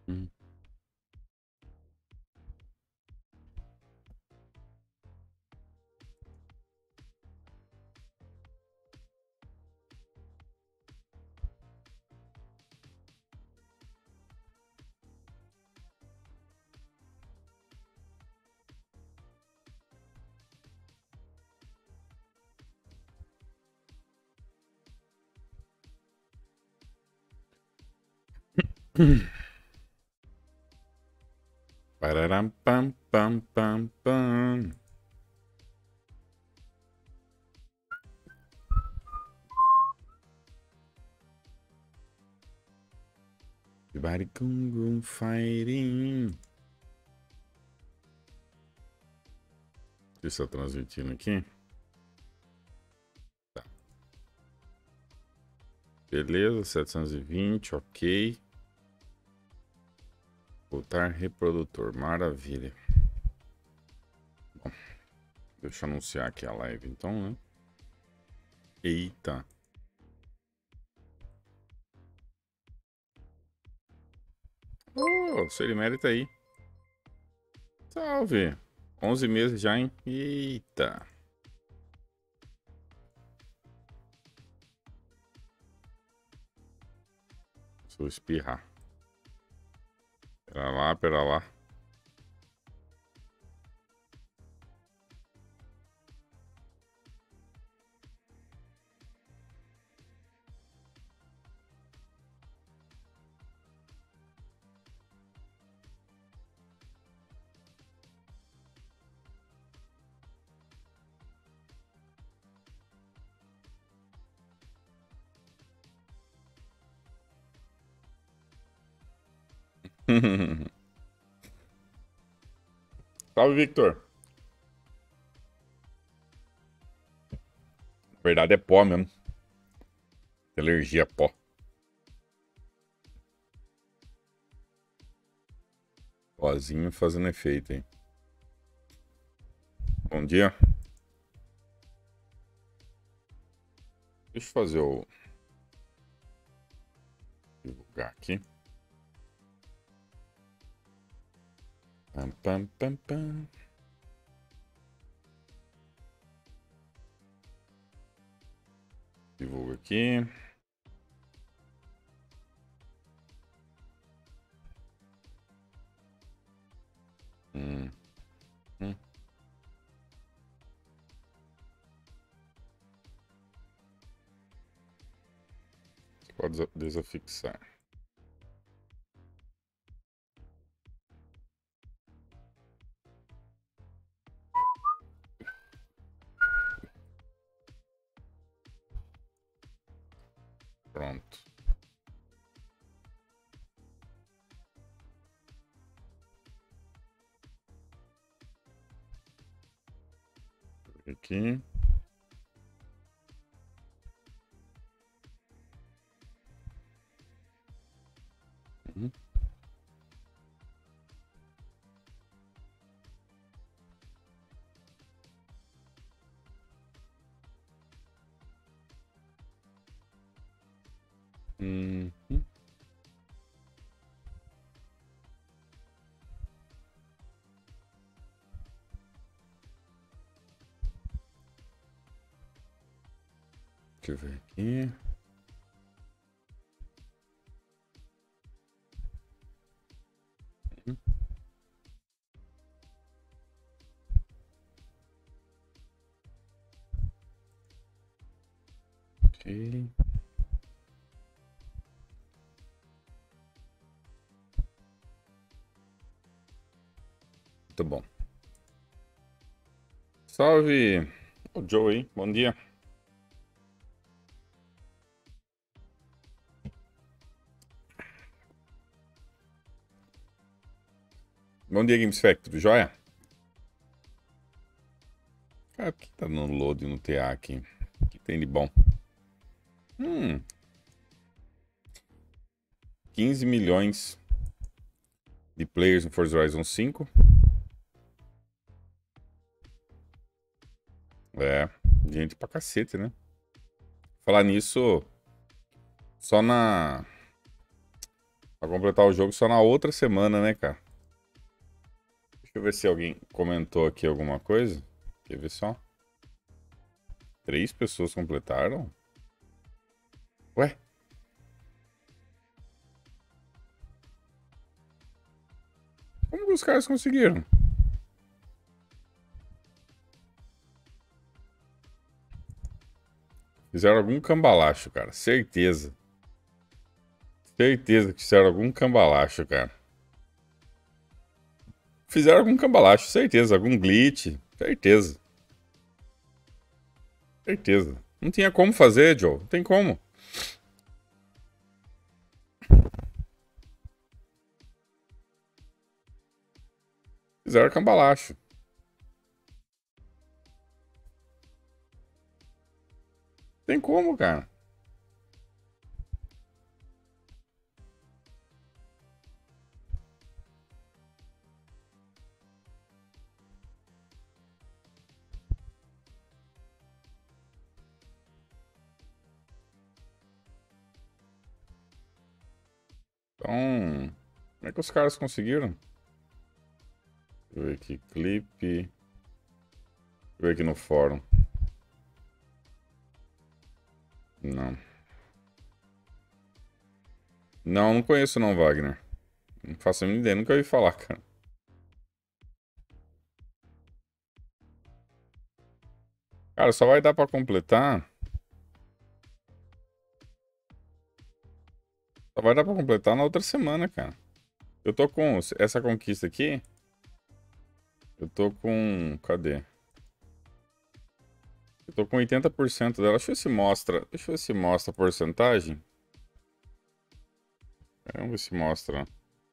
Hum. Pararam, pam, pam, pam, pam. Everybody gung gung fighting. Deixa eu estar transmitindo aqui. Tá. Beleza, 720, ok. Voltar reprodutor, maravilha. Bom, deixa eu anunciar aqui a live então, né? Eita. Oh, Serimere tá aí. Salve. 11 meses já, hein? Eita. Deixa eu espirrar. Pera lá, pera lá. Salve, Victor. Na verdade é pó mesmo. Alergia a pó. Pozinho fazendo efeito, hein? Bom dia. Deixa eu fazer o... divulgar aqui. Pam, pam, pam, pam. Divulga aqui. Hum, hum. Você pode desafixar. Pronto. Aqui. Uhum. Uhum. Deixa eu ver aqui. Uhum. Ok. Muito bom. Salve, o Joey. Bom dia. Bom dia, Games Factory. Joia? Cara, por que tá dando load no TA aqui? O que tem de bom? 15 milhões de players no Forza Horizon 5. É, gente pra cacete, né? Falar nisso, só na Pra completar o jogo só na outra semana, né, cara? Deixa eu ver se alguém comentou aqui alguma coisa. Quer ver só? 3 pessoas completaram? Ué? Como que os caras conseguiram? Fizeram algum cambalacho, cara. Certeza. Certeza que fizeram algum cambalacho, cara. Fizeram algum cambalacho, certeza. Algum glitch. Certeza. Certeza. Não tinha como fazer, Joe. Não tem como. Fizeram cambalacho. Tem como, cara. Então, como é que os caras conseguiram? Deixa eu ver aqui, clipe. Deixa eu ver aqui no fórum. Não. Não, não conheço não, Wagner. Não faço a mínima ideia, nunca ouvi falar, cara. Cara, só vai dar pra completar. Só vai dar pra completar na outra semana, cara. Eu tô com essa conquista aqui. Eu tô com. Cadê? Eu tô com 80% dela. Deixa eu ver se mostra. Deixa eu ver se mostra a porcentagem. Vamos ver se mostra.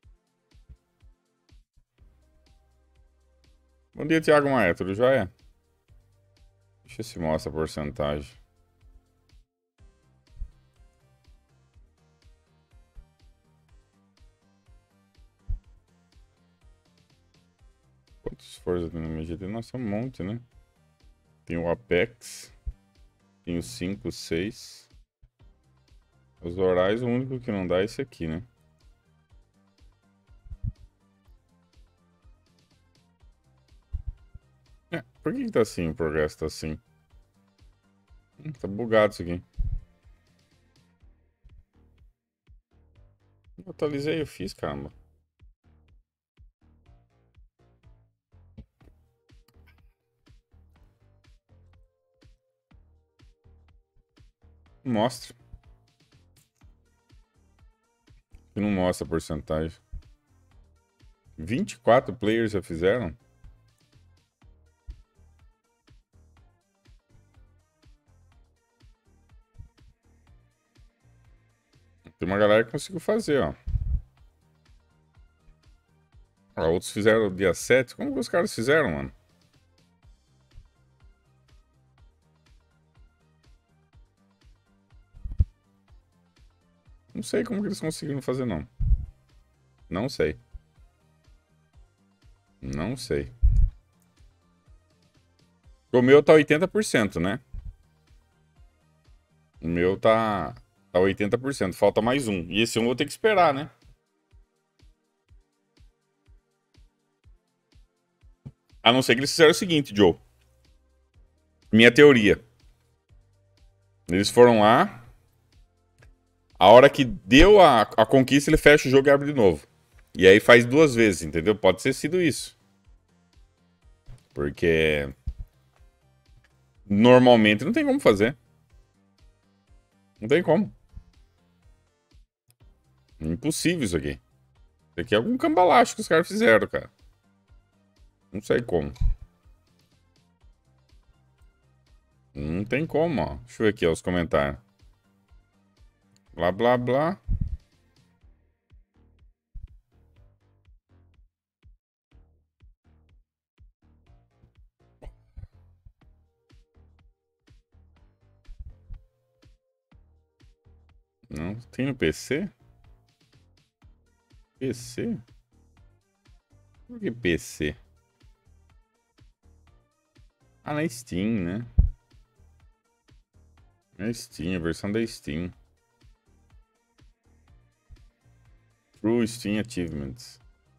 Bom dia, Thiago Maia. Tudo jóia? Deixa eu ver se mostra a porcentagem. Quantos forças tem no MGT? Nossa, é um monte, né? Tem o Apex. Tem o 5, 6. Os orais, o único que não dá é esse aqui, né? É, por que tá assim? O progresso tá assim? Tá bugado isso aqui. Eu atualizei, eu fiz, caramba. Mostra. E não mostra a porcentagem. 24 players já fizeram? Tem uma galera que conseguiu fazer, ó. Ó, outros fizeram dia 7. Como que os caras fizeram, mano? Não sei como que eles conseguiram fazer, não. Não sei. Não sei. O meu tá 80%, né? O meu tá 80%. Falta mais um. E esse um eu vou ter que esperar, né? A não ser que eles fizeram o seguinte, Joe. Minha teoria. Eles foram lá. A hora que deu a conquista, ele fecha o jogo e abre de novo. E aí faz 2 vezes, entendeu? Pode ter sido isso. Porque normalmente não tem como fazer. Não tem como. Impossível isso aqui. Isso aqui é algum cambalacho que os caras fizeram, cara. Não sei como. Não tem como, ó. Deixa eu ver aqui ó, os comentários. Blá, blá, blá. Não, tem no PC? PC? Por que PC? Ah, na Steam, né? Na Steam, a versão da Steam. True Steam Achievements.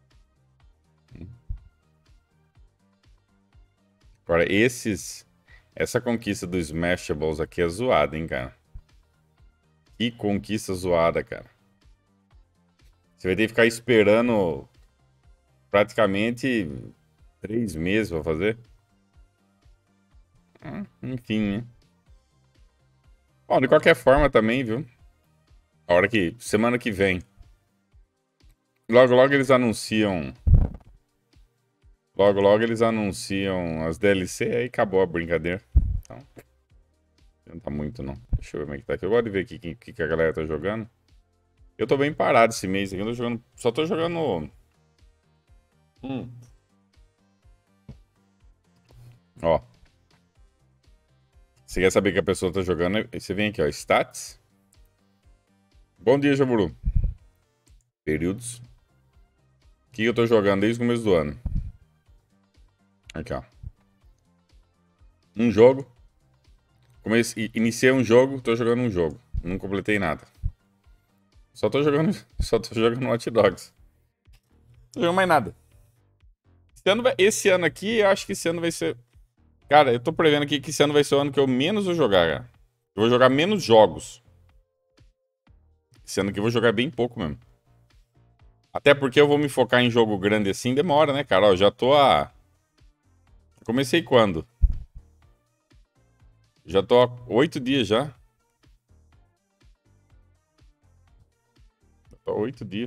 Agora, essa conquista do Smashables aqui é zoada, hein, cara? Que conquista zoada, cara. Você vai ter que ficar esperando praticamente 3 meses pra fazer. Enfim, né? Bom, de qualquer forma também, viu? A hora que... Semana que vem. Logo, logo eles anunciam... Logo, logo eles anunciam as DLC, aí acabou a brincadeira. Então, não tá muito, não. Deixa eu ver como é que tá aqui. Eu gosto de ver aqui o que a galera tá jogando. Eu tô bem parado esse mês aqui. Eu tô jogando... Só tô jogando... Ó. Você quer saber que a pessoa tá jogando? Aí você vem aqui, ó. Stats. Bom dia, Jaburu. Períodos. O que eu tô jogando desde o começo do ano? Aqui, ó. Um jogo. Iniciei um jogo, tô jogando um jogo. Não completei nada. Só tô jogando Watch Dogs. Não tô jogando mais nada. Esse ano aqui, eu acho que esse ano vai ser... Cara, eu tô prevendo aqui que esse ano vai ser o ano que eu menos vou jogar, cara. Eu vou jogar menos jogos. Esse ano aqui eu vou jogar bem pouco mesmo. Até porque eu vou me focar em jogo grande assim, demora, né, cara? Ó, já tô a... Comecei quando? Já tô há 8 dias já. Já tô há 8 dias.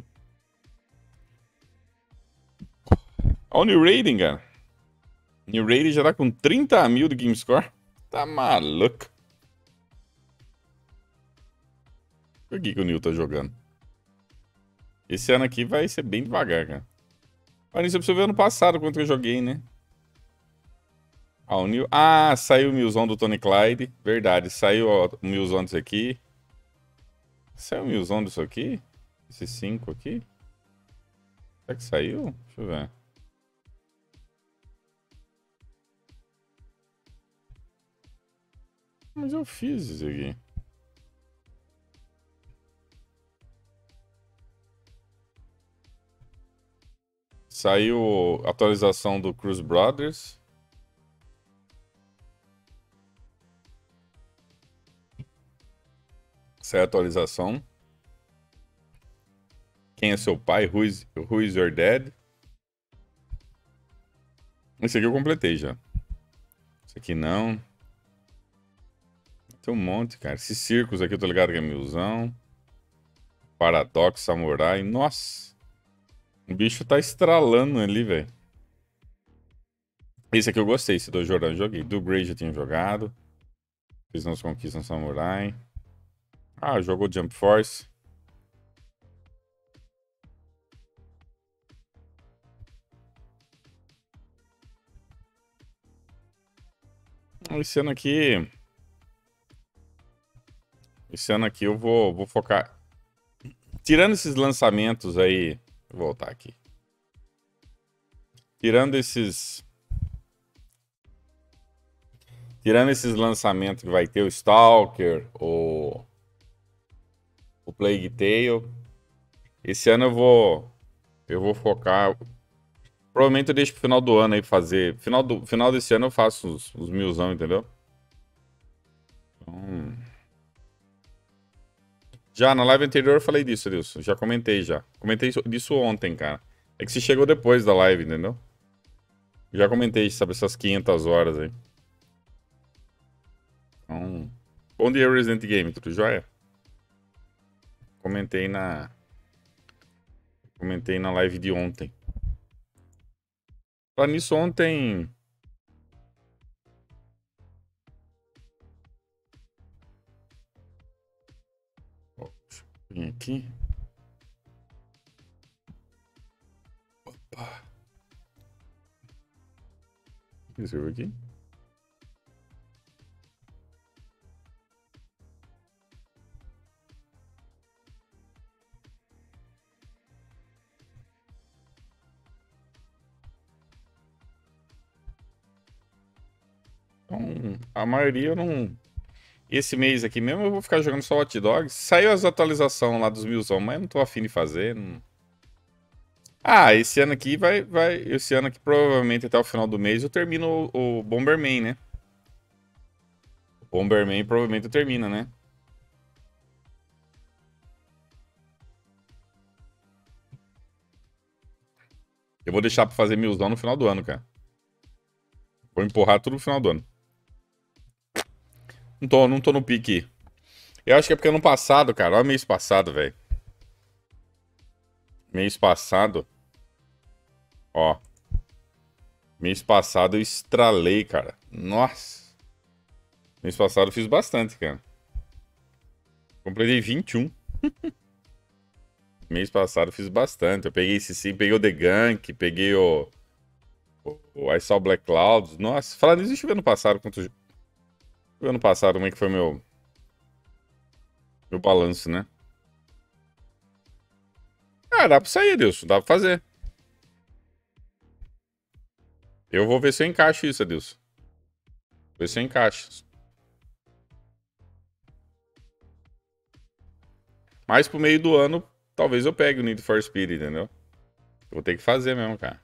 Ó, o New Raiden, cara. New Raiden já tá com 30 mil de game score. Tá maluco. Por que o New tá jogando? Esse ano aqui vai ser bem devagar, cara. Olha, isso eu preciso ver ano passado quanto eu joguei, né? Ah, o New... Saiu o Milzão do Tony Clyde. Verdade, saiu ó, o Milzão disso aqui. Saiu o Milzão disso aqui? Esse 5 aqui? Será que saiu? Deixa eu ver. Mas eu fiz isso aqui. Saiu a atualização do Cruz Brothers. Saiu a atualização. Quem é seu pai? Who is your dad? Esse aqui eu completei já. Esse aqui não. Tem um monte, cara. Esses circos aqui eu tô ligado que é milzão. Paradox Samurai. Nossa. O bicho tá estralando ali, velho. Esse aqui eu gostei. Esse do Jordan joguei. Do Grey já tinha jogado. Fiz umas conquistas no Samurai. Ah, jogou Jump Force. Esse ano aqui... Esse ano aqui eu vou focar... Tirando esses lançamentos aí... Vou voltar aqui. Tirando esses lançamentos que vai ter o Stalker, o Plague Tale. Esse ano eu vou focar... Provavelmente eu deixo pro final do ano aí fazer... Final desse ano eu faço os milzão, entendeu? Então... Já, na live anterior eu falei disso, Adilson. Já comentei já. Comentei disso ontem, cara. É que você chegou depois da live, entendeu? Já comentei sobre essas 500 horas aí. Então... Bom dia, Resident Game. Tudo jóia? Comentei na live de ontem. Falando nisso, ontem... Vem aqui. Opa. Deixa eu ver aqui. Então, a maioria eu não... Esse mês aqui mesmo eu vou ficar jogando só Watch Dogs. Saiu as atualizações lá dos milzão, mas eu não tô afim de fazer. Não... Ah, esse ano aqui vai. Esse ano aqui, provavelmente até o final do mês, eu termino o Bomberman, né? O Bomberman provavelmente termina, né? Eu vou deixar pra fazer milzão no final do ano, cara. Vou empurrar tudo no final do ano. Não tô no pique. Eu acho que é porque ano passado, cara. Olha o mês passado, velho. Mês passado, ó. Mês passado eu estralei, cara. Nossa. Mês passado eu fiz bastante, cara. Completei 21. Mês passado eu fiz bastante. Eu peguei esse sim, peguei o The Gank, peguei o I Saw Black Clouds. Nossa, falando nisso, deixa eu ver ano passado quanto. Deixa eu ver ano passado como é que foi meu balanço, né? Ah, dá pra sair, Adilson. Dá pra fazer. Eu vou ver se eu encaixo isso, Adilson. Ver se eu encaixo. Mas pro meio do ano, talvez eu pegue o Need for Speed, entendeu? Vou ter que fazer mesmo, cara.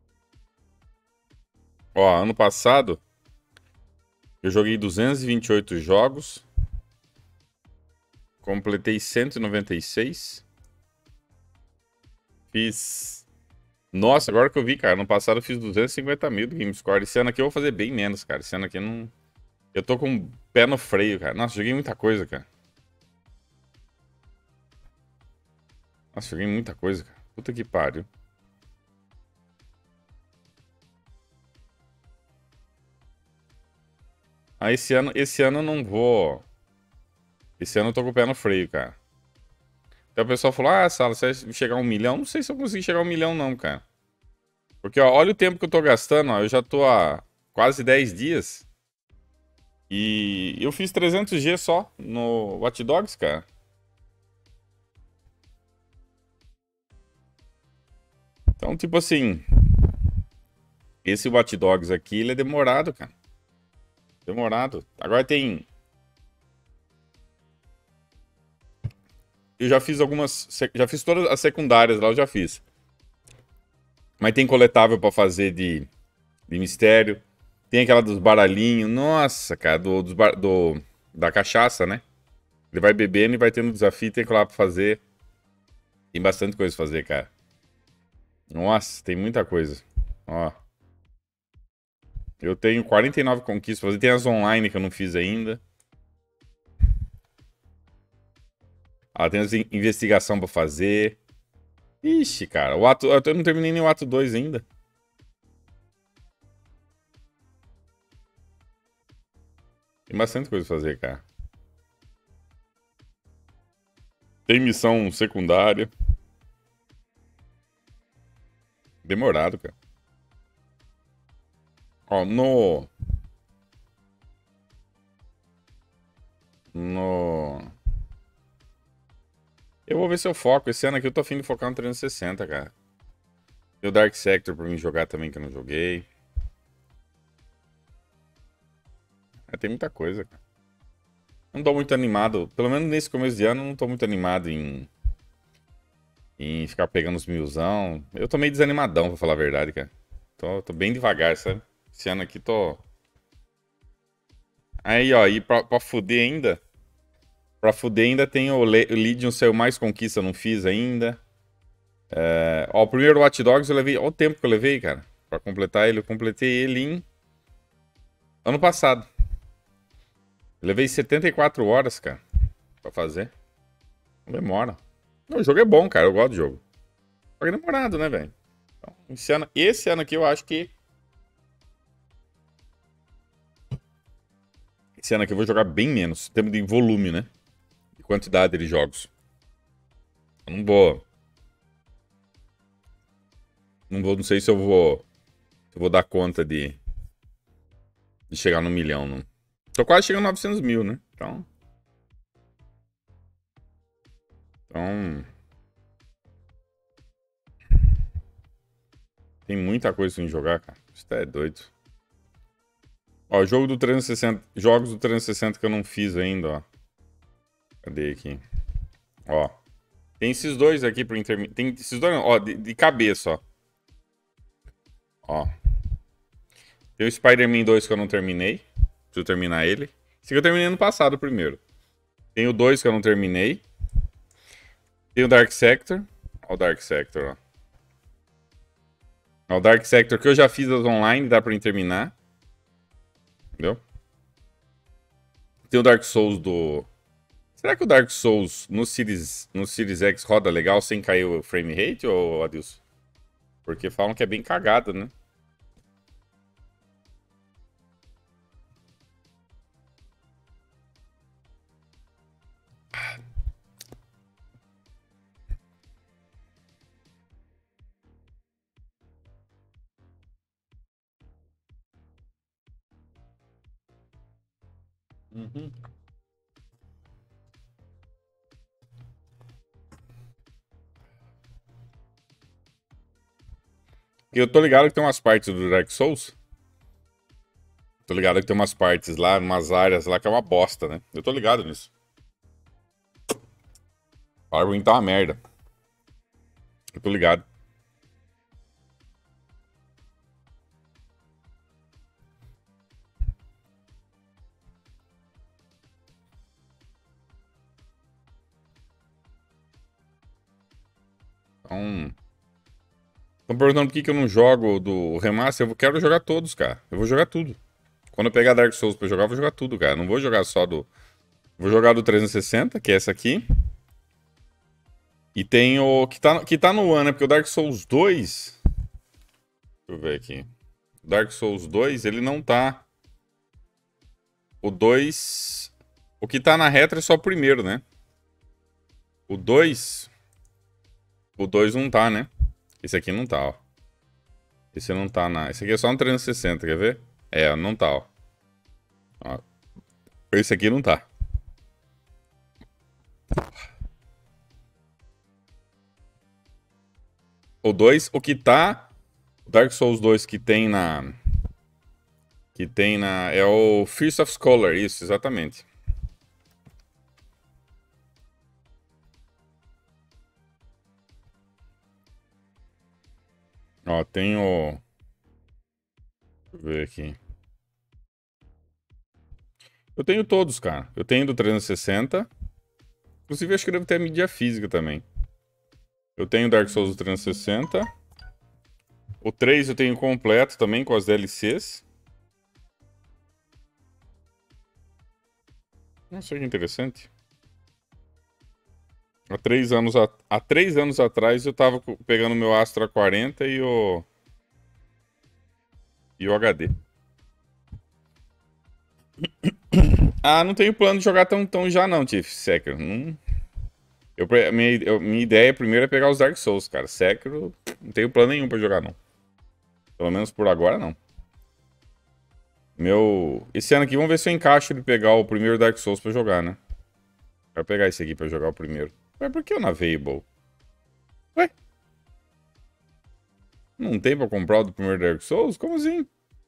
Ó, ano passado eu joguei 228 jogos, completei 196, fiz. Nossa, agora que eu vi, cara, ano passado eu fiz 250 mil do GameScore. Esse ano aqui eu vou fazer bem menos, cara. Esse ano aqui eu não. Eu tô com o pé no freio, cara. Nossa, joguei muita coisa, cara. Nossa, joguei muita coisa, cara. Puta que pariu. Ah, esse ano eu não vou. Esse ano eu tô com o pé no freio, cara. Então o pessoal falou: ah, Sala, você vai chegar a 1 milhão? Não sei se eu consegui chegar a 1 milhão, não, cara. Porque, ó, olha o tempo que eu tô gastando, ó. Eu já tô há quase 10 dias. E eu fiz 300G só no Watch Dogs, cara. Então, tipo assim, esse Watch Dogs aqui, ele é demorado, cara. Demorado. Agora tem. Eu já fiz algumas. Já fiz todas as secundárias lá, eu já fiz. Mas tem coletável pra fazer de mistério. Tem aquela dos baralhinhos. Nossa, cara, da cachaça, né? Ele vai bebendo e vai tendo desafio, tem que ir lá pra fazer. Tem bastante coisa pra fazer, cara. Nossa, tem muita coisa. Ó. Eu tenho 49 conquistas pra fazer. Tem as online que eu não fiz ainda. Ah, tem as investigação pra fazer. Ixi, cara. Eu não terminei nem o ato 2 ainda. Tem bastante coisa pra fazer, cara. Tem missão secundária. Demorado, cara. Ó, no. Eu vou ver se eu foco. Esse ano aqui eu tô afim de focar no 360, cara. E o Dark Sector pra mim jogar também, que eu não joguei. É, tem muita coisa, cara. Não tô muito animado. Pelo menos nesse começo de ano, não tô muito animado em ficar pegando os milzão. Eu tô meio desanimadão, pra falar a verdade, cara. Tô bem devagar, sabe? Esse ano aqui tô. Aí, ó, e pra fuder ainda. Pra fuder ainda tem o Legion saiu mais conquista, não fiz ainda. É, ó, o primeiro Watch Dogs eu levei. Olha o tempo que eu levei, cara. Pra completar ele. Eu completei ele em. Ano passado. Eu levei 74 horas, cara. Pra fazer. Não demora. Não, o jogo é bom, cara. Eu gosto do jogo. Só que é demorado, né, velho? Então, esse ano aqui eu acho que. Esse ano aqui eu vou jogar bem menos. Em termos de volume, né? De quantidade de jogos. Eu não vou. Não sei se eu vou. Se eu vou dar conta de chegar no 1 milhão, não. Tô quase chegando a 900 mil, né? Então. Tem muita coisa pra jogar, cara. Isso é doido. Ó, jogo do 360. Jogos do 360 que eu não fiz ainda, ó. Cadê aqui? Ó. Tem esses dois aqui pro interminar. Tem esses dois, ó, de cabeça, ó. Ó. Tem o Spider-Man 2 que eu não terminei. Preciso terminar ele. Esse aqui eu terminei no passado primeiro. Tem o 2 que eu não terminei. Tem o Dark Sector. Ó o Dark Sector, ó. Ó o Dark Sector que eu já fiz as online, dá pra terminar. Entendeu? Tem o Dark Souls do... Será que o Dark Souls no Series X roda legal sem cair o frame rate, ou Adilson? Porque falam que é bem cagado, né? Uhum. E eu tô ligado que tem umas partes do Dark Souls. Tô ligado que tem umas partes lá, umas áreas lá que é uma bosta, né? Eu tô ligado nisso. O Arwing tá uma merda. Eu tô ligado. Então. Estão perguntando por que eu não jogo do Remaster. Eu quero jogar todos, cara. Eu vou jogar tudo. Quando eu pegar Dark Souls pra jogar, eu vou jogar tudo, cara. Não vou jogar só do. Vou jogar do 360, que é essa aqui. E tem o que tá no One, né? Porque o Dark Souls 2. Deixa eu ver aqui. O Dark Souls 2, ele não tá. O 2. O que tá na retro é só o primeiro, né? O 2. O 2 não tá, né? Esse aqui não tá, ó. Esse não tá na. Esse aqui é só no 360, quer ver? É, não tá, ó. Ó. Esse aqui não tá. O 2, o que tá. O Dark Souls 2 que tem na. Que tem na. É o Feast of Scholar, isso, exatamente. Ó, tem o. Deixa eu ver aqui. Eu tenho todos, cara. Eu tenho do 360. Inclusive, acho que deve ter a mídia física também. Eu tenho Dark Souls do 360. O 3 eu tenho completo também, com as DLCs. Não sei que interessante. Há 3 anos atrás eu tava pegando meu Astra 40 e o HD. Ah, não tenho plano de jogar tão já não, Tiff. Sekiro. Não... minha ideia primeiro é pegar os Dark Souls, cara. Sekiro, não tenho plano nenhum pra jogar, não. Pelo menos por agora, não. Esse ano aqui, vamos ver se eu encaixo de pegar o primeiro Dark Souls pra jogar, né? Quero pegar esse aqui pra jogar o primeiro. Ué, por que o Unavailable? Ué? Não tem pra comprar o do primeiro Dark Souls? Como assim?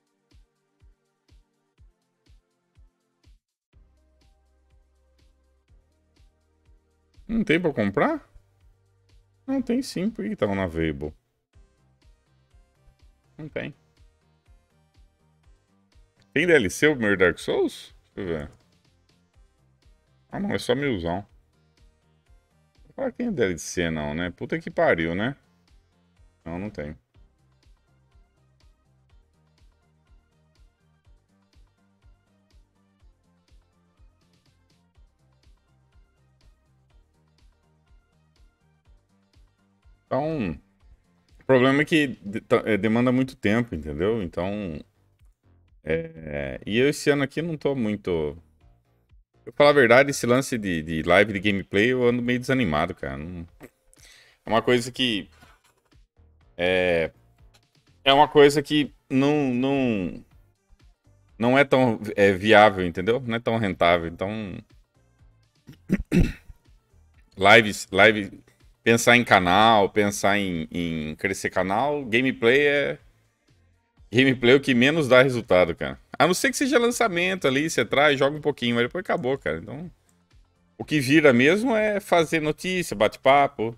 Não tem pra comprar? Não, tem sim. Por que tá Unavailable? Não tem. Tem DLC o primeiro Dark Souls? Deixa eu ver. Ah, não, é só 1000zão. Não tem DLC não, né? Puta que pariu, né? Não, não tem. Então, o problema é que demanda muito tempo, entendeu? Então, e eu esse ano aqui não tô muito... Eu falar a verdade, esse lance de live de gameplay eu ando meio desanimado, cara. É uma coisa que... É uma coisa que não é tão viável, entendeu? Não é tão rentável. Então, pensar em canal, pensar em crescer canal, gameplay é o que menos dá resultado, cara. A não ser que seja lançamento ali, você traz, joga um pouquinho, mas depois acabou, cara. Então, O que vira mesmo é fazer notícia, bate-papo.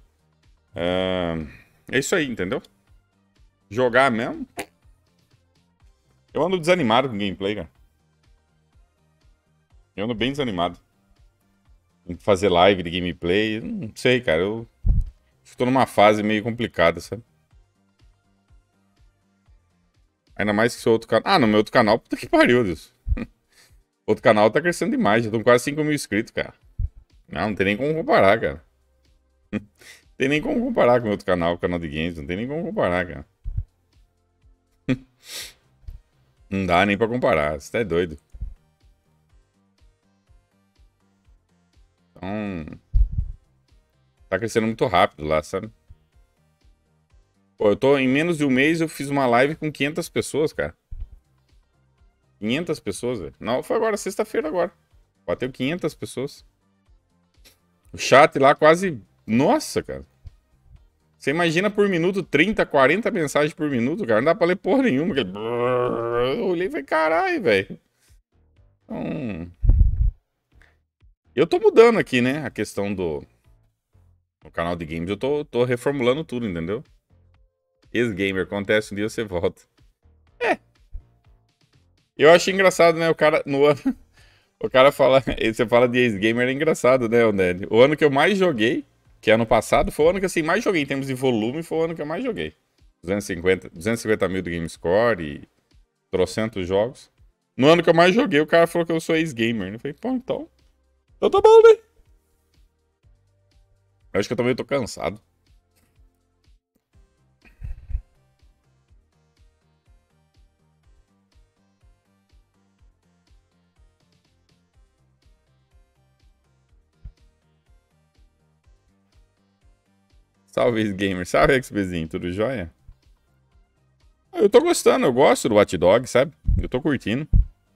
É isso aí, entendeu? Jogar mesmo. Eu ando desanimado com gameplay, cara. Eu ando bem desanimado. Em fazer live de gameplay. Não sei, cara. Eu estou numa fase meio complicada, sabe? Ainda mais que seu outro canal. Ah, no meu outro canal, puta que pariu, Deus. Outro canal tá crescendo demais. Já estão quase 5 mil inscritos, cara. Não tem nem como comparar, cara. Não tem nem como comparar com o outro canal, o canal de games. Não tem nem como comparar, cara. Não dá nem pra comparar. Você tá doido. Então. Tá crescendo muito rápido lá, sabe? Pô, em menos de um mês eu fiz uma live com 500 pessoas, cara. 500 pessoas, velho. Não, foi agora, sexta-feira agora. Bateu 500 pessoas. O chat lá quase... Nossa, cara. Você imagina por minuto 30, 40 mensagens por minuto, cara. Não dá pra ler porra nenhuma. Aquele... Eu olhei e falei, caralho, velho. Então... Eu tô mudando aqui, né? A questão do... No canal de games. Eu tô reformulando tudo, entendeu? Ex-gamer, acontece um dia você volta. É. Eu achei engraçado, né? O cara, no ano... O cara fala... Você fala de ex-gamer, é engraçado, né, Ned? O ano que eu mais joguei, que é ano passado, foi o ano que assim, mais joguei em termos de volume, foi o ano que eu mais joguei. 250 mil de GameScore e trocentos jogos. No ano que eu mais joguei, o cara falou que eu sou ex-gamer. Eu falei, pô, então tá bom, né? Eu acho que eu também tô cansado. Salve, ex-gamer. Salve, XBzinho. Tudo jóia? Eu tô gostando, eu gosto do Watch Dogs, sabe? Eu tô curtindo.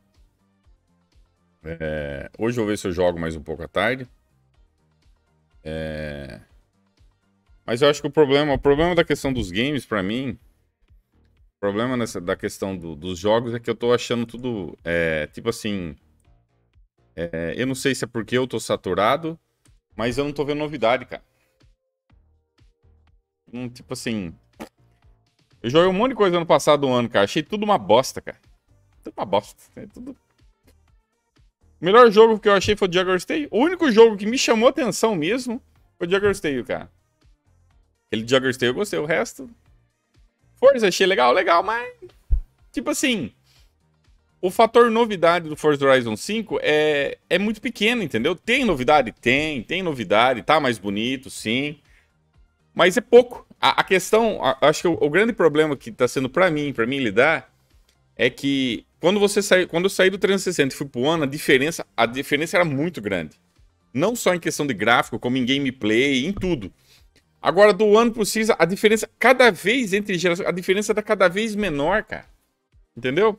Hoje eu vou ver se eu jogo mais um pouco à tarde. Mas eu acho que o problema da questão dos games, pra mim, o problema da questão dos jogos é que eu tô achando tudo, tipo assim, eu não sei se é porque eu tô saturado, mas eu não tô vendo novidade, cara. Tipo assim, eu joguei um monte de coisa ano passado, um ano, cara, achei tudo uma bosta, cara. Tudo uma bosta. Tudo... O melhor jogo que eu achei foi o Jugger's Tale. O único jogo que me chamou atenção mesmo foi o Jugger's Tale, cara. Aquele Jugger's Tale eu gostei, o resto... Forza, achei legal, mas... Tipo assim... O fator novidade do Forza Horizon 5 é muito pequeno, entendeu? Tem novidade? Tem novidade, tá mais bonito, sim. Mas é pouco. A questão, acho que o grande problema que tá sendo pra mim lidar, é que quando eu saí do 360 e fui pro One, a diferença era muito grande. Não só em questão de gráfico, como em gameplay, em tudo. Agora, do One pro Series, a diferença, cada vez entre gerações, a diferença tá cada vez menor, cara. Entendeu?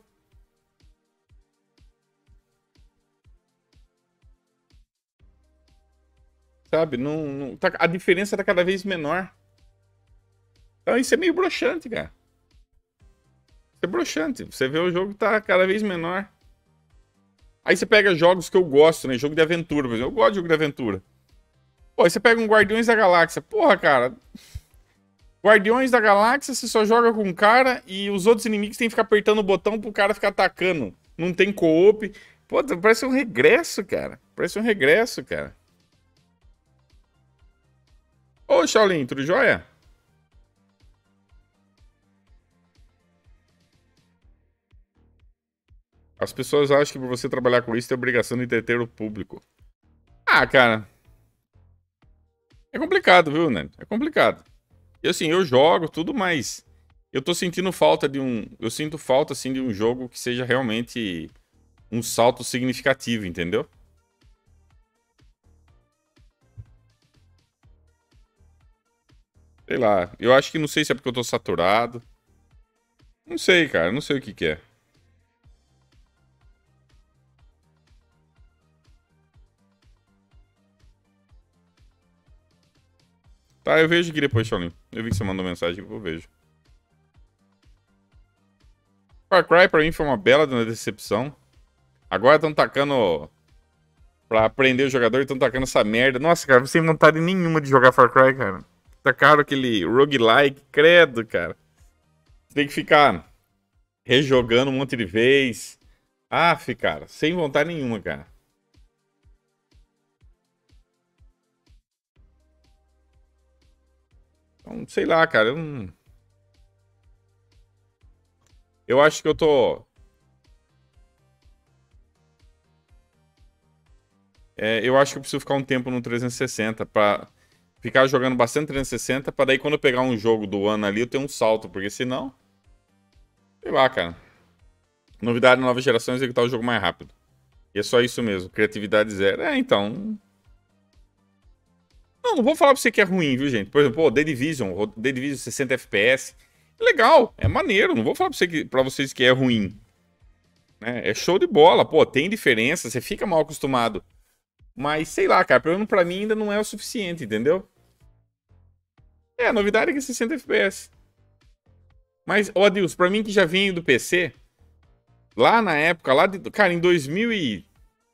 Sabe? A diferença tá cada vez menor. Então isso é meio broxante, cara. Isso é broxante. Você vê o jogo tá cada vez menor. Aí você pega jogos que eu gosto, né? Jogo de aventura, por exemplo. Eu gosto de jogo de aventura. Pô, aí você pega um Guardiões da Galáxia. Porra, cara. Guardiões da Galáxia, você só joga com um cara e os outros inimigos tem que ficar apertando o botão pro cara ficar atacando. Não tem co-op. Pô, parece um regresso, cara. Parece um regresso, cara. Ô, Shaolin, tudo jóia? As pessoas acham que por você trabalhar com isso tem a obrigação de entreter o público. Ah, cara. É complicado, viu, né? É complicado. E assim, eu jogo tudo, mas eu tô sentindo falta de um. Eu sinto falta, assim, de um jogo que seja realmente um salto significativo, entendeu? Sei lá. Eu acho que não sei se é porque eu tô saturado. Não sei, cara. Não sei o que que é. Tá, eu vejo aqui depois, Shaolin. Eu vi que você mandou mensagem, eu vejo. Far Cry pra mim foi uma bela decepção. Agora estão tacando Pra aprender o jogador e estão tacando essa merda. Nossa, cara, sem vontade nenhuma de jogar Far Cry, cara. Tacaram aquele roguelike, credo, cara. Você tem que ficar rejogando um monte de vez. Cara, sem vontade nenhuma, cara. Então, sei lá, cara, eu não... Eu acho que eu tô... eu acho que eu preciso ficar um tempo no 360 pra ficar jogando bastante 360 pra daí quando eu pegar um jogo do ano ali eu ter um salto, porque senão... Sei lá, cara. Novidade, nova geração, executar o jogo mais rápido. E é só isso mesmo, criatividade zero. Então... Não vou falar pra você que é ruim, viu, gente? Por exemplo, The Division 60 FPS. Legal, é maneiro. Não vou falar pra vocês que é ruim. Né? É show de bola. Pô, tem diferença, você fica mal acostumado. Mas, sei lá, cara, pelo menos pra mim ainda não é o suficiente, entendeu? A novidade é que é 60 FPS. Mas, ó, Deus, pra mim que já vem do PC, lá na época, cara, em 2000 e...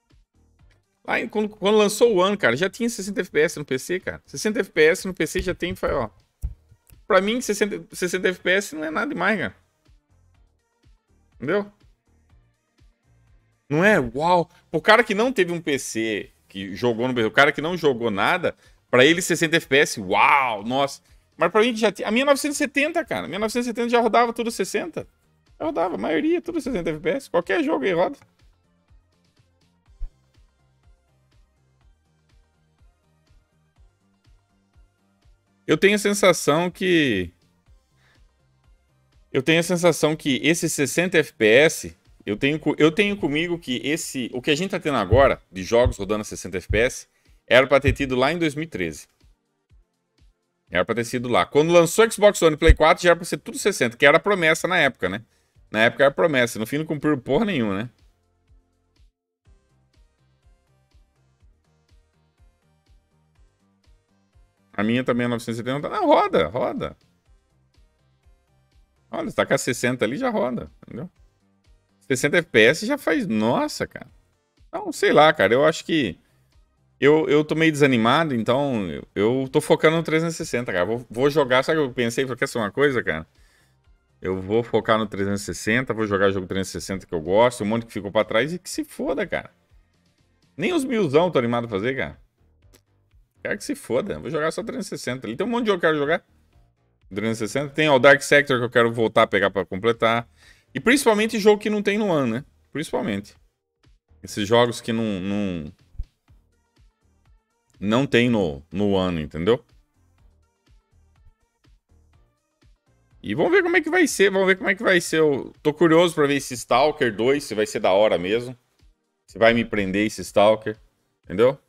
quando lançou o ano, cara, já tinha 60 FPS no PC, cara. 60 FPS no PC já tem, ó. Pra mim, 60 FPS não é nada demais, cara. Entendeu? Não é? Uau! O cara que não teve um PC, que jogou no PC, o cara que não jogou nada, pra ele 60 FPS, uau! Nossa! Mas pra mim já tinha... A minha 970, cara. A minha 970 já rodava tudo 60. Já rodava, a maioria, tudo 60 FPS. Qualquer jogo aí roda. Eu tenho a sensação que... esse 60 FPS... Eu tenho comigo que o que a gente tá tendo agora, de jogos rodando a 60 FPS, era pra ter tido lá em 2013. Era pra ter sido lá. Quando lançou o Xbox One e Play 4, já era pra ser tudo 60, que era a promessa na época, né? Na época era promessa. No fim não cumpriu porra nenhuma, né? A minha também é 970. Não, roda, roda. Olha, se tá com a 60 ali, já roda, entendeu? 60 FPS já faz... Nossa, cara. Então, sei lá, cara. Eu acho que... Eu tô meio desanimado, então eu tô focando no 360, cara. Vou jogar... Sabe o que eu pensei? Falei, quer ser uma coisa, cara? Eu vou focar no 360, vou jogar jogo 360 que eu gosto, um monte que ficou pra trás e que se foda, cara. Nem os milzão tô animado a fazer, cara. Quero que se foda. Vou jogar só 360. Ali tem um monte de jogo que eu quero jogar. 360. Tem o Dark Sector que eu quero voltar a pegar pra completar. E principalmente jogo que não tem no ano, né? Principalmente. Esses jogos que não tem no ano, entendeu? E vamos ver como é que vai ser. Vamos ver como é que vai ser. Eu tô curioso pra ver esse Stalker 2, se vai ser da hora mesmo. Se vai me prender esse Stalker. Entendeu?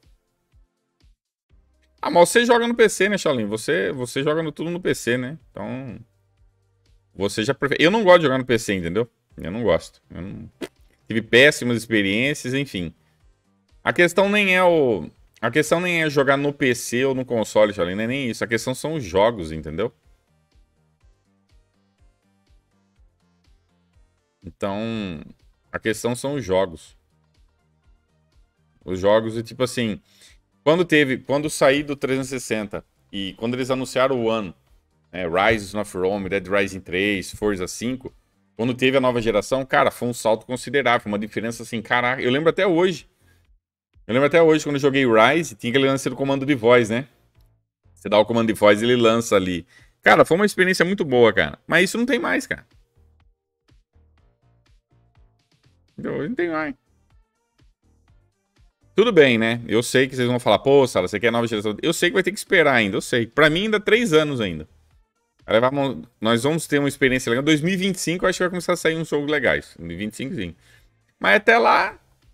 Mas você joga no PC, né, Shaolin? Você joga tudo no PC, né? Então... Você já prefere... Eu não gosto de jogar no PC, entendeu? Eu não gosto. Tive péssimas experiências, enfim. A questão nem é A questão nem é jogar no PC ou no console, Shaolin. Não é nem isso. A questão são os jogos, entendeu? Então... A questão são os jogos. Os jogos, e tipo assim... Quando saí do 360 e quando eles anunciaram o ano, Rise of Rome, Dead Rising 3, Forza 5, quando teve a nova geração, cara, foi um salto considerável, uma diferença assim, caraca. Eu lembro até hoje. Quando eu joguei Rise, tinha aquele lance do comando de voz, né? Você dá o comando de voz e ele lança ali. Cara, foi uma experiência muito boa, cara. Mas isso não tem mais, cara. Não tem mais. Tudo bem, né? Eu sei que vocês vão falar, pô, Sala, você quer nova geração? Eu sei que vai ter que esperar ainda, eu sei. Pra mim, ainda 3 anos ainda. Nós vamos ter uma experiência legal. Em 2025, eu acho que vai começar a sair uns jogos legais. Em 2025, sim. Mas até lá...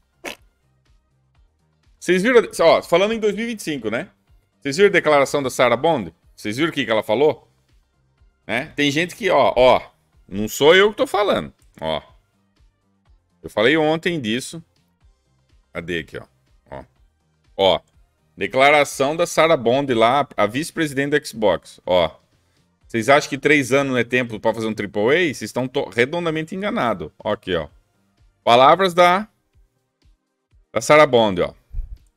Vocês viram... Ó, falando em 2025, né? Vocês viram a declaração da Sarah Bond? Vocês viram o que ela falou? Né? Tem gente que, ó... Não sou eu que tô falando. Ó. Eu falei ontem disso. Cadê aqui, ó? Ó, declaração da Sarah Bond lá, a vice-presidente do Xbox. Ó, vocês acham que 3 anos não é tempo para fazer um AAA? Vocês estão redondamente enganados. Ó, aqui, ó. Palavras da Sarah Bond, ó.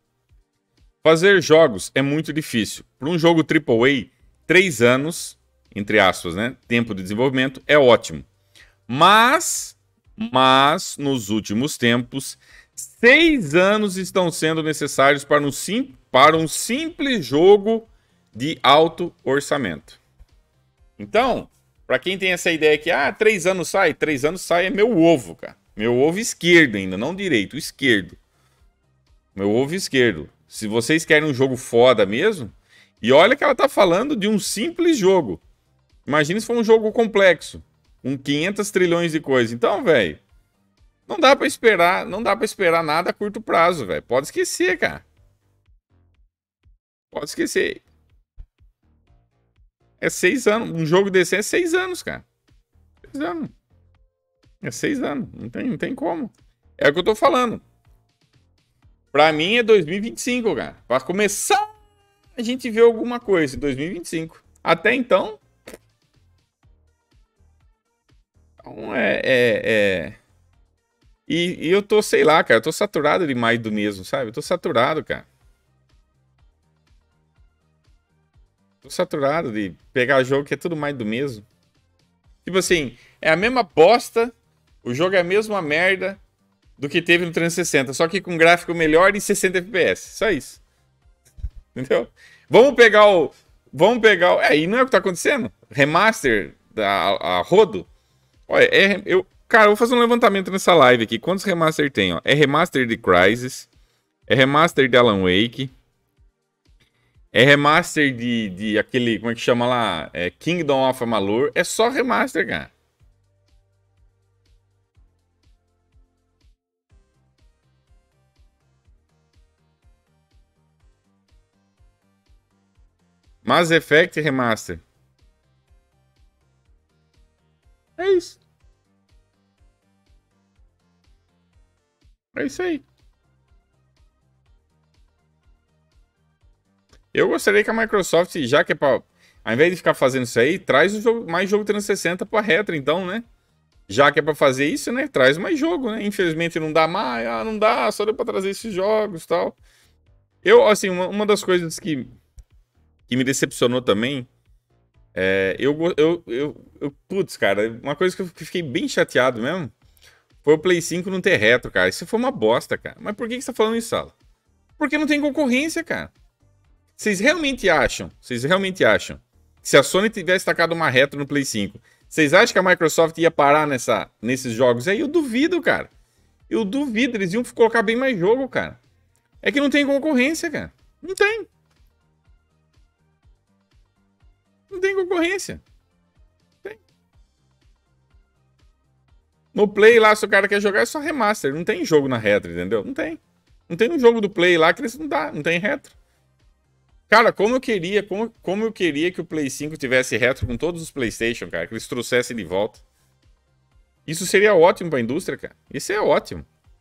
Fazer jogos é muito difícil. Para um jogo AAA, 3 anos, entre aspas, né? Tempo de desenvolvimento é ótimo. Mas nos últimos tempos, 6 anos estão sendo necessários para um simples jogo de alto orçamento. Então, para quem tem essa ideia que 3 anos sai, 3 anos sai é meu ovo, cara. Meu ovo esquerdo ainda, não direito, esquerdo. Meu ovo esquerdo. Se vocês querem um jogo foda mesmo, e olha que ela tá falando de um simples jogo. Imagina se for um jogo complexo, com 500 trilhões de coisas. Então, velho, não dá pra esperar nada a curto prazo, velho. Pode esquecer, cara. Pode esquecer. É 6 anos. Um jogo desse é 6 anos, cara. 6 anos. É 6 anos. Não tem como. É o que eu tô falando. Pra mim é 2025, cara. Pra começar a gente ver alguma coisa em 2025. Até então... Então E eu tô, sei lá, cara. Eu tô saturado demais do mesmo, sabe? Eu tô saturado, cara. Tô saturado de pegar jogo que é tudo mais do mesmo. Tipo assim, é a mesma bosta, o jogo é a mesma merda do que teve no 360, só que com gráfico melhor e 60 FPS. Só isso. Entendeu? Vamos pegar o. E não é o que tá acontecendo? Remaster a rodo? Olha, cara, eu vou fazer um levantamento nessa live aqui. Quantos remaster tem? Ó? É remaster de Crysis. É remaster de Alan Wake. É remaster de aquele, como é que chama lá? É Kingdom of Amalur. É só remaster, cara. Mass Effect Remaster. É isso. É isso aí. Eu gostaria que a Microsoft, já que é pra... Ao invés de ficar fazendo isso aí, traz mais jogo 360 pra retro, então, né? Já que é pra fazer isso, né? Traz mais jogo, né? Infelizmente não dá mais. Não dá, só deu pra trazer esses jogos e tal. Eu, assim, uma das coisas que me decepcionou também putz, cara, uma coisa que eu fiquei bem chateado mesmo foi o Play 5 não ter retro, cara. Isso foi uma bosta, cara. Mas por que você tá falando isso, Sala? Porque não tem concorrência, cara. Vocês realmente acham que se a Sony tivesse tacado uma retro no Play 5, vocês acham que a Microsoft ia parar nesses jogos aí? Eu duvido, cara. Eu duvido, eles iam colocar bem mais jogo, cara. É que não tem concorrência, cara. Não tem. Não tem concorrência. Não tem. No Play lá, se o cara quer jogar, é só remaster. Não tem jogo na retro, entendeu? Não tem. Não tem um jogo do Play lá que eles não tem retro. Cara, como eu queria que o Play 5 tivesse retro com todos os PlayStation, cara, que eles trouxessem de volta. Isso seria ótimo pra indústria, cara. Isso é ótimo.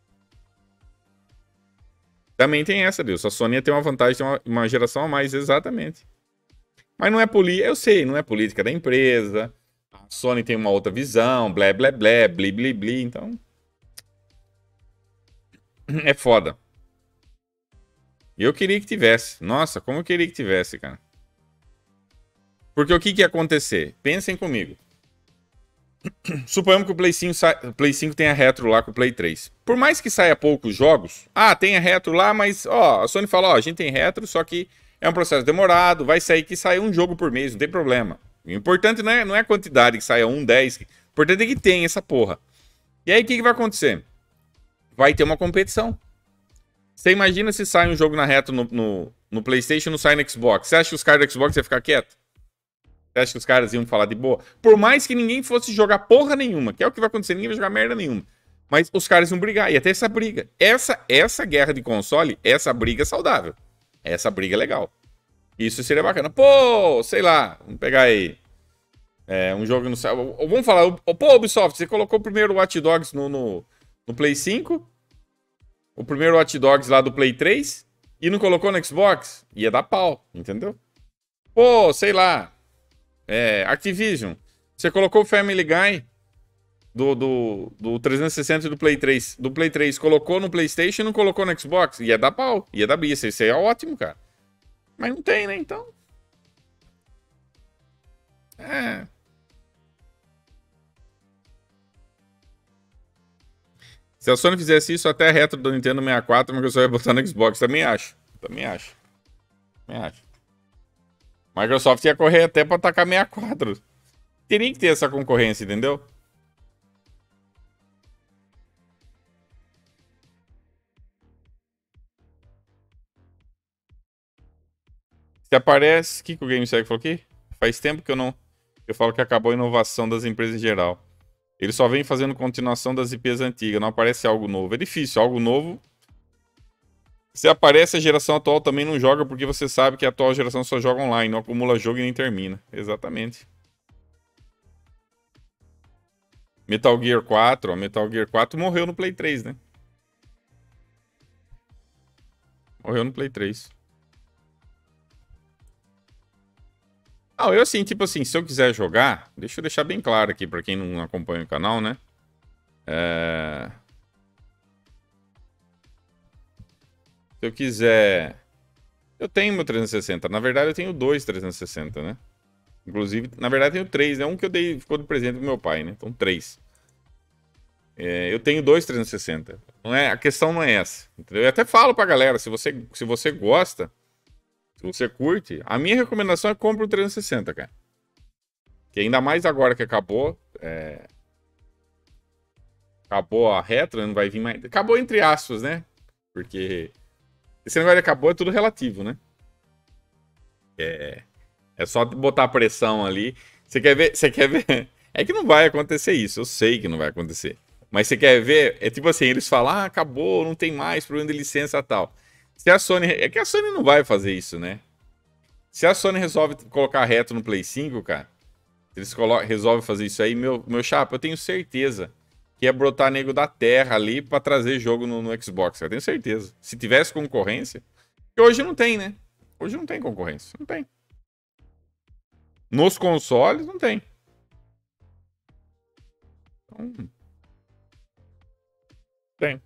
Também tem essa, Deus. A Sony tem uma vantagem, tem uma geração a mais, exatamente. Mas não é política, eu sei, não é política da empresa. A Sony tem uma outra visão, blé, blé, blé, bli, bli, bli, então... É foda. Eu queria que tivesse. Nossa, como eu queria que tivesse, cara. Porque o que ia acontecer? Pensem comigo. Suponhamos que o Play 5 tenha retro lá com o Play 3. Por mais que saia poucos jogos, tenha retro lá, mas a Sony fala, a gente tem retro, só que é um processo demorado, vai sair que saia um jogo por mês, não tem problema. O importante não é a quantidade, que saia 1, 10. O importante é que tenha essa porra. E aí o que vai acontecer? Vai ter uma competição. Você imagina se sai um jogo na retro no PlayStation e não sai no Xbox. Você acha que os caras do Xbox iam ficar quietos? Você acha que os caras iam falar de boa? Por mais que ninguém fosse jogar porra nenhuma, que é o que vai acontecer, ninguém vai jogar merda nenhuma. Mas os caras iam brigar. E até essa briga. Essa guerra de console, essa briga é saudável. Essa briga é legal. Isso seria bacana. Pô, sei lá, vamos pegar aí. Um jogo no... Vamos falar, pô, Ubisoft, você colocou o primeiro Watch Dogs no Play 5? O primeiro Watch Dogs lá do Play 3? E não colocou no Xbox? Ia dar pau, entendeu? Pô, sei lá. Activision, você colocou o Family Guy do 360 e do Play 3. Do Play 3 colocou no PlayStation e não colocou no Xbox. Ia dar pau, ia dar bicha. Isso aí é ótimo, cara. Mas não tem, né? Então. É. Se a Sony fizesse isso, até a retro do Nintendo 64, a Microsoft ia botar no Xbox. Também acho. Também acho. Também acho. Microsoft ia correr até pra atacar 64. Teria que ter essa concorrência, entendeu? Se aparece. O que o GameSec falou aqui? Faz tempo que eu não. Eu falo que acabou a inovação das empresas em geral. Ele só vem fazendo continuação das IPs antigas, não aparece algo novo. É difícil, algo novo. Se aparece, a geração atual também não joga, porque você sabe que a atual geração só joga online, não acumula jogo e nem termina. Exatamente. Metal Gear 4, ó. Metal Gear 4 morreu no Play 3, né? Morreu no Play 3. Ah, eu assim, tipo assim, se eu quiser jogar, deixa eu deixar bem claro aqui pra quem não acompanha o canal, né? Se eu quiser. Eu tenho meu 360. Na verdade, eu tenho dois 360, né? Inclusive, na verdade, eu tenho três, né? Um que eu dei, ficou de presente pro meu pai, né? Então, três. Eu tenho dois 360. Não é, a questão não é essa. Entendeu? Eu até falo pra galera, se você gosta, se você curte, a minha recomendação é compra o 360, cara. Que ainda mais agora que acabou. Acabou a retro, não vai vir mais. Acabou entre aspas, né? Porque esse negócio de acabou é tudo relativo, né? É só botar pressão ali. Você quer ver? Você quer ver? É que não vai acontecer isso. Eu sei que não vai acontecer. Mas você quer ver? É tipo assim, eles falam, ah, acabou, não tem mais problema de licença e tal. Se a Sony. É que a Sony não vai fazer isso, né? Se a Sony resolve colocar reto no Play 5, cara, se eles resolvem fazer isso aí, meu chapa, eu tenho certeza que ia brotar nego da terra ali pra trazer jogo no Xbox. Eu tenho certeza. Se tivesse concorrência. Que hoje não tem, né? Hoje não tem concorrência. Não tem. Nos consoles, não tem. Então, tem.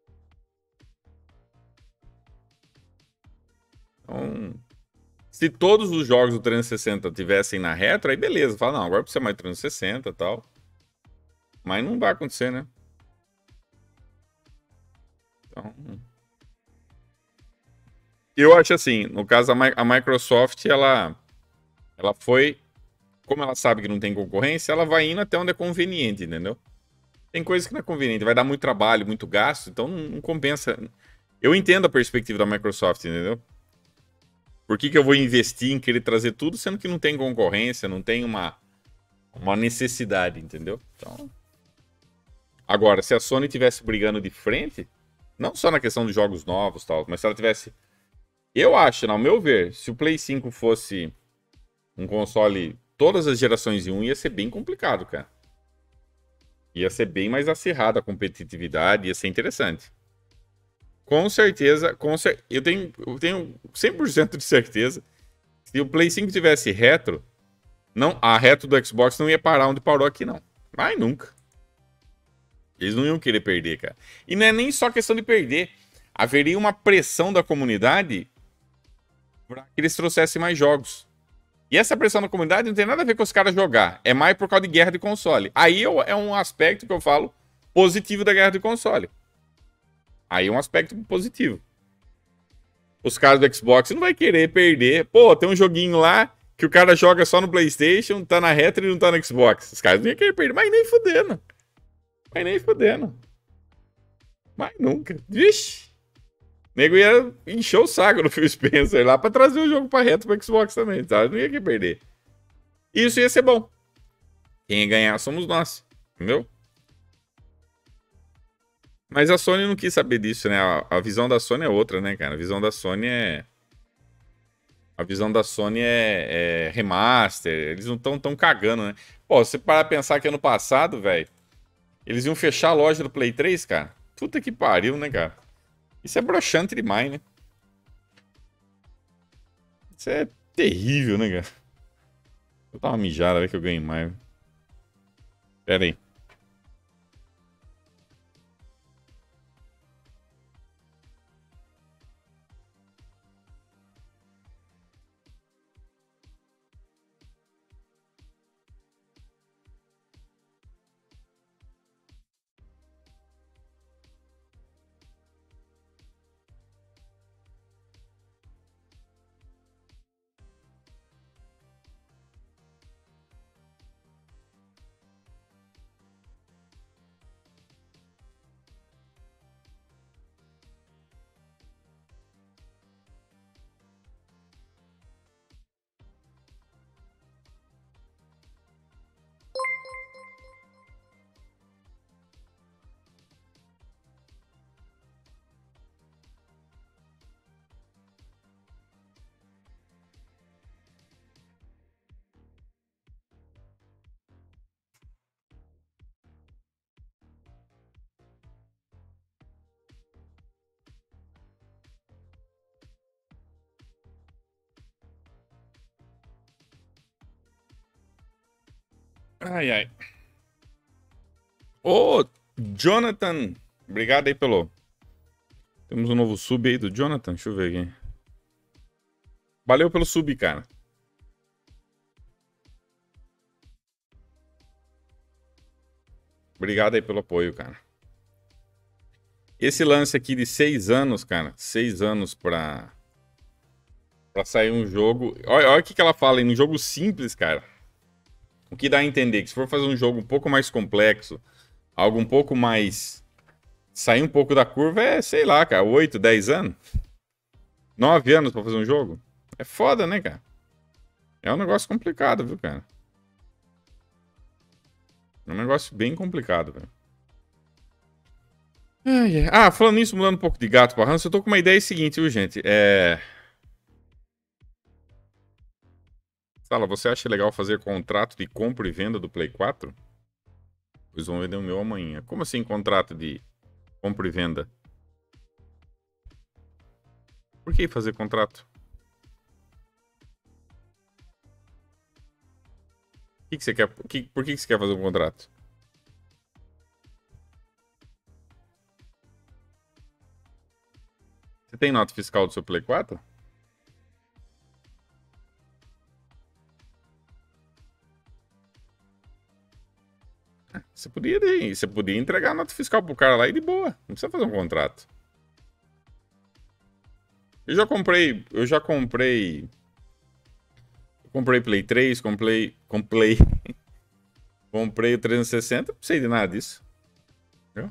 Então, se todos os jogos do 360 tivessem na retro, aí beleza. Fala, não, agora precisa mais 360 e tal. Mas não vai acontecer, né? Então, eu acho assim, no caso a Microsoft, ela foi, como ela sabe que não tem concorrência, ela vai indo até onde é conveniente, entendeu? Tem coisa que não é conveniente, vai dar muito trabalho, muito gasto, então não compensa. Eu entendo a perspectiva da Microsoft, entendeu? Por que eu vou investir em querer trazer tudo, sendo que não tem concorrência, não tem uma necessidade, entendeu? Então, agora, se a Sony tivesse brigando de frente, não só na questão de jogos novos, tal, mas se ela tivesse, eu acho, ao meu ver, se o Play 5 fosse um console todas as gerações em um, ia ser bem complicado, cara. Ia ser bem mais acirrada a competitividade, ia ser interessante. Com certeza, eu tenho 100% de certeza. Se o Play 5 tivesse retro, não, a retro do Xbox não ia parar onde parou aqui, não. Mas nunca. Eles não iam querer perder, cara. E não é nem só questão de perder. Haveria uma pressão da comunidade para que eles trouxessem mais jogos. E essa pressão da comunidade não tem nada a ver com os caras jogar. É mais por causa de guerra de console. Aí é um aspecto que eu falo positivo da guerra de console. Aí é um aspecto positivo. Os caras do Xbox não vai querer perder. Pô, tem um joguinho lá que o cara joga só no PlayStation, tá na retro e não tá no Xbox. Os caras não iam querer perder, mas nem fudendo. Mas nem fudendo. Mas nunca. Vixe. O nego ia encher o saco no Phil Spencer lá pra trazer o jogo pra retro pro Xbox também, tá? Não ia querer perder. Isso ia ser bom. Quem ia ganhar somos nós. Entendeu? Mas a Sony não quis saber disso, né? A visão da Sony é outra, né, cara? A visão da Sony é. A visão da Sony é remaster. Eles não estão tão cagando, né? Pô, você parar pra pensar que ano passado, velho, eles iam fechar a loja do Play 3, cara. Puta que pariu, né, cara? Isso é broxante demais, né? Isso é terrível, né, cara? Vou dar uma mijada, ver que eu ganho mais. Pera aí. Ai, ai. Ô, Jonathan. Obrigado aí pelo... Temos um novo sub aí do Jonathan. Deixa eu ver aqui. Valeu pelo sub, cara. Obrigado aí pelo apoio, cara. Esse lance aqui de 6 anos, cara. 6 anos pra sair um jogo. Olha o que ela fala, em um jogo simples, cara. O que dá a entender que se for fazer um jogo um pouco mais complexo, algo um pouco mais... Sair um pouco da curva é, sei lá, cara, 8, 10 anos. 9 anos pra fazer um jogo. É foda, né, cara? É um negócio complicado, viu, cara? É um negócio bem complicado, velho. Ah, falando nisso, mudando um pouco de gato pra ranço, eu tô com uma ideia seguinte, viu, gente? Sala, você acha legal fazer contrato de compra e venda do Play 4? Pois vão vender o meu amanhã. Como assim contrato de compra e venda? Por que fazer contrato? O que você quer? Por que você quer fazer um contrato? Você tem nota fiscal do seu Play 4? Você podia entregar a nota fiscal pro cara lá e de boa. Não precisa fazer um contrato. Eu comprei Play 3, comprei o 360, não precisei de nada disso. Viu?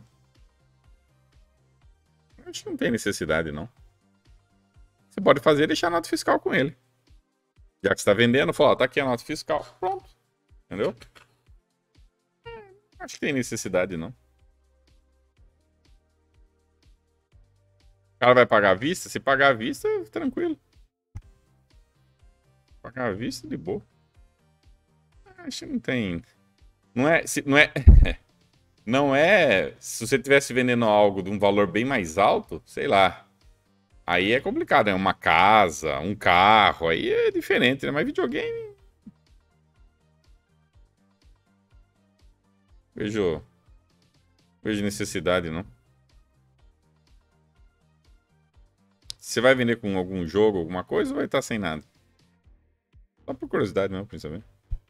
Acho que não tem necessidade, não. Você pode fazer e deixar a nota fiscal com ele. Já que você tá vendendo, fala, ó, tá aqui a nota fiscal. Pronto. Entendeu? Acho que tem necessidade, não. O cara vai pagar à vista? Se pagar à vista, tranquilo. Pagar à vista, de boa. Acho que não tem. Não é. Não é. Não é. Se você estivesse vendendo algo de um valor bem mais alto, sei lá. Aí é complicado, né? Uma casa, um carro, aí é diferente, né? Mas videogame. Vejo. Vejo necessidade, não. Você vai vender com algum jogo, alguma coisa, ou vai estar sem nada? Só por curiosidade mesmo, pra saber.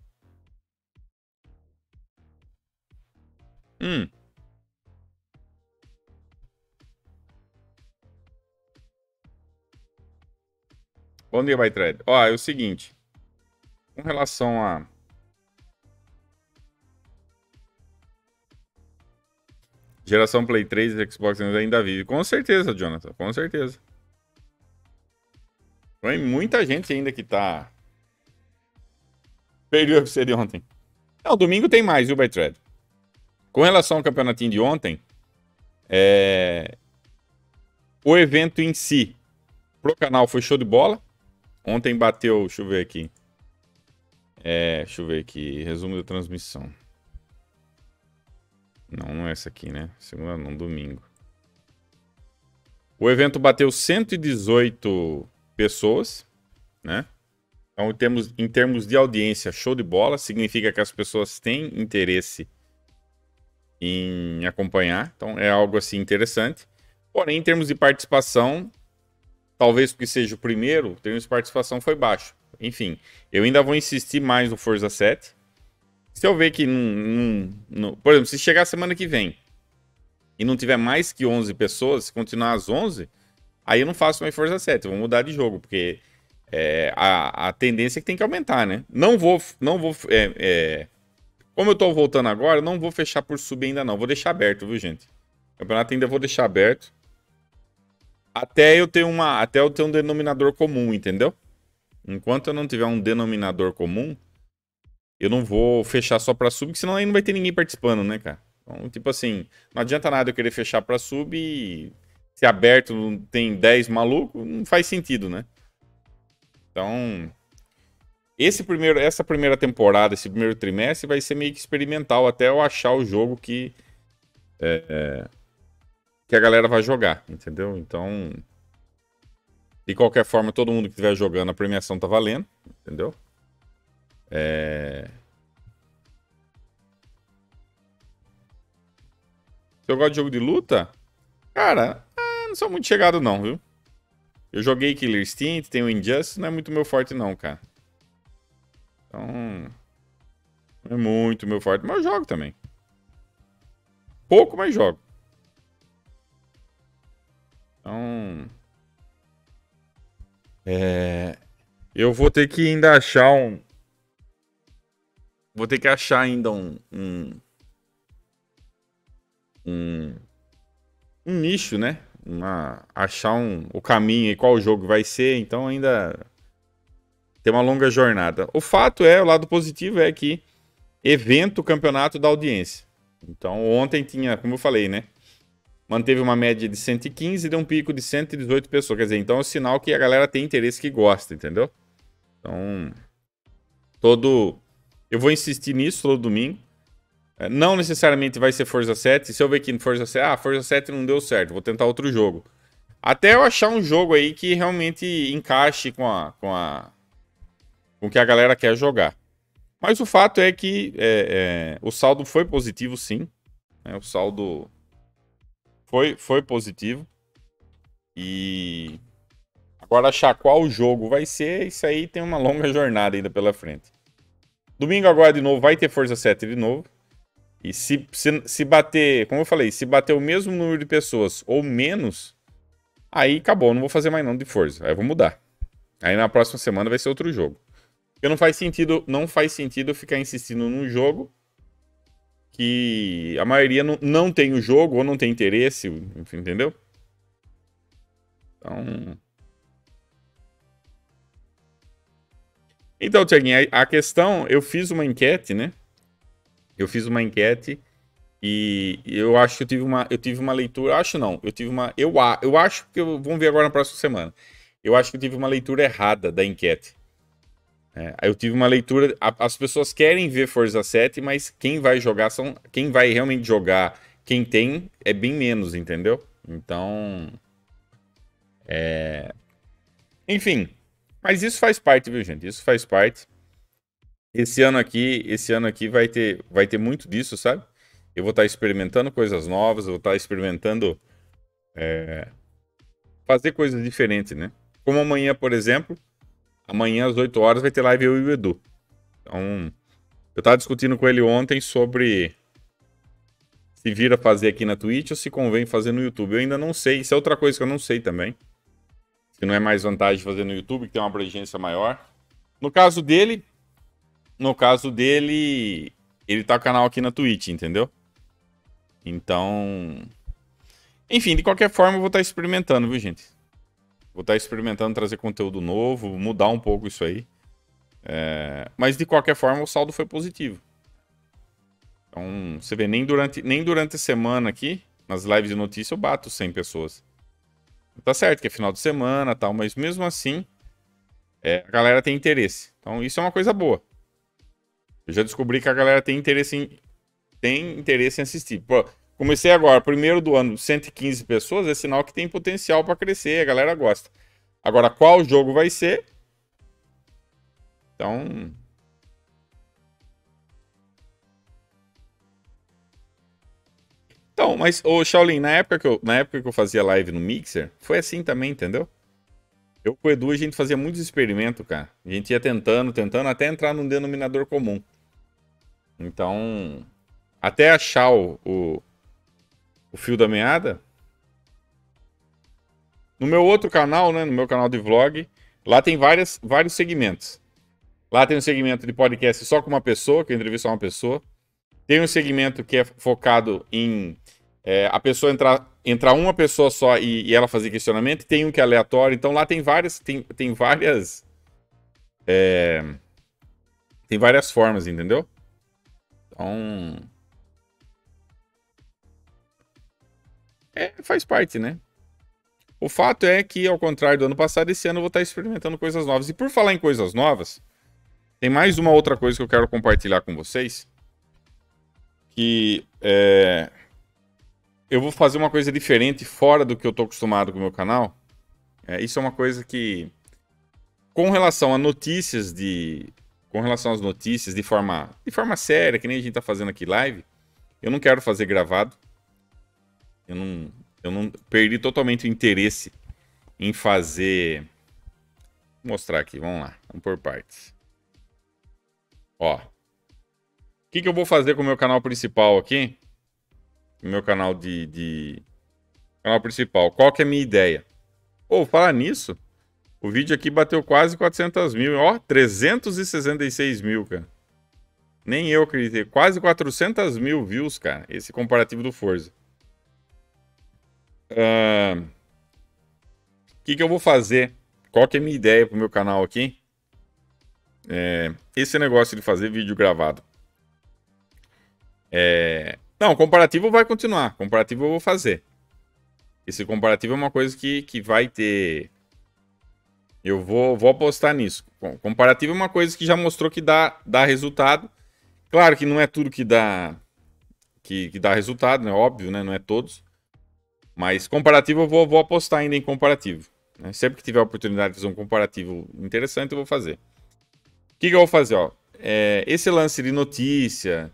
Hum. Bom dia, Bytred. Ó, é o seguinte. Com relação a geração Play 3 e Xbox ainda vive. Com certeza, Jonathan. Com certeza. Tem muita gente ainda que tá... Perdeu o UFC de ontem. Não, domingo tem mais, viu, Bytred? Com relação ao campeonatinho de ontem, o evento em si, pro canal foi show de bola. Ontem bateu, deixa eu ver aqui. Deixa eu ver aqui, resumo da transmissão. Não, não é essa aqui, né? Segunda não, domingo. O evento bateu 118 pessoas, né? Então, em termos de audiência, show de bola. Significa que as pessoas têm interesse em acompanhar. Então, é algo assim interessante. Porém, em termos de participação, talvez porque seja o primeiro, o termo de participação foi baixo. Enfim, eu ainda vou insistir mais no Forza 7. Se eu ver que por exemplo, se chegar semana que vem e não tiver mais que 11 pessoas, se continuar às 11, aí eu não faço mais Forza 7, eu vou mudar de jogo, porque a tendência é que tem que aumentar, né? Como eu tô voltando agora, eu não vou fechar por sub ainda não, vou deixar aberto, viu, gente? O campeonato ainda vou deixar aberto. Até eu ter um denominador comum, entendeu? Enquanto eu não tiver um denominador comum, eu não vou fechar só pra sub, porque senão aí não vai ter ninguém participando, né, cara? Então, tipo assim, não adianta nada eu querer fechar pra sub e se aberto tem 10 malucos, não faz sentido, né? Então, essa primeira temporada, esse primeiro trimestre vai ser meio que experimental até eu achar o jogo que a galera vai jogar, entendeu? Então, de qualquer forma, todo mundo que estiver jogando, a premiação tá valendo, entendeu? Se eu gosto de jogo de luta, cara, não sou muito chegado não, viu? Eu joguei Killer Instinct, tem o Injustice, não é muito meu forte não, cara. Então, não é muito meu forte, mas eu jogo também. Pouco, mas jogo. Então, eu vou ter que ainda achar um... Vou ter que achar ainda um nicho, né? Achar o caminho e qual jogo vai ser, então ainda tem uma longa jornada. O fato é, o lado positivo é que evento campeonato da audiência. Então ontem tinha, como eu falei, né? Manteve uma média de 115 e deu um pico de 118 pessoas. Quer dizer, então é um sinal que a galera tem interesse, que gosta, entendeu? Então, eu vou insistir nisso todo domingo. Não necessariamente vai ser Forza 7. Se eu ver que Forza 7, Forza 7 não deu certo, vou tentar outro jogo. Até eu achar um jogo aí que realmente encaixe com o que a galera quer jogar. Mas o fato é que o saldo foi positivo, sim. O saldo foi positivo. E agora achar qual jogo vai ser, isso aí tem uma longa jornada ainda pela frente. Domingo agora de novo vai ter Forza 7 de novo. E se bater, como eu falei, se bater o mesmo número de pessoas ou menos, aí acabou, não vou fazer mais não de Forza. Aí eu vou mudar. Aí na próxima semana vai ser outro jogo. Porque não faz sentido eu ficar insistindo num jogo que a maioria não tem o jogo ou não tem interesse, entendeu? Então, Tiaguinho, a questão, eu fiz uma enquete, né? Eu fiz uma enquete e eu acho que eu tive uma leitura, acho não, eu acho que vamos ver agora na próxima semana. Eu acho que eu tive uma leitura errada da enquete. Eu tive uma leitura, as pessoas querem ver Forza 7, mas quem vai realmente jogar, quem tem, é bem menos, entendeu? Então, enfim, mas isso faz parte, viu, gente? Isso faz parte. Esse ano aqui vai ter muito disso, sabe? Eu vou estar experimentando coisas novas, eu vou estar experimentando fazer coisas diferentes, né? Como amanhã, por exemplo, amanhã às 8 horas vai ter live eu e o Edu. Então, eu tava discutindo com ele ontem sobre se vira fazer aqui na Twitch ou se convém fazer no YouTube. Eu ainda não sei, isso é outra coisa que eu não sei também. Se não é mais vantagem fazer no YouTube, que tem uma abrangência maior. No caso dele, ele tá com o canal aqui na Twitch, entendeu? Então, enfim, de qualquer forma eu vou estar experimentando, viu, gente? Vou estar experimentando trazer conteúdo novo, mudar um pouco isso aí. Mas de qualquer forma o saldo foi positivo. Então, você vê, nem durante a semana aqui, nas lives de notícia, eu bato 100 pessoas. Tá certo que é final de semana e tal, mas mesmo assim, a galera tem interesse. Então, isso é uma coisa boa. Eu já descobri que a galera tem interesse em assistir. Pô, comecei agora, primeiro do ano, 115 pessoas, é sinal que tem potencial para crescer, a galera gosta. Agora, qual jogo vai ser? Então, mas, ô Shaolin, na época que eu fazia live no Mixer, foi assim também, entendeu? Eu com o Edu, a gente fazia muitos experimentos, cara. A gente ia tentando, até entrar num denominador comum. Então, até achar o fio da meada. No meu outro canal, né, no meu canal de vlog, lá tem vários segmentos. Lá tem um segmento de podcast só com uma pessoa, que eu entrevisto uma pessoa. Tem um segmento que é focado em a pessoa entrar uma pessoa só e ela fazer questionamento. Tem um que é aleatório. Então lá tem várias formas, entendeu? Então faz parte, né? O fato é que, ao contrário do ano passado, esse ano eu vou estar experimentando coisas novas. E por falar em coisas novas, tem mais uma outra coisa que eu quero compartilhar com vocês. Que eu vou fazer uma coisa diferente, fora do que eu tô acostumado com o meu canal. Isso é uma coisa que, com relação às notícias de forma séria, que nem a gente tá fazendo aqui live, eu não quero fazer gravado. Eu não perdi totalmente o interesse em fazer... Vou mostrar aqui, vamos lá. Vamos por partes. Ó. O que eu vou fazer com o meu canal principal aqui? O meu canal canal principal. Qual que é a minha ideia? Pô, falar nisso, o vídeo aqui bateu quase 400 mil. Ó, 366 mil, cara. Nem eu acreditei. Quase 400 mil views, cara. Esse comparativo do Forza. O que eu vou fazer? Qual que é a minha ideia pro meu canal aqui? Esse negócio de fazer vídeo gravado. Não, comparativo vai continuar. Comparativo eu vou fazer. Esse comparativo é uma coisa que vai ter... Eu vou apostar nisso. Comparativo é uma coisa que já mostrou que dá resultado. Claro que não é tudo que dá resultado, né? Óbvio, né? Não é todos. Mas comparativo eu vou apostar ainda em comparativo. Né? Sempre que tiver a oportunidade de fazer um comparativo interessante, eu vou fazer. O que eu vou fazer? Ó? Esse lance de notícia,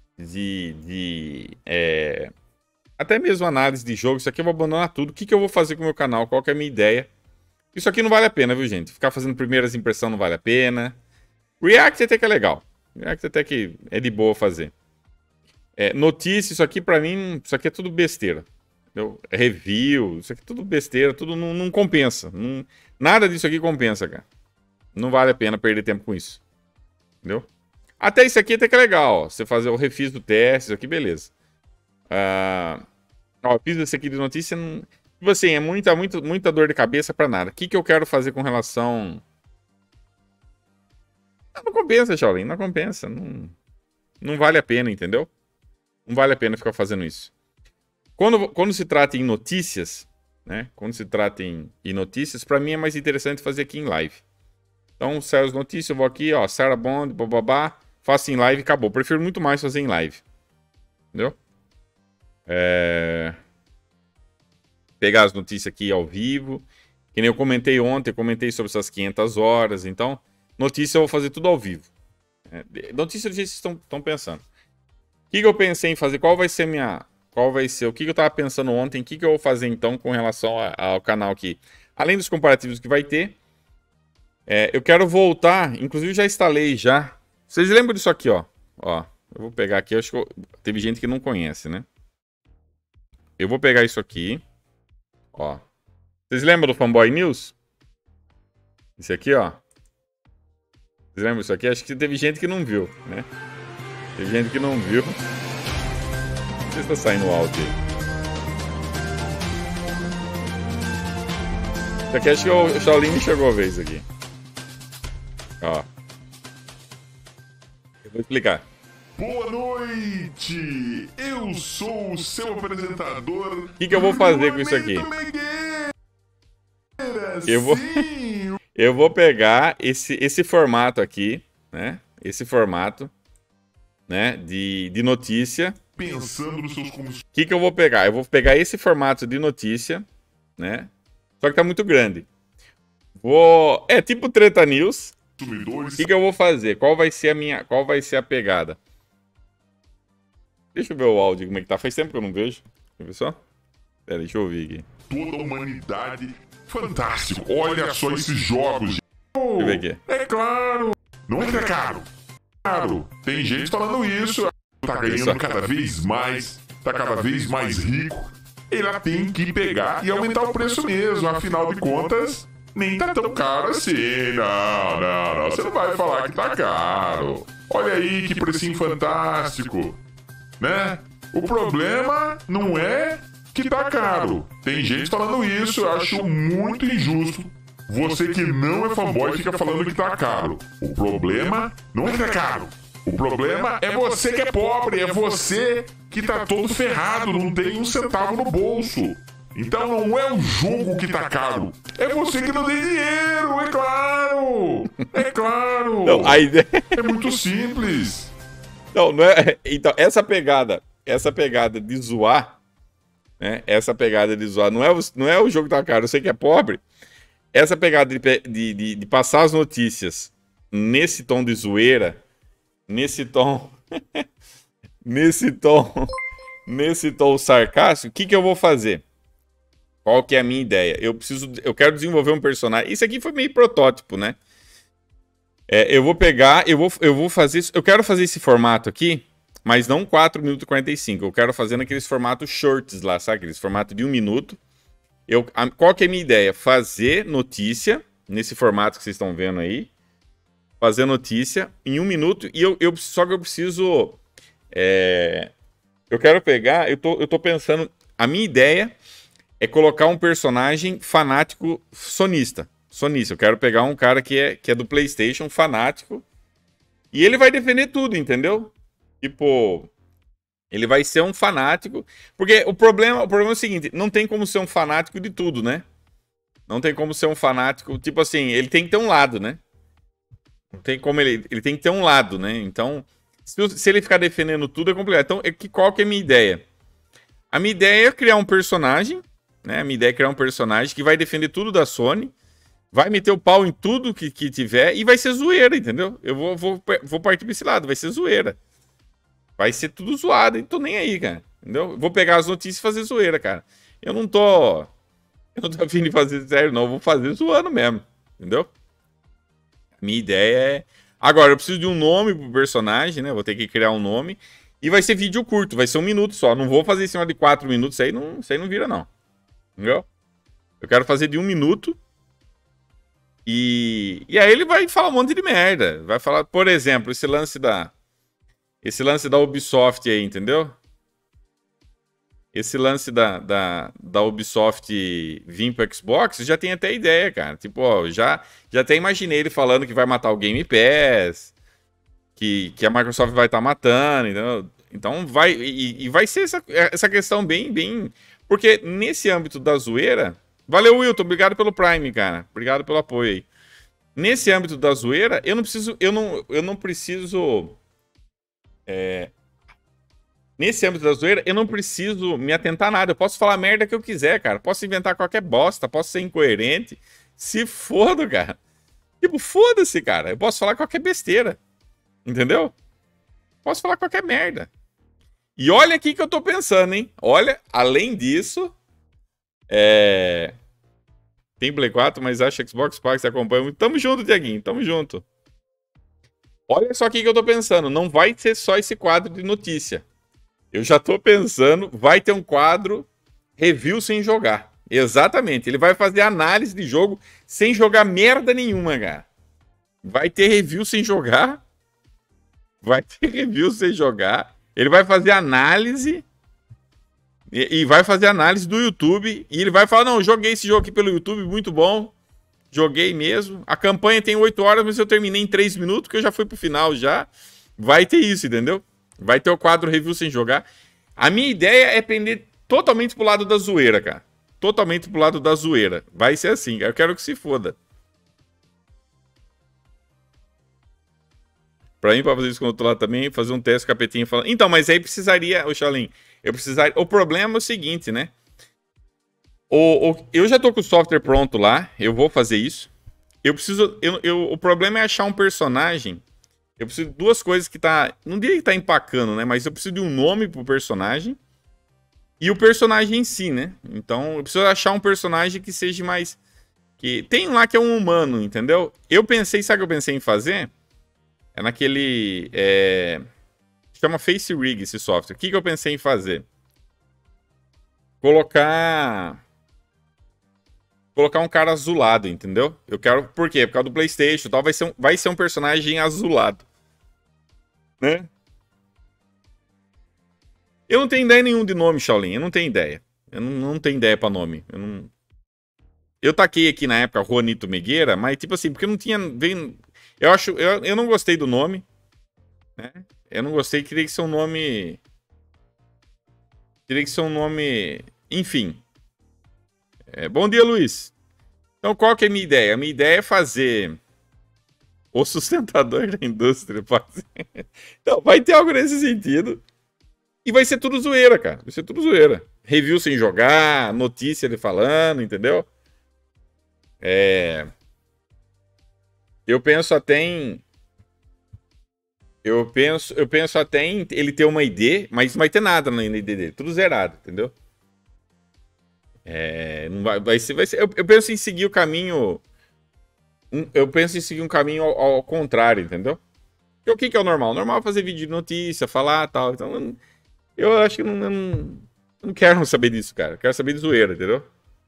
até mesmo análise de jogo, isso aqui eu vou abandonar tudo. O que eu vou fazer com o meu canal? Qual que é a minha ideia? Isso aqui não vale a pena, viu, gente? Ficar fazendo primeiras impressões não vale a pena. React até que é legal. React até que é de boa fazer. Notícia, isso aqui pra mim, isso aqui é tudo besteira. Review, isso aqui é tudo besteira, tudo não compensa. Nada disso aqui compensa, cara. Não vale a pena perder tempo com isso. Entendeu? Até isso aqui até que é legal, ó. Você fazer o refis do teste, isso aqui, beleza. Ó, fiz esse aqui de notícia. Tipo assim, é muita dor de cabeça pra nada. O que eu quero fazer com relação... Não compensa, Shaolin, não compensa. Não vale a pena, entendeu? Não vale a pena ficar fazendo isso. Quando se trata em notícias, né? Quando se trata em notícias, pra mim é mais interessante fazer aqui em live. Então, sai as notícias, eu vou aqui, ó, Sarah Bond, bababá, faço em live e acabou. Prefiro muito mais fazer em live. Entendeu? Pegar as notícias aqui ao vivo. Que nem eu comentei ontem, eu comentei sobre essas 500 horas. Então, notícia eu vou fazer tudo ao vivo. Notícia do jeito que vocês estão pensando. O que eu pensei em fazer? Qual vai ser o que eu tava pensando ontem? O que eu vou fazer então com relação ao canal aqui? Além dos comparativos que vai ter, eu quero voltar, inclusive já instalei já. Vocês lembram disso aqui, ó? Ó, eu vou pegar aqui, acho que teve gente que não conhece, né? Eu vou pegar isso aqui, ó. Vocês lembram do Fanboy News? Esse aqui, ó. Vocês lembram disso aqui? Acho que teve gente que não viu, né? Teve gente que não viu. Não sei se tá saindo o áudio aí. Isso aqui acho que o Shaolin me chegou a ver isso aqui. Ó. Eu vou explicar. Boa noite! Eu sou o seu apresentador. O que eu vou fazer com isso aqui? Eu vou pegar esse formato aqui, né? Esse formato, né? De notícia. Pensando nos seus O que eu vou pegar? Eu vou pegar esse formato de notícia, né? Só que tá muito grande. É tipo Treta News. O que eu vou fazer? Qual vai ser a pegada? Deixa eu ver o áudio, como é que tá. Faz tempo que eu não vejo. Deixa eu ver só. Pera, deixa eu ouvir aqui. Toda a humanidade. Fantástico. Olha só esses jogos. Deixa eu ver aqui. É claro. Não é caro. Claro. Tem gente falando isso. Tá ganhando cada vez mais. Tá cada vez mais rico. Ela tem que pegar e aumentar o preço mesmo. Afinal de contas, nem tá tão caro assim. Não. Você não vai falar que tá caro. Olha aí que precinho fantástico. Né? O problema não é que tá caro. Tem gente falando isso, eu acho muito injusto. Você que não é fanboy fica falando que tá caro. O problema não é que tá caro. O problema é você que é pobre, é você que tá todo ferrado, não tem um centavo no bolso. Então não é o jogo que tá caro, é você que não tem dinheiro, é claro! É claro! Não, a ideia... É muito simples. Não é... Então, essa pegada de zoar, né? Essa pegada de zoar, não é o jogo que tá caro, eu sei que é pobre. Essa pegada de passar as notícias nesse tom de zoeira, nesse tom nesse tom sarcástico, o que eu vou fazer? Qual que é a minha ideia? Eu quero desenvolver um personagem. Isso aqui foi meio protótipo, né? Eu vou pegar, eu vou fazer, eu quero fazer esse formato aqui, mas não 4 minutos e 45. Eu quero fazer naqueles formatos shorts lá, sabe? Aqueles formatos de 1 minuto. Qual que é a minha ideia? Fazer notícia, nesse formato que vocês estão vendo aí. Fazer notícia em 1 minuto. E só que eu preciso... eu quero pegar... Eu tô pensando... A minha ideia é colocar um personagem fanático sonista. Eu quero pegar um cara que é do PlayStation, fanático. E ele vai defender tudo, entendeu? Tipo... Ele vai ser um fanático. Porque o problema é o seguinte: não tem como ser um fanático de tudo, né? Não tem como ser um fanático. Tipo assim, ele tem que ter um lado, né? Não tem como ele tem que ter um lado, né? Então, se ele ficar defendendo tudo, é complicado. Então, qual que é a minha ideia? A minha ideia é criar um personagem, né? A minha ideia é criar um personagem que vai defender tudo da Sony, vai meter o pau em tudo que tiver e vai ser zoeira, entendeu? Eu vou partir pra esse lado, vai ser zoeira. Vai ser tudo zoado, e tô nem aí, cara. Entendeu? Eu vou pegar as notícias e fazer zoeira, cara. Eu não tô afim de fazer sério, não. Eu vou fazer zoando mesmo. Entendeu? A minha ideia é... Agora, eu preciso de um nome pro personagem, né? Vou ter que criar um nome. E vai ser vídeo curto, vai ser 1 minuto só. Não vou fazer em cima de 4 minutos, isso aí não vira, não. Entendeu? Eu quero fazer de 1 minuto. E aí ele vai falar um monte de merda. Vai falar, por exemplo, esse lance da Ubisoft aí, entendeu? Esse lance da Ubisoft vir pro Xbox, já tem até ideia, cara. Tipo, ó, já até imaginei ele falando que vai matar o Game Pass, que a Microsoft vai estar matando, entendeu? Então vai... E vai ser essa questão bem... Porque nesse âmbito da zoeira... Valeu, Wilton, obrigado pelo Prime, cara. Obrigado pelo apoio aí. Nesse âmbito da zoeira, eu não preciso... Nesse âmbito da zoeira, eu não preciso me atentar a nada. Eu posso falar a merda que eu quiser, cara. Posso inventar qualquer bosta, posso ser incoerente. Se foda, cara. Tipo, foda-se, cara. Eu posso falar qualquer besteira. Entendeu? Posso falar qualquer merda. E olha aqui que eu tô pensando, hein? Olha, além disso... Tem Play 4, mas acho que Xbox Pass acompanha muito. Tamo junto, Tiaguinho. Tamo junto. Olha só o que eu tô pensando. Não vai ser só esse quadro de notícia. Eu já tô pensando, vai ter um quadro review sem jogar. Exatamente. Ele vai fazer análise de jogo sem jogar merda nenhuma, cara. Vai ter review sem jogar. Vai ter review sem jogar. Ele vai fazer análise. E vai fazer análise do YouTube. E ele vai falar, não, joguei esse jogo aqui pelo YouTube, muito bom. Joguei mesmo. A campanha tem 8 horas, mas eu terminei em 3 minutos, porque eu já fui pro final já. Vai ter isso, entendeu? Vai ter o quadro review sem jogar. A minha ideia é pender totalmente pro lado da zoeira, cara. Totalmente pro lado da zoeira. Vai ser assim, eu quero que se foda. Pra mim, pra fazer isso quando eu tô lá também, fazer um teste capetinho falando. Então, mas aí precisaria, ô Xalim, o problema é o seguinte, né? Eu já tô com o software pronto lá, eu vou fazer isso. O problema é achar um personagem. Eu preciso de 2 coisas que tá... Não diria que tá empacando, né? Mas eu preciso de um nome pro personagem. E o personagem em si, né? Então, eu preciso achar um personagem que seja mais... Tem um lá que é um humano, entendeu? Sabe o que eu pensei em fazer? É naquele... Chama Face Rig esse software. O que eu pensei em fazer? Colocar um cara azulado, entendeu? Eu quero... Por quê? Por causa do PlayStation e tal. Vai ser um personagem azulado. Né? Eu não tenho ideia nenhuma de nome, Shaolin. Eu não tenho ideia. Eu não tenho ideia pra nome. Eu taquei aqui na época Juanito Megueira, mas tipo assim, porque não tinha... Eu não gostei do nome. Né? Eu não gostei, queria que ser um nome... Enfim. Bom dia, Luiz. Então, qual que é a minha ideia? A minha ideia é fazer o sustentador da indústria. Então, vai ter algo nesse sentido. E vai ser tudo zoeira, cara. Vai ser tudo zoeira. Review sem jogar, notícia ele falando, entendeu? Eu penso até em... Eu penso até em ele ter uma ID, mas não vai ter nada na ID dele. Tudo zerado, entendeu? Não vai ser. Eu penso em seguir o caminho. Eu penso em seguir um caminho ao contrário, entendeu? Porque o que é o normal? O normal é fazer vídeo de notícia, falar tal. Então, eu acho que eu não quero saber disso, cara. Eu quero saber de zoeira, entendeu?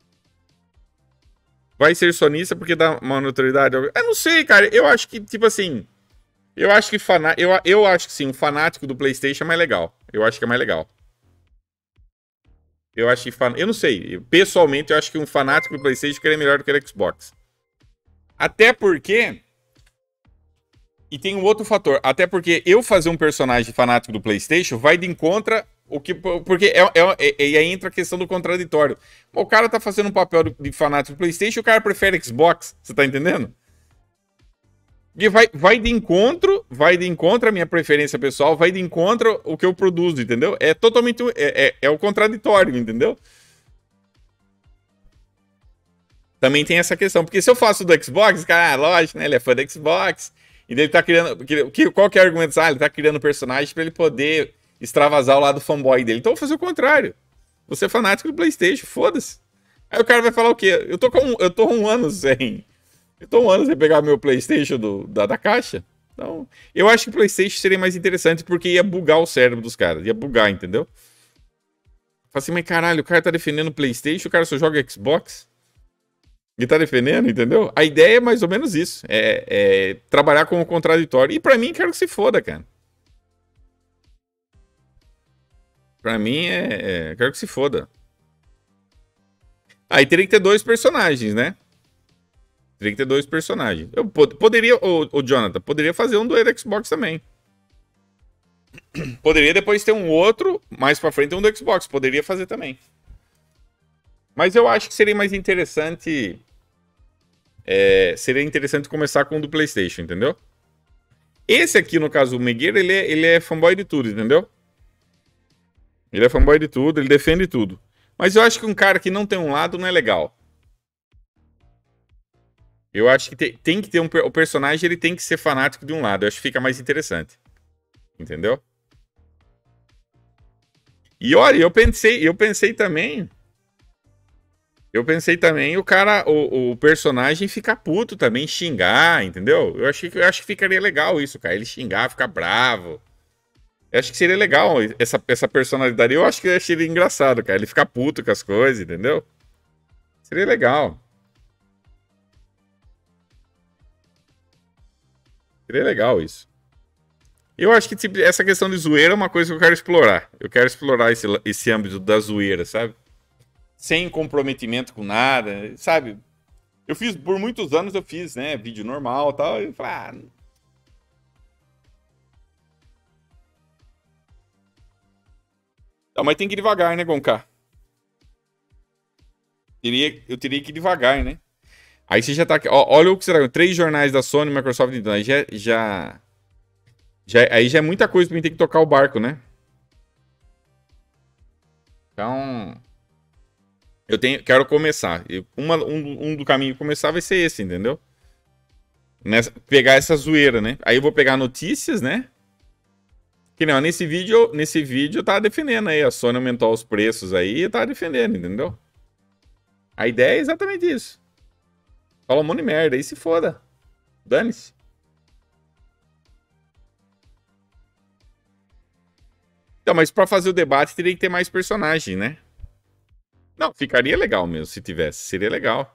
Vai ser sonista porque dá uma notoriedade? Eu não sei, cara. Eu acho que, tipo assim. Eu acho que eu acho que sim, um fanático do PlayStation é mais legal. Eu acho que é mais legal. Eu acho que eu não sei. Pessoalmente, eu acho que um fanático do PlayStation é melhor do que o Xbox. Até porque. E tem um outro fator. Até porque eu fazer um personagem fanático do PlayStation vai de encontro o que. Porque e aí entra a questão do contraditório. O cara tá fazendo um papel de fanático do PlayStation e o cara prefere Xbox. Você tá entendendo? E vai de encontro a minha preferência pessoal, vai de encontro o que eu produzo, entendeu? É totalmente. É o contraditório, entendeu? Também tem essa questão. Porque se eu faço do Xbox, cara, lógico, né? Ele é fã do Xbox. E daí ele tá criando. Qual que é o argumento? Ele tá criando personagem pra ele poder extravasar o lado fanboy dele. Então eu vou fazer o contrário. Você é fanático do PlayStation, foda-se. Aí o cara vai falar o quê? Eu tô um ano sem. Eu tô um ano sem pegar meu PlayStation da caixa. Então, eu acho que o PlayStation seria mais interessante porque ia bugar o cérebro dos caras. Ia bugar, entendeu? Fala assim, mas caralho, o cara tá defendendo o PlayStation, o cara só joga Xbox. E tá defendendo, entendeu? A ideia é mais ou menos isso. É trabalhar com o contraditório. E pra mim, quero que se foda, cara. Pra mim, quero que se foda. Aí teria que ter dois personagens, né? Teria que ter dois personagens. Eu poderia, o Jonathan, poderia fazer um do Xbox também. Poderia depois ter um outro, mais pra frente, um do Xbox. Poderia fazer também. Mas eu acho que seria mais interessante. Seria interessante começar com o do PlayStation, entendeu? Esse aqui, no caso, o Megueira, ele é fanboy de tudo, entendeu? Ele é fanboy de tudo, ele defende tudo. Mas eu acho que um cara que não tem um lado não é legal. Eu acho que tem que ter o personagem, ele tem que ser fanático de um lado. Eu acho que fica mais interessante. Entendeu? E olha, eu pensei também. Eu pensei também o personagem ficar puto também, xingar, entendeu? Eu acho que ficaria legal isso, cara. Ele xingar, ficar bravo. Eu acho que seria legal essa personalidade. Eu acho que eu acharia engraçado, cara. Ele ficar puto com as coisas, entendeu? Seria legal. Seria legal isso. Eu acho que tipo, essa questão de zoeira é uma coisa que eu quero explorar. Eu quero explorar esse âmbito da zoeira, sabe? Sem comprometimento com nada, sabe? Eu fiz, por muitos anos eu fiz, né? Vídeo normal e tal. E eu falei, Não, mas tem que ir devagar, né, Gonká? Eu teria que ir devagar, né? Aí você já tá aqui. Olha o que você tá. 3 jornais da Sony, Microsoft e Nintendo. Aí aí já é muita coisa pra mim ter que tocar o barco, né? Então. Quero começar. Um do caminho começar vai ser esse, entendeu? Pegar essa zoeira, né? Aí eu vou pegar notícias, né? Que não, nesse vídeo tá defendendo aí. A Sony aumentou os preços aí e tá defendendo, entendeu? A ideia é exatamente isso. Fala um monte de merda, aí se foda. Dane-se. Então, mas pra fazer o debate teria que ter mais personagem, né? Não, ficaria legal mesmo se tivesse. Seria legal.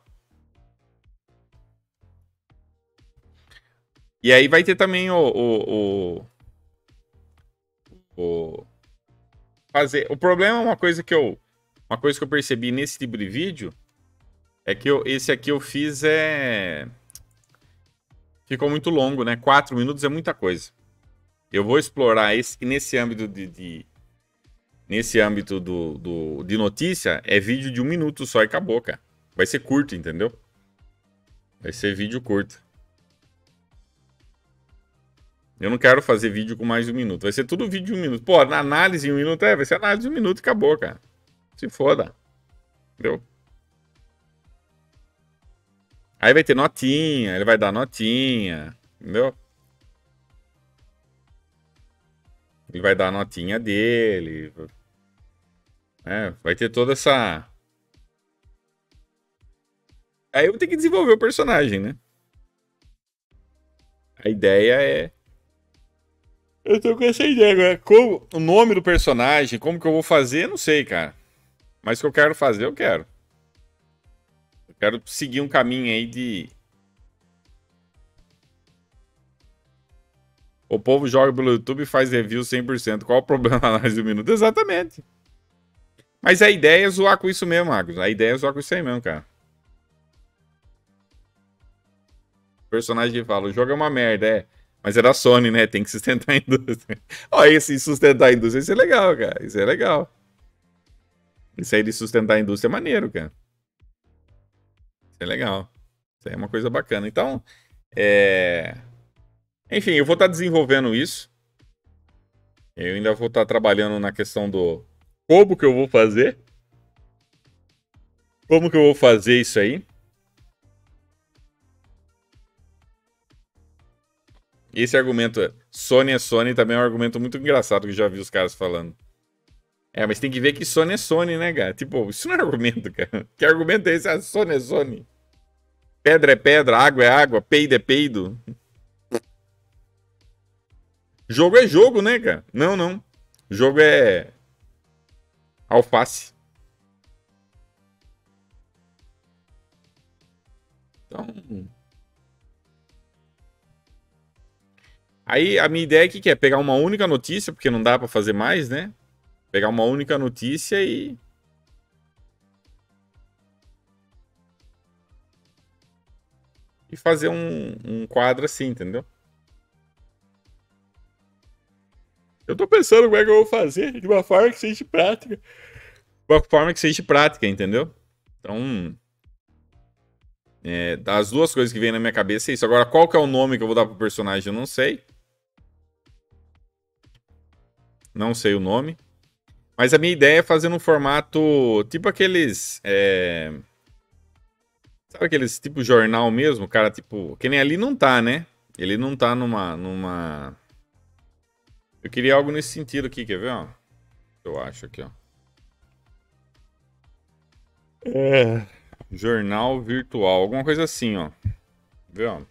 E aí vai ter também fazer. O problema é uma coisa que eu percebi nesse tipo de vídeo é que esse aqui eu fiz ficou muito longo, né? 4 minutos é muita coisa. Eu vou explorar nesse âmbito nesse âmbito de notícia, é vídeo de 1 minuto só e acabou, cara. Vai ser curto, entendeu? Vai ser vídeo curto. Eu não quero fazer vídeo com mais de 1 minuto. Vai ser tudo vídeo de 1 minuto. Pô, na análise em 1 minuto, vai ser análise de 1 minuto e acabou, cara. Se foda. Entendeu? Aí vai ter notinha, ele vai dar notinha, entendeu? Ele vai dar a notinha dele. Vai ter toda essa... Aí eu vou ter que desenvolver o personagem, né? A ideia é... Eu tô com essa ideia agora. Como, o nome do personagem, como que eu vou fazer, não sei, cara. Mas o que eu quero fazer, eu quero. Eu quero seguir um caminho aí de... O povo joga pelo YouTube e faz review 100%. Qual o problema na análise do minuto? Exatamente. Mas a ideia é zoar com isso mesmo, Marcos. A ideia é zoar com isso aí mesmo, cara. O personagem fala, o jogo é uma merda, é. Mas é da Sony, né? Tem que sustentar a indústria. Olha, esse sustentar a indústria, isso é legal, cara. Isso é legal. Isso aí de sustentar a indústria é maneiro, cara. Isso é legal. Isso aí é uma coisa bacana. Então, enfim, eu vou estar desenvolvendo isso. Eu ainda vou estar trabalhando na questão do como que eu vou fazer. Como que eu vou fazer isso aí. Esse argumento, Sony é Sony, também é um argumento muito engraçado que eu já vi os caras falando. Mas tem que ver que Sony é Sony, né, cara? Tipo, isso não é argumento, cara. Que argumento é esse? Ah, Sony é Sony. Pedra é pedra, água é água, peido é peido. Jogo é jogo, né, cara? Não, não. Jogo é alface. Então... Aí a minha ideia aqui é pegar uma única notícia, porque não dá pra fazer mais, né? Pegar uma única notícia e... E fazer um quadro assim, entendeu? Eu tô pensando como é que eu vou fazer de uma forma que seja prática. De uma forma que seja prática, entendeu? Então... das duas coisas que vem na minha cabeça é isso. Agora, qual que é o nome que eu vou dar pro personagem? Eu não sei. Não sei o nome. Mas a minha ideia é fazer num formato tipo aqueles... Sabe aqueles tipo jornal mesmo? Cara, tipo... Que nem ali não tá, né? Ele não tá numa... Eu queria algo nesse sentido aqui, quer ver, ó? Eu acho aqui, ó. Jornal virtual. Alguma coisa assim, ó. Vê, ó.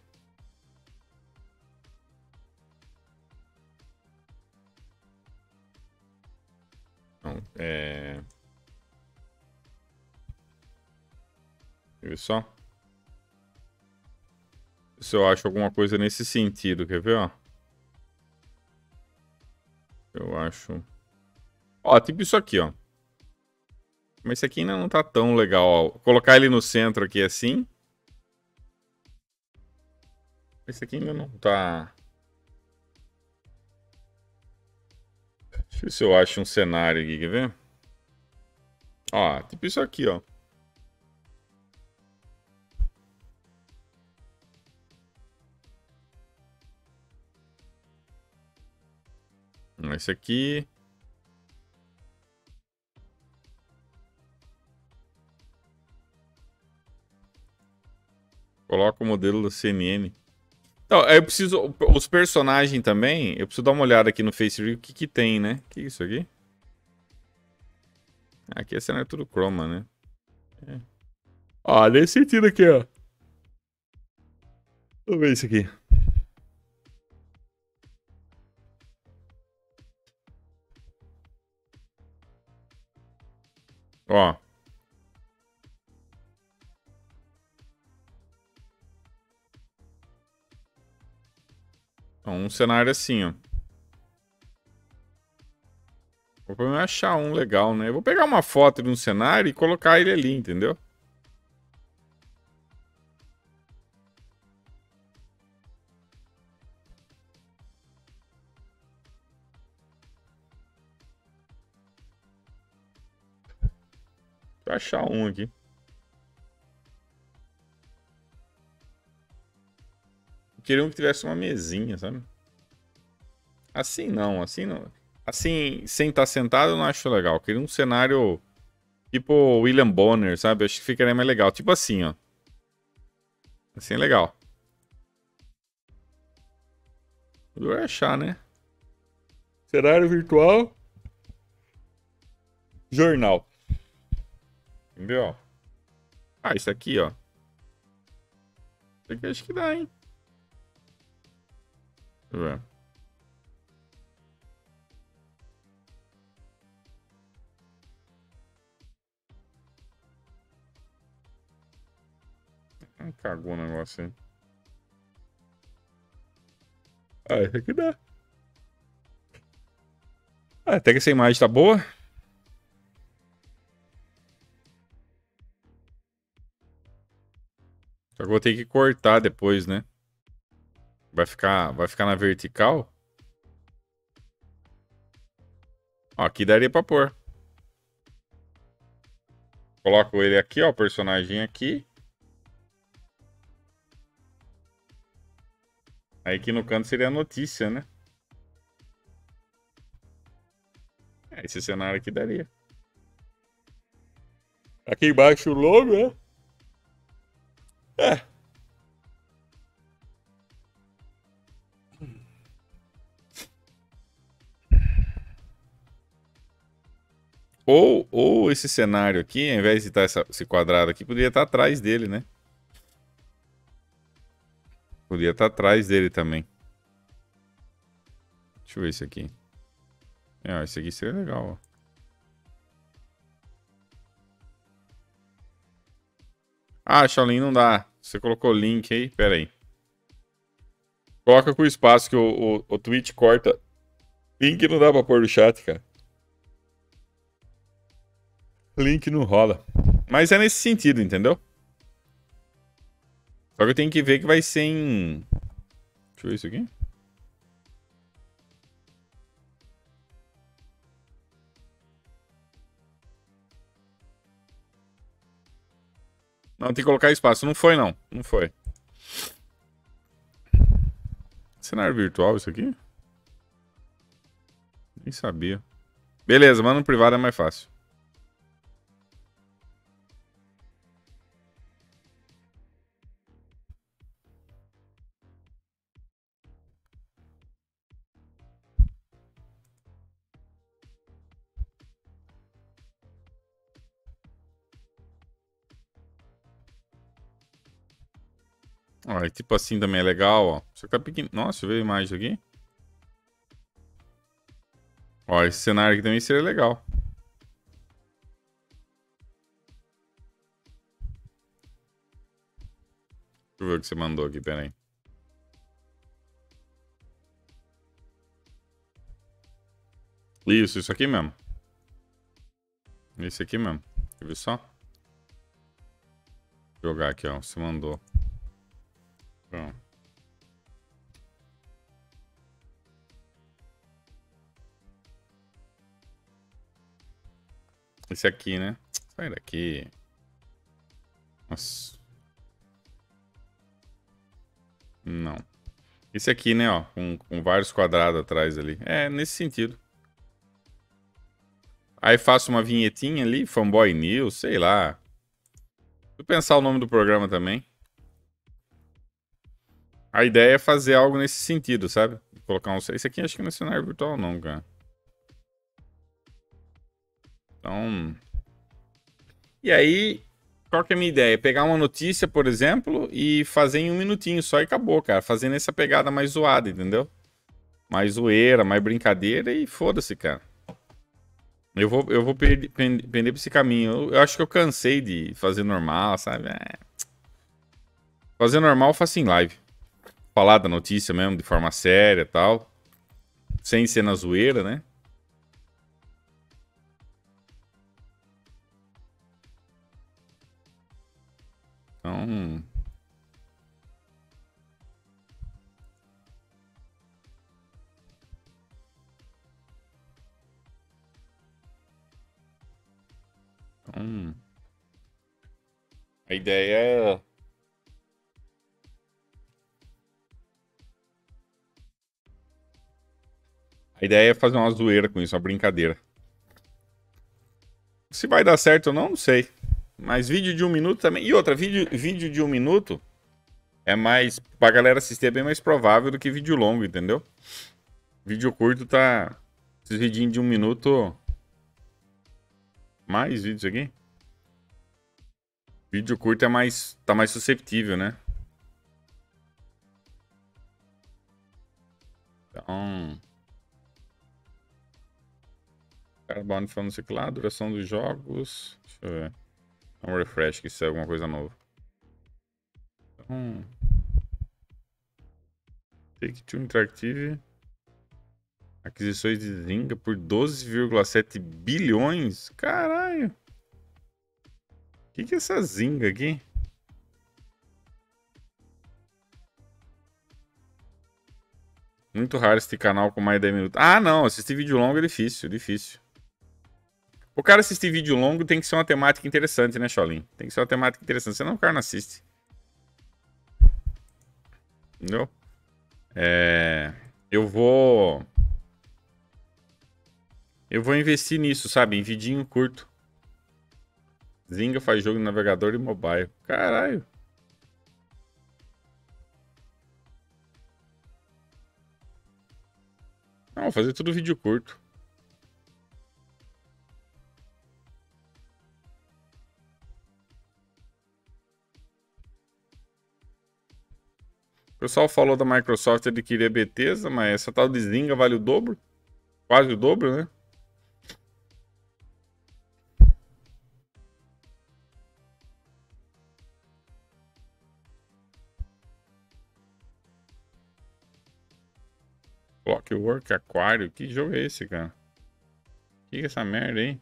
Não, Viu só? Se eu acho alguma coisa nesse sentido, quer ver, ó? Eu acho... Ó, tipo isso aqui, ó. Mas esse aqui ainda não tá tão legal, ó. Vou colocar ele no centro aqui assim. Esse aqui ainda não tá... Deixa eu ver se eu acho um cenário aqui, quer ver? Ó, tipo isso aqui, ó. Esse aqui... Coloca o modelo da CNN. Então, eu preciso... Os personagens também, eu preciso dar uma olhada aqui no Face Review, o que que tem, né? O que é isso aqui? Aqui é cenário tudo chroma, né? Ó, nesse sentido aqui, ó. Vamos ver isso aqui. Ó. Então, um cenário assim, ó. O problema é achar um legal, né? Eu vou pegar uma foto de um cenário e colocar ele ali, entendeu? Deixa eu achar um aqui. Eu queria um que tivesse uma mesinha, sabe? Assim não, assim não. Assim, sem estar sentado, eu não acho legal. Eu queria um cenário tipo William Bonner, sabe? Eu acho que ficaria mais legal. Tipo assim, ó. Assim é legal. Eu vou achar, né? Cenário virtual. Jornal. Entendeu? Ah, isso aqui, ó. Isso aqui acho que dá, hein? Deixa eu ver. Cagou o negócio aí. Ah, isso aqui dá. Ah, até que essa imagem tá boa. Só que eu vou ter que cortar depois, né? Vai ficar na vertical. Ó, aqui daria pra pôr. Coloco ele aqui, ó, o personagem aqui. Aí aqui no canto seria a notícia, né? Esse cenário aqui daria. Aqui embaixo o logo, né? É. Ou esse cenário aqui, ao invés de estar esse quadrado aqui, poderia estar atrás dele, né? Podia estar atrás dele também. Deixa eu ver esse aqui. É, esse aqui seria legal, ó. Ah, Shaolin, não dá. Você colocou o link aí? Pera aí. Coloca com o espaço que o Twitch corta. Link não dá pra pôr no chat, cara. Link não rola. Mas é nesse sentido, entendeu? Só que eu tenho que ver que vai ser em... Deixa eu ver isso aqui. Não, tem que colocar espaço. Não foi, não. Não foi. Cenário virtual isso aqui? Nem sabia. Beleza, manda no privado é mais fácil. Ó, tipo assim também é legal, ó. Só que tá pequeno. Nossa, veio mais aqui. Ó, esse cenário aqui também seria legal. Deixa eu ver o que você mandou aqui, pera aí. Isso aqui mesmo. Esse aqui mesmo. Viu só? Vou jogar aqui, ó. Você mandou. Pronto. Esse aqui, né? Sai daqui. Nossa. Não. Esse aqui, né, ó. Com vários quadrados atrás ali. É, nesse sentido. Aí faço uma vinhetinha ali, Fanboy News, sei lá. Vou pensar o nome do programa também. A ideia é fazer algo nesse sentido, sabe? Colocar um... Esse aqui acho que não é cenário virtual não, cara. Então... E aí, qual que é a minha ideia? Pegar uma notícia, por exemplo, e fazer em um minutinho só e acabou, cara. Fazendo essa pegada mais zoada, entendeu? Mais zoeira, mais brincadeira e foda-se, cara. Eu vou pender pra esse caminho. Eu acho que eu cansei de fazer normal, sabe? Fazer normal eu faço em live. Falar da notícia mesmo, de forma séria e tal. Sem ser na zoeira, né? Então... A ideia é... A ideia é fazer uma zoeira com isso, uma brincadeira. Se vai dar certo ou não, não sei. Mas vídeo de 1 minuto também. E outra, vídeo de 1 minuto é mais... Pra galera assistir é bem mais provável do que vídeo longo, entendeu? Vídeo curto tá... Esses vídeos de 1 minuto. Mais vídeos aqui? Vídeo curto é mais. Tá mais susceptível, né? Então. Carbono falando isso aqui lá. Duração dos jogos. Deixa eu ver. Um refresh que isso é alguma coisa nova. Então. Take-Two Interactive. Aquisições de Zynga por 12,7 bilhões? Caralho. O que é essa Zynga aqui? Muito raro este canal com mais de 10 minutos. Ah, não. Assistir vídeo longo é difícil, difícil. O cara assistir vídeo longo tem que ser uma temática interessante, né, Shaolin? Tem que ser uma temática interessante, senão o cara não assiste. Entendeu? Eu vou investir nisso, sabe? Em vidinho curto. Zynga faz jogo no navegador e mobile. Caralho. Não, vou fazer tudo vídeo curto. O pessoal falou da Microsoft adquirir a Bethesda, mas essa tal de Zynga vale o dobro? Quase o dobro, né? Clockwork Aquário. Que jogo é esse, cara? Que é essa merda aí?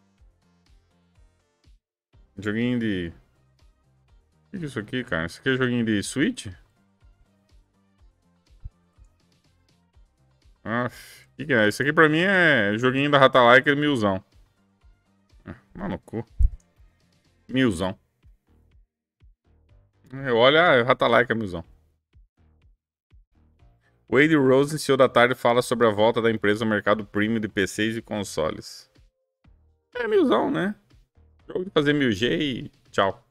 Joguinho de... O que é isso aqui, cara? Isso aqui é joguinho de Switch? Aff, o que é? Isso aqui pra mim é joguinho da Ratalaika e milzão. Mano, cu. Milzão. Olha, Ratalaika, milzão. Wade Rose, CEO da tarde, fala sobre a volta da empresa ao mercado premium de PCs e consoles. É milzão, né? Jogo de fazer 1000G e tchau.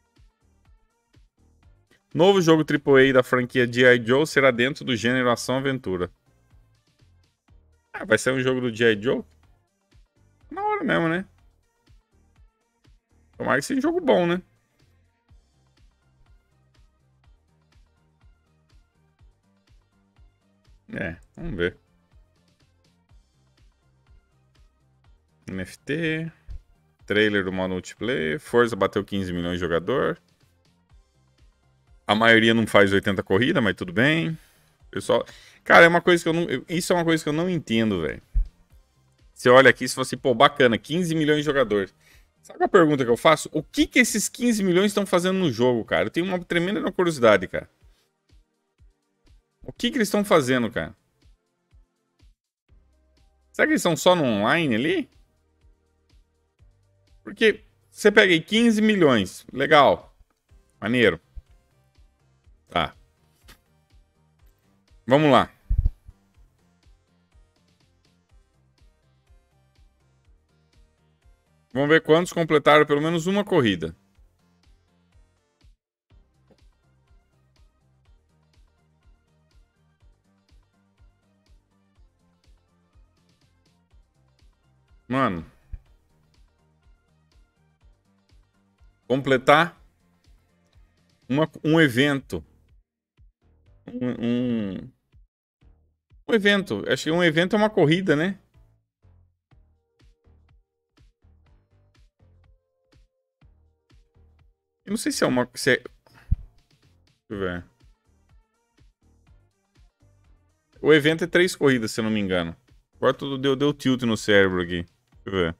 Novo jogo AAA da franquia G.I. Joe será dentro do gênero ação-aventura. Ah, vai ser um jogo do G.I. Joe? Na hora mesmo, né? Tomara que seja um jogo bom, né? Vamos ver. NFT. Trailer do modo multiplayer. Forza bateu 15 milhões de jogador. A maioria não faz 80 corridas, mas tudo bem. Pessoal, cara, é uma coisa que eu não. Isso é uma coisa que eu não entendo, velho. Você olha aqui e fala assim, pô, bacana, 15 milhões de jogadores. Sabe a pergunta que eu faço? O que esses 15 milhões estão fazendo no jogo, cara? Eu tenho uma tremenda curiosidade, cara. O que eles estão fazendo, cara? Será que eles estão só no online ali? Porque você pega aí 15 milhões. Legal. Maneiro. Tá. Vamos lá. Vamos ver quantos completaram pelo menos uma corrida. Mano. Completar um evento. Um evento. Acho que um evento é uma corrida, né? Eu não sei se é uma... Deixa eu ver. O evento é 3 corridas, se eu não me engano. Agora tudo deu tilt no cérebro aqui. Deixa eu ver.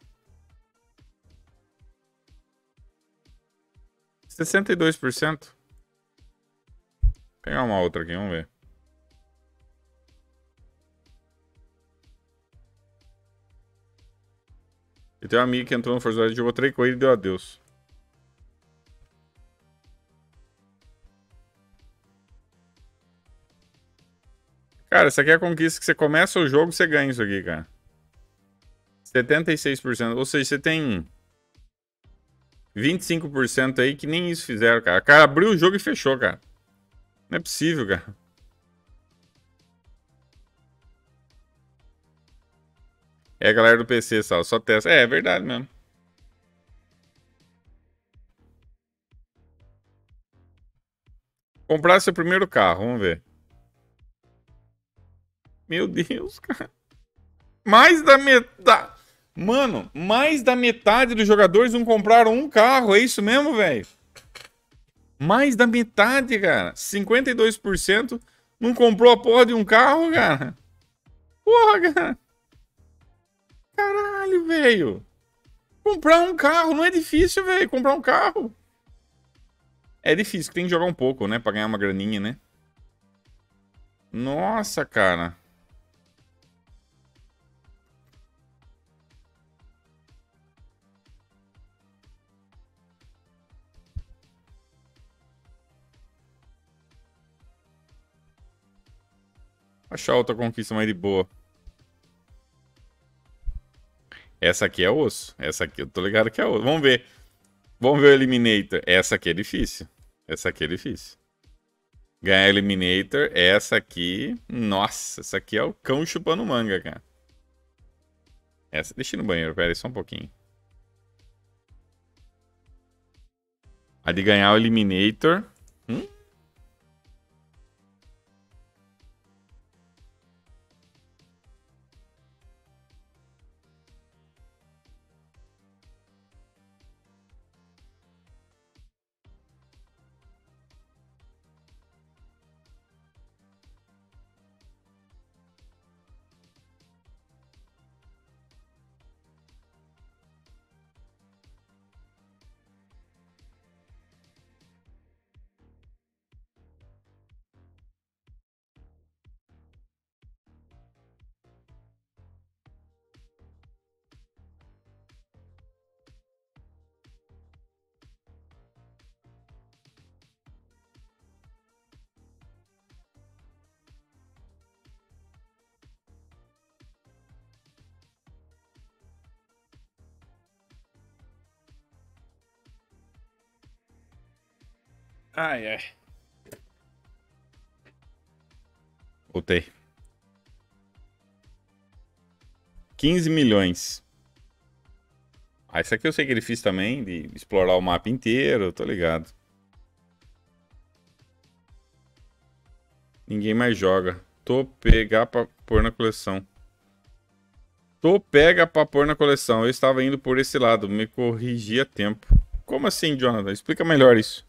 62%. Vou pegar uma outra aqui, vamos ver. Eu tenho um amigo que entrou no Forza Horizon, jogou 3 corridas e deu adeus. Cara, essa aqui é a conquista que você começa o jogo, você ganha isso aqui, cara. 76%. Ou seja, você tem 25% aí que nem isso fizeram, cara. O cara abriu o jogo e fechou, cara. Não é possível, cara. É a galera do PC, só testa. É verdade mesmo. Comprar seu primeiro carro, vamos ver. Meu Deus, cara. Mais da metade. Mano, mais da metade dos jogadores não compraram um carro. É isso mesmo, velho? Mais da metade, cara. 52% não comprou a porra de um carro, cara. Porra, cara. Caralho, velho. Comprar um carro não é difícil, velho. Comprar um carro. É difícil, tem que jogar um pouco, né? Pra ganhar uma graninha, né? Nossa, cara. Achar outra conquista mais de boa. Essa aqui é osso. Essa aqui eu tô ligado que é osso. Vamos ver. Vamos ver o Eliminator. Essa aqui é difícil. Essa aqui é difícil. Ganhar Eliminator. Essa aqui. Nossa, essa aqui é o cão chupando manga, cara. Essa. Deixa eu ir no banheiro, pera aí só um pouquinho. A de ganhar o Eliminator. Ai, ai. Voltei. 15 milhões. Ah, isso aqui eu sei que ele fez também, de explorar o mapa inteiro, tô ligado. Ninguém mais joga. Tô pegar pra pôr na coleção. Tô pega pra pôr na coleção. Eu estava indo por esse lado, me corrigi a tempo. Como assim, Jonathan? Explica melhor isso.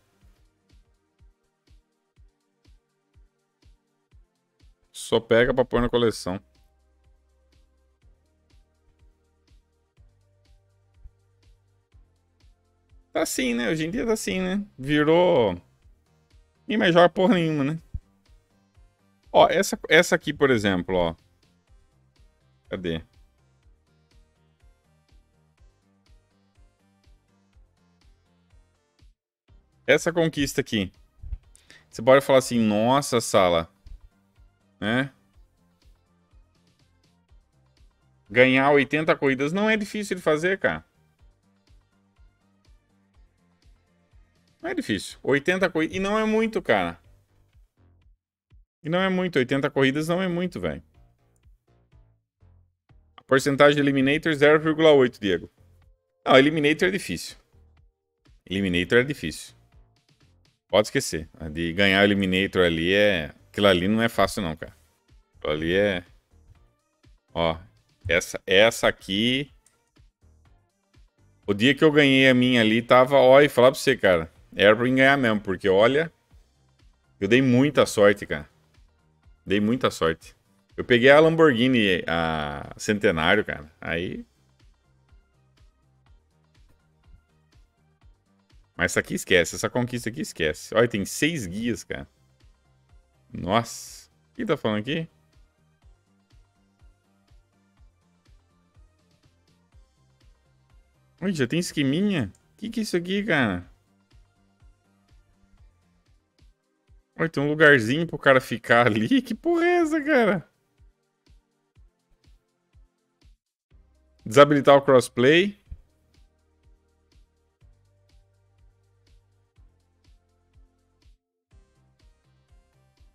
Só pega pra pôr na coleção. Tá assim, né? Hoje em dia tá assim, né? Virou. Ninguém mais joga porra nenhuma, né? Ó, essa aqui, por exemplo, ó. Cadê? Essa conquista aqui. Você pode falar assim, nossa, Sala. Né? Ganhar 80 corridas não é difícil de fazer, cara. Não é difícil. 80 corridas. E não é muito, cara. E não é muito. 80 corridas não é muito, velho. A porcentagem de Eliminator 0,8, Diego. Não, Eliminator é difícil. Eliminator é difícil. Pode esquecer. A de ganhar o Eliminator ali é... Aquilo ali não é fácil não, cara. Aquilo ali é... Ó, essa aqui... O dia que eu ganhei a minha ali, tava... Ó, e falar pra você, cara. Era pra mim ganhar mesmo, porque olha... Eu dei muita sorte, cara. Dei muita sorte. Eu peguei a Lamborghini, a Centenário, cara. Aí... Mas essa aqui esquece. Essa conquista aqui esquece. Olha, tem 6 guias, cara. Nossa. O que tá falando aqui? Ui, já tem esqueminha? Que é isso aqui, cara? Olha, tem um lugarzinho pro cara ficar ali. Que porra é essa, cara? Desabilitar o crossplay.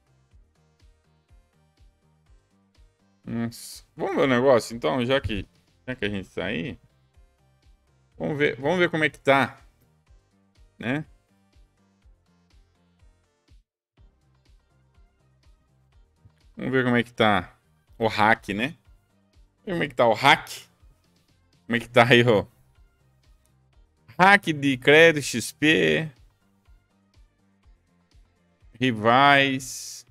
Nossa. Vamos ver o negócio, então, já que Já que a gente tá aí, vamos ver como é que tá, né? Vamos ver como é que tá o hack, né? Como é que tá o hack? Como é que tá aí, ó? Hack de crédito XP. Rivais.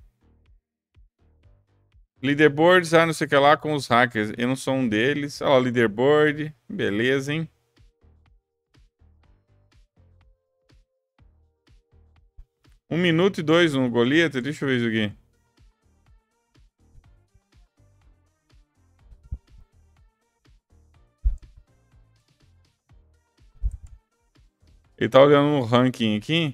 Leaderboards, não sei o que lá com os hackers. Eu não sou um deles. Olha lá, leaderboard. Beleza, hein? Um minuto e 2 no Goliath. Deixa eu ver isso aqui. Ele tá olhando o ranking aqui.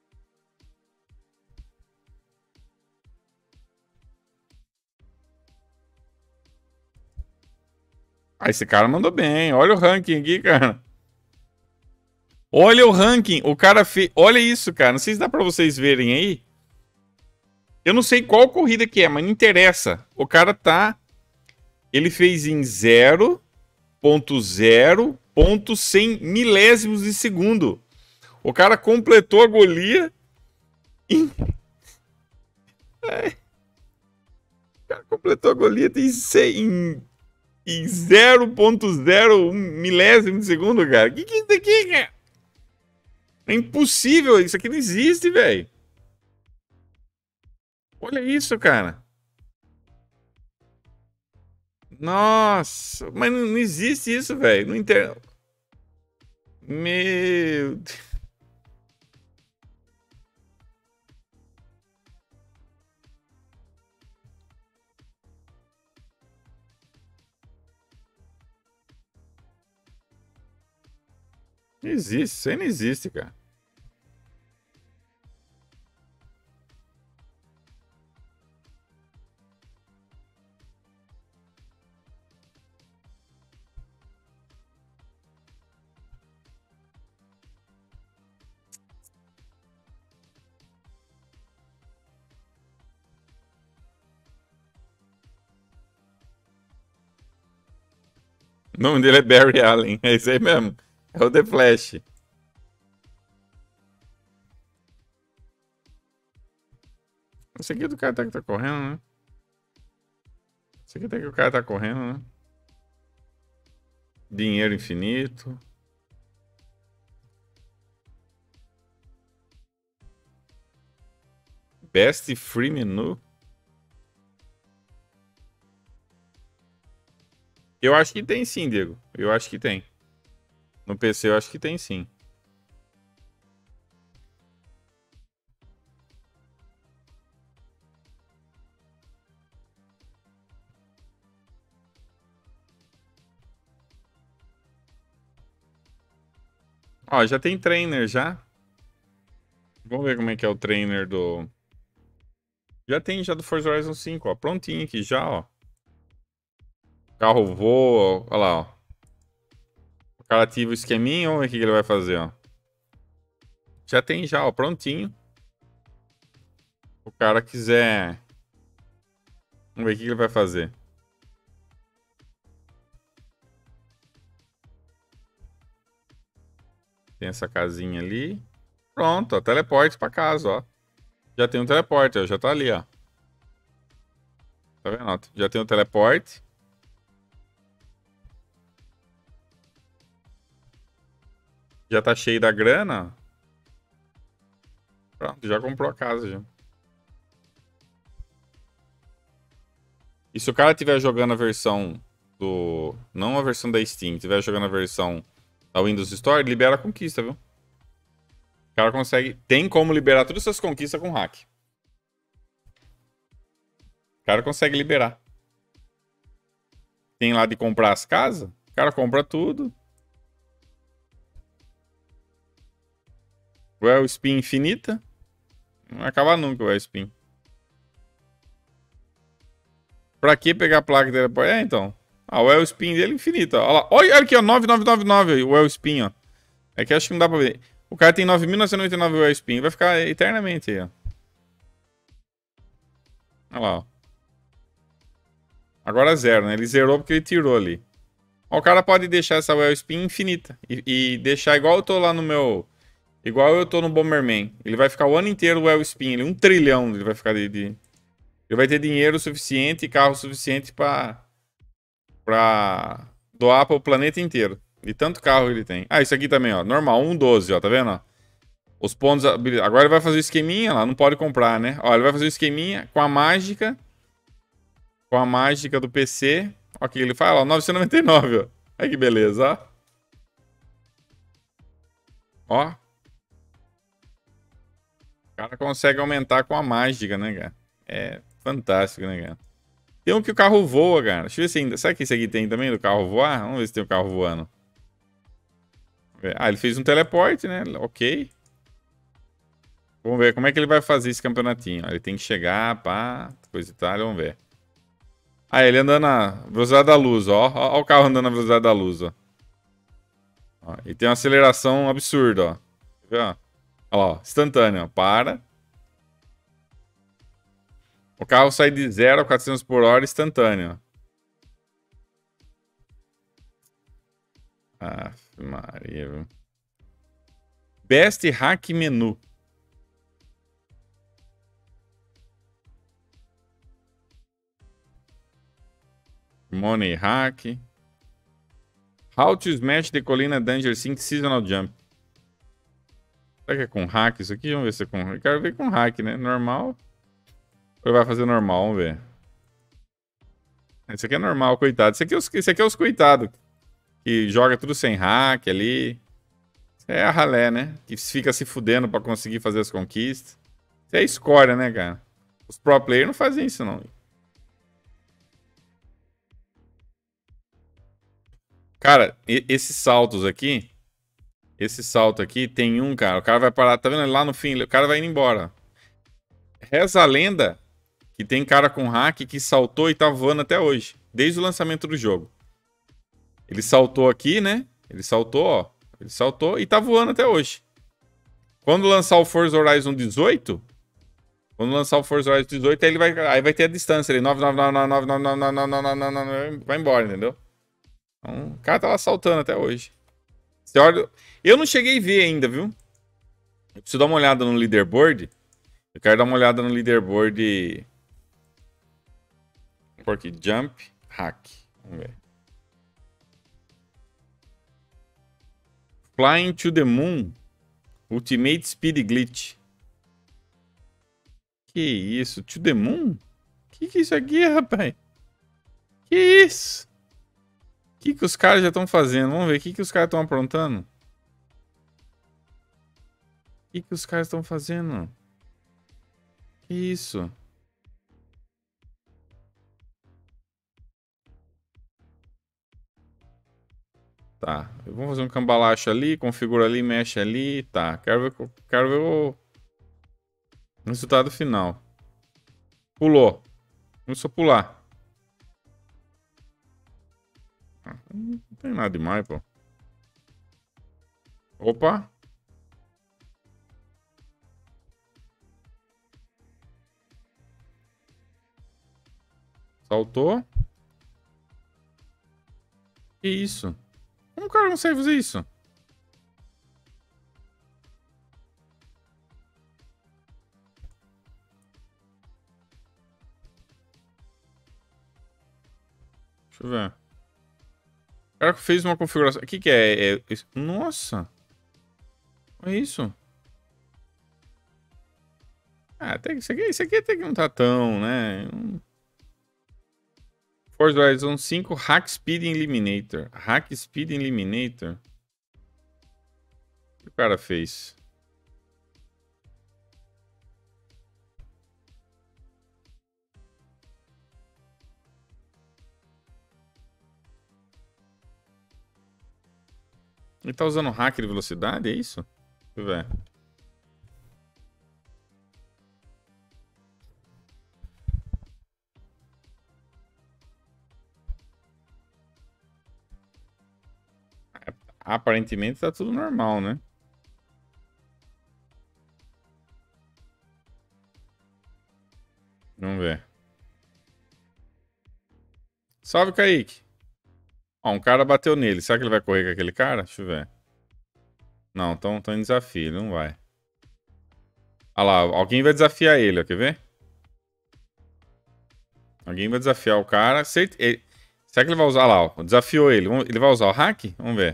Ah, esse cara mandou bem. Olha o ranking aqui, cara. Olha o ranking. O cara fez... Olha isso, cara. Não sei se dá pra vocês verem aí. Eu não sei qual corrida que é, mas não interessa. O cara tá... Ele fez em 0.0.100 milésimos de segundo. O cara completou a golia em... O cara completou a golia em 0.01 milésimo de segundo, cara. Que é isso aqui, cara? É impossível. Isso aqui não existe, velho. Olha isso, cara. Nossa, mas não existe isso, velho. Não inter... Meu Deus. Não existe, isso aí não existe, cara. O nome dele é Barry Allen. É isso aí mesmo. É o The Flash. Esse aqui é do cara que tá correndo, né? Esse aqui é que o cara tá correndo, né? Dinheiro infinito. Best Free Menu. Eu acho que tem sim, Diego. Eu acho que tem. No PC eu acho que tem sim. Ó, já tem trainer já. Vamos ver como é que é o trainer do... Já tem já do Forza Horizon 5, ó. Prontinho aqui já, ó. Carro voa, olha lá, ó. O cara ativa o esqueminha, vamos ver o que ele vai fazer, ó. Já tem já, ó, prontinho. O cara quiser... Vamos ver o que ele vai fazer. Tem essa casinha ali. Pronto, ó, teleporte pra casa, ó. Já tem um teleporte, ó, já tá ali, ó. Tá vendo? Ó, já tem um teleporte. Já tá cheio da grana. Pronto, já comprou a casa, já. E se o cara estiver jogando a versão do... Não a versão da Steam, estiver jogando a versão da Windows Store, libera a conquista, viu? O cara consegue... Tem como liberar todas essas conquistas com hack. O cara consegue liberar. Tem lá de comprar as casas. O cara compra tudo. O Wellspin infinita. Não vai acabar nunca o Wellspin. Pra que pegar a placa de teleporte? É, então. Ah, o Wellspin dele é infinito. Ó. Olha lá. Olha aqui, ó. 9999 o Wellspin, ó. É que acho que não dá pra ver. O cara tem 9.999 Wellspin. Vai ficar eternamente aí, ó. Olha lá, ó. Agora zero, né? Ele zerou porque ele tirou ali. O cara pode deixar essa well spin infinita e deixar igual eu tô lá no meu... Igual eu tô no Bomberman. Ele vai ficar o ano inteiro well spin. Ele, 1 trilhão ele vai ficar Ele vai ter dinheiro suficiente e carro suficiente pra doar pro planeta inteiro. De tanto carro ele tem. Ah, isso aqui também, ó. Normal, 1,12, ó. Tá vendo, ó? Os pontos... Agora ele vai fazer o esqueminha lá. Não pode comprar, né? Ó, ele vai fazer o esqueminha com a mágica. Com a mágica do PC. Ó, o que ele fala, ó. 999, ó. Olha que beleza, ó. Ó. O cara consegue aumentar com a mágica, né, cara? É fantástico, né, cara? Tem um que o carro voa, cara. Deixa eu ver se ainda... Será que esse aqui tem também do carro voar? Vamos ver se tem o carro voando. Ah, ele fez um teleporte, né? Ok. Vamos ver como é que ele vai fazer esse campeonatinho. Ele tem que chegar, pá, coisa e tal, vamos ver. Ah, ele andando na velocidade da luz, ó. Ó o carro andando na velocidade da luz, ó. Ó, e tem uma aceleração absurda, ó. Quer ver, ó? Olha lá, ó. Instantâneo, ó. Para. O carro sai de 0 a 400 por hora instantâneo, ó. Ah, Maria, viu? Best Hack Menu. Money Hack. How to Smash the Colina Danger Sync Seasonal Jump. Será que é com hack isso aqui? Vamos ver se é com... Eu quero ver com hack, né? Normal. Ou ele vai fazer normal? Vamos ver. Esse aqui é normal, coitado. Esse aqui é os coitados. Que joga tudo sem hack ali. Isso é a ralé, né? Que fica se fudendo pra conseguir fazer as conquistas. Isso é escória, né, cara? Os pro players não fazem isso, não. Cara, esses saltos aqui... Esse salto aqui tem um, cara. O cara vai parar, tá vendo? Lá no fim, o cara vai indo embora. Reza a lenda que tem cara com hack que saltou e tá voando até hoje. Desde o lançamento do jogo. Ele saltou aqui, né? Ele saltou, ó. Ele saltou e tá voando até hoje. Quando lançar o Forza Horizon 18... Quando lançar o Forza Horizon 18, aí vai ter a distância ali. 999999999 vai embora, entendeu? Então, o cara tá lá saltando até hoje. Você olha... Eu não cheguei a ver ainda, viu? Eu preciso dar uma olhada no leaderboard. Eu quero dar uma olhada no leaderboard. Por aqui, Jump Hack. Vamos ver. Flying to the Moon. Ultimate Speed Glitch. Que isso? To the Moon? Que é isso aqui, rapaz? Que isso? O que os caras já estão fazendo? Vamos ver o que os caras estão aprontando. O que os caras estão fazendo? Que isso? Tá, vamos fazer um cambalacho ali, configura ali, mexe ali, tá. Quero ver o resultado final. Pulou. Começou a pular. Não tem nada demais, pô. Opa. Saltou. Que isso? Como o cara consegue fazer isso? Deixa eu ver. O cara fez uma configuração. O que é? Nossa. Olha isso. Ah, até que isso aqui até que não tá tão, né? Forza Horizon 5 Hack Speed Eliminator. Hack Speed Eliminator. O que o cara fez? Ele tá usando hack de velocidade, é isso? Deixa eu ver. Aparentemente tá tudo normal, né? Vamos ver. Salve, Kaique. Ó, um cara bateu nele. Será que ele vai correr com aquele cara? Deixa eu ver. Não, tão em desafio, ele não vai. Olha lá, alguém vai desafiar ele, ó, quer ver? Alguém vai desafiar o cara. Será que ele vai usar lá, ó? Desafiou ele. Ele vai usar o hack? Vamos ver.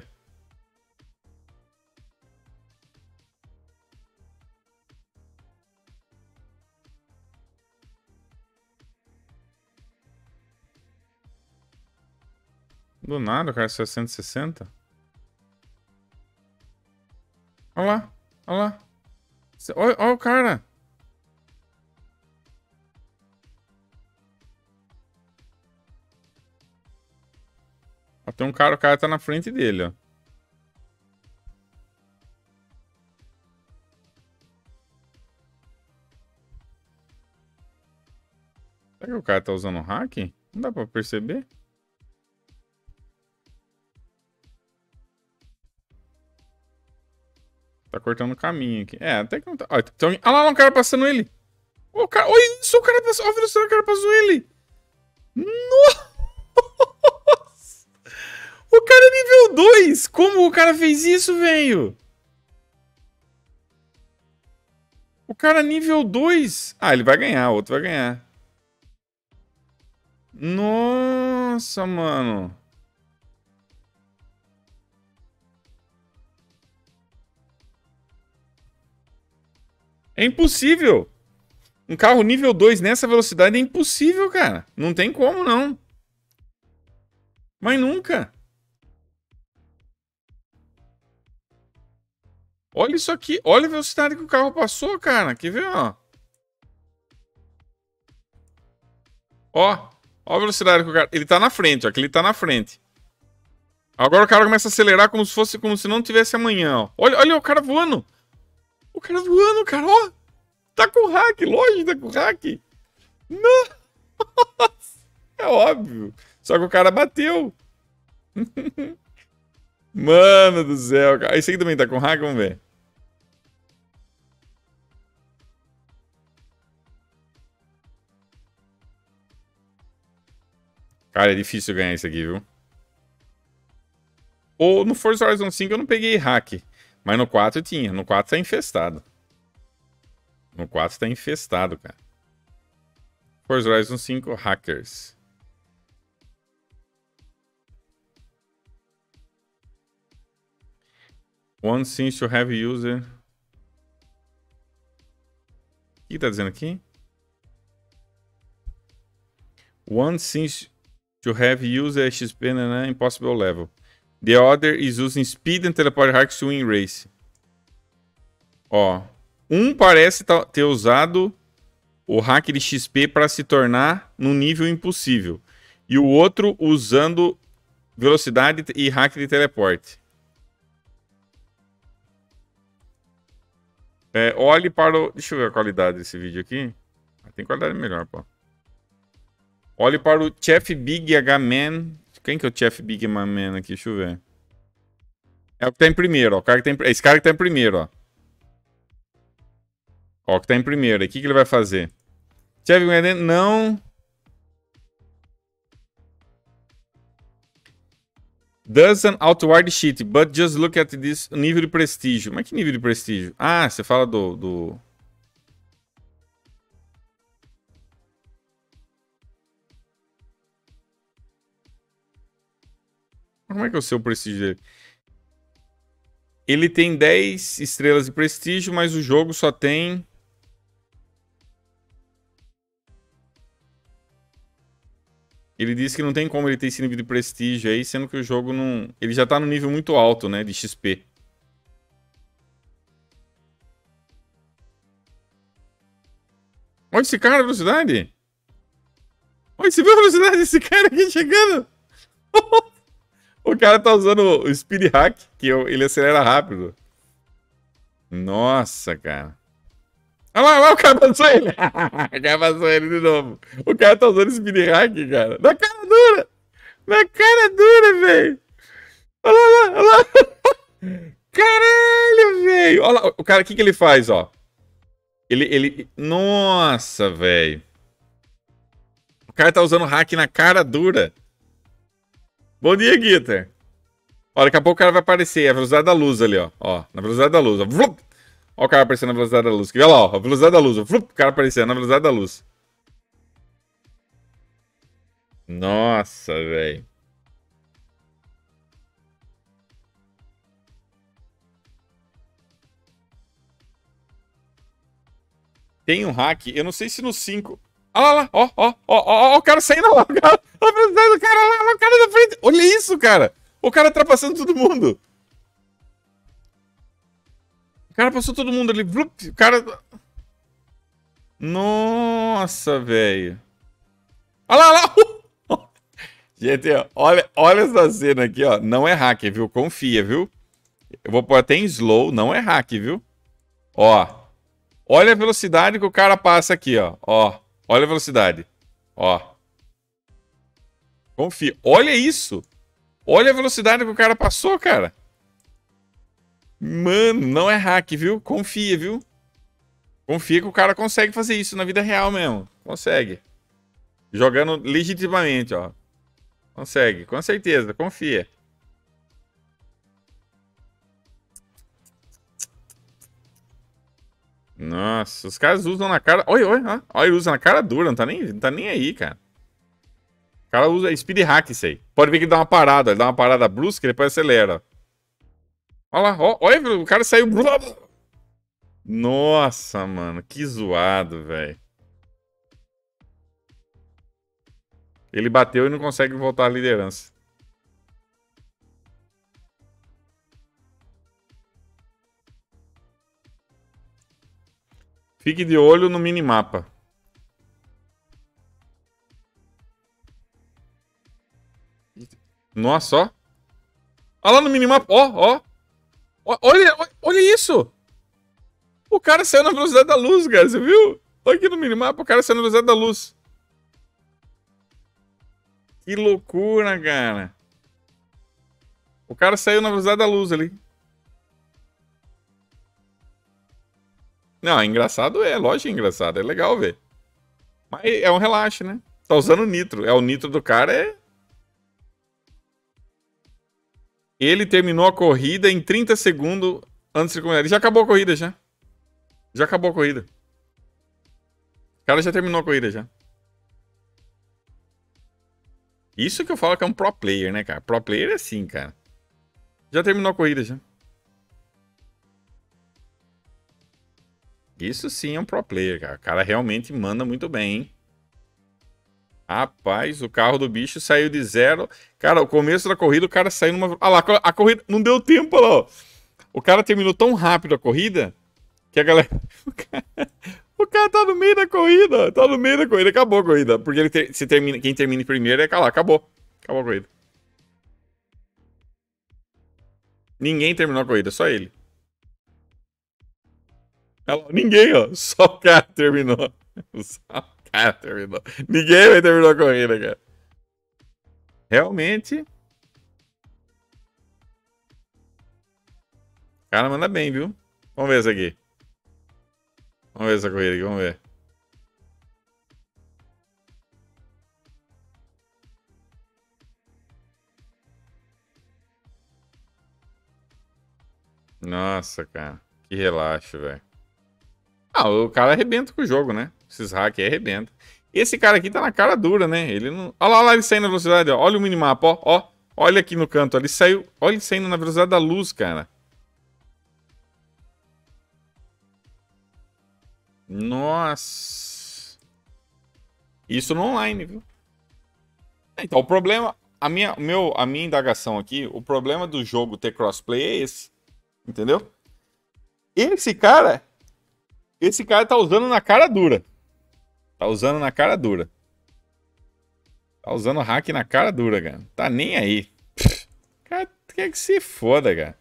Do nada, o cara saiu 160. Olha lá, olha lá. Olha o cara. Ó, tem um cara, o cara tá na frente dele, ó. Será que o cara tá usando hack? Não dá pra perceber? Tá cortando o caminho aqui. É, até que não tá. Olha lá, um cara passando ele. O cara, olha isso, o cara passou. Olha a velocidade, o cara passou ele. Nossa! O cara é nível 2. Como o cara fez isso, velho? O cara é nível 2. Ah, ele vai ganhar, o outro vai ganhar. Nossa, mano. É impossível. Um carro nível 2 nessa velocidade é impossível, cara. Não tem como, não. Mas nunca. Olha isso aqui. Olha a velocidade que o carro passou, cara. Quer ver, ó? Ó. Ó a velocidade que o cara... Ele tá na frente, ó. Que ele tá na frente. Agora o cara começa a acelerar como se fosse... Como se não tivesse amanhã, ó. Olha o cara voando. O cara voando, cara, ó. Tá com hack. Lógico, tá com hack. Nossa. É óbvio. Só que o cara bateu. Mano do céu, cara. Esse aqui também tá com hack, vamos ver. Cara, é difícil ganhar isso aqui, viu? Ou no Forza Horizon 5 eu não peguei hack. Mas no 4 tinha. No 4 tá infestado. No 4 tá infestado, cara. Forza Horizon 5 hackers. One seems to have user... O que tá dizendo aqui? One seems to have used a XP in impossible level. The other is using speed and teleport hacks to win race. Ó. Um parece ter usado o hack de XP para se tornar num nível impossível. E o outro usando velocidade e hack de teleporte. Olhe para o... Deixa eu ver a qualidade desse vídeo aqui. Tem qualidade melhor, pô. Olhe para o Chef Big H-Man. Quem que é o Chef Big Man aqui? Deixa eu ver. É o que tá em primeiro, ó. Esse cara que tá em primeiro, ó. Ó, que tá em primeiro. E o que ele vai fazer? Chef Big Man, não... Doesn't outward shit, but just look at this nível de prestígio. Mas que nível de prestígio? Ah, você fala do... Como é que é o seu prestígio dele? Ele tem 10 estrelas de prestígio, mas o jogo só tem... Ele disse que não tem como ele ter esse nível de prestígio aí, sendo que o jogo não... Ele já tá no nível muito alto, né, de XP. Olha esse cara, a velocidade. Olha, você viu a velocidade desse cara aqui chegando? O cara tá usando o Speed Hack, que ele acelera rápido. Nossa, cara. Olha lá, o cara passou ele. O cara passou ele de novo. O cara tá usando Speed Hack, cara. Na cara dura. Na cara dura, velho. Olha lá, olha lá. Caralho, velho. Olha lá, o cara, o que ele faz, ó. Nossa, velho. O cara tá usando hack na cara dura. Bom dia, Guitar. Ó, daqui a pouco o cara vai aparecer. A velocidade da luz ali, ó. Ó, na velocidade da luz. Ó, Vlup! Ó o cara aparecendo na velocidade da luz. Olha lá, ó. A velocidade da luz. Ó, Vlup! O cara aparecendo na velocidade da luz. Nossa, velho. Tem um hack, eu não sei se no 5. Olha lá, ó, ó, ó, ó, ó, o cara saindo lá, o cara, a velocidade do cara lá, o cara da frente. Olha isso, cara. O cara ultrapassando todo mundo. O cara passou todo mundo ali. O cara. Nossa, velho. Olha lá, olha lá. Gente, ó, olha essa cena aqui, ó. Não é hack, viu? Confia, viu? Eu vou pôr até em slow, não é hack, viu? Ó. Olha a velocidade que o cara passa aqui, ó. Ó. Olha a velocidade. Ó. Confia. Olha isso. Olha a velocidade que o cara passou, cara. Mano, não é hack, viu? Confia, viu? Confia que o cara consegue fazer isso na vida real mesmo. Consegue. Jogando legitimamente, ó. Consegue, com certeza. Confia. Nossa, os caras usam na cara. Olha, olha, olha, ele usa na cara dura, não tá nem aí, cara. O cara usa speed hack isso aí. Pode ver que ele dá uma parada, ele dá uma parada brusca e depois acelera. Olha lá, ó, olha, o cara saiu. Nossa, mano, que zoado, velho. Ele bateu e não consegue voltar à liderança. Fique de olho no minimapa. Nossa, ó. Olha lá no minimapa, ó, ó. Olha, olha isso. O cara saiu na velocidade da luz, cara, você viu? Olha aqui no minimapa, o cara saiu na velocidade da luz. Que loucura, cara. O cara saiu na velocidade da luz ali. Não, é engraçado, lógico que é engraçado, é legal ver. Mas é um relaxe, né? Tá usando nitro. É o nitro do cara, é. Ele terminou a corrida em 30 segundos antes de começar. Ele já acabou a corrida já. Já acabou a corrida. O cara já terminou a corrida já. Isso que eu falo que é um pro player, né, cara? Pro player é assim, cara. Já terminou a corrida já. Isso sim é um pro player, cara. O cara realmente manda muito bem, hein? Rapaz, o carro do bicho saiu de zero. Cara, o começo da corrida, o cara saiu numa. Ah lá, a corrida não deu tempo, lá, ó. O cara terminou tão rápido a corrida que a galera. O cara tá no meio da corrida. Tá no meio da corrida. Acabou a corrida. Porque ele se termina... quem termina em primeiro é lá. Acabou. Acabou a corrida. Ninguém terminou a corrida, só ele. Ninguém, ó. Só o cara terminou. Só o cara terminou. Ninguém vai terminar a corrida, cara. Realmente. O cara manda bem, viu? Vamos ver isso aqui. Vamos ver essa corrida aqui, vamos ver. Nossa, cara. Que relaxo, velho. Ah, o cara arrebenta com o jogo, né? Esses hacks aí arrebentam. Esse cara aqui tá na cara dura, né? Ele não. Olha lá, ele saindo na velocidade, ó. Olha o minimapa, ó. Ó. Olha aqui no canto. Ele saiu. Olha ele saindo na velocidade da luz, cara. Nossa. Isso no online, viu? Então, o problema. A minha indagação aqui, o problema do jogo ter crossplay é esse. Entendeu? Esse cara. Esse cara tá usando na cara dura. Tá usando na cara dura. Tá usando hack na cara dura, cara. Tá nem aí. Cara, quer que se foda, cara.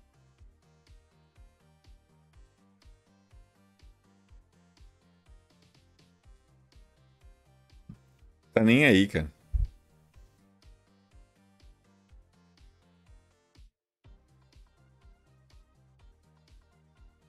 Tá nem aí, cara.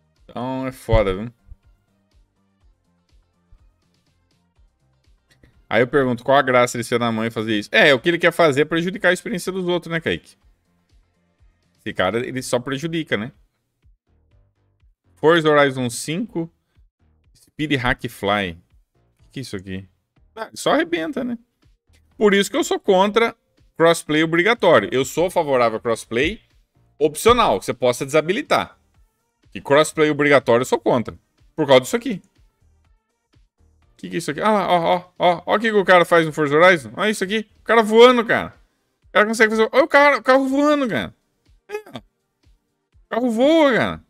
Então é foda, viu? Aí eu pergunto, qual a graça de ser na mãe e fazer isso? O que ele quer fazer é prejudicar a experiência dos outros, né, Kaique? Esse cara, ele só prejudica, né? Forza Horizon 5, Speed Hack Fly. O que é isso aqui? Só arrebenta, né? Por isso que eu sou contra crossplay obrigatório. Eu sou favorável a crossplay opcional, que você possa desabilitar. E crossplay obrigatório eu sou contra. Por causa disso aqui. O que é isso aqui? Ah lá, ó o que o cara faz no Forza Horizon. Olha isso aqui. O cara voando, cara. O cara consegue fazer... Olha o carro voando, cara. O carro voa, cara.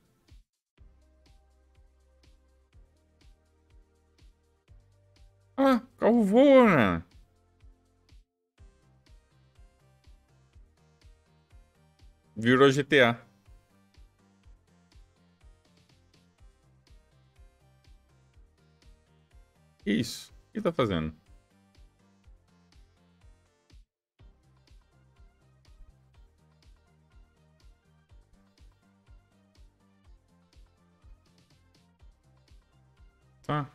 Ah, o carro voa, cara. Virou GTA. Isso. O que tá fazendo? Tá.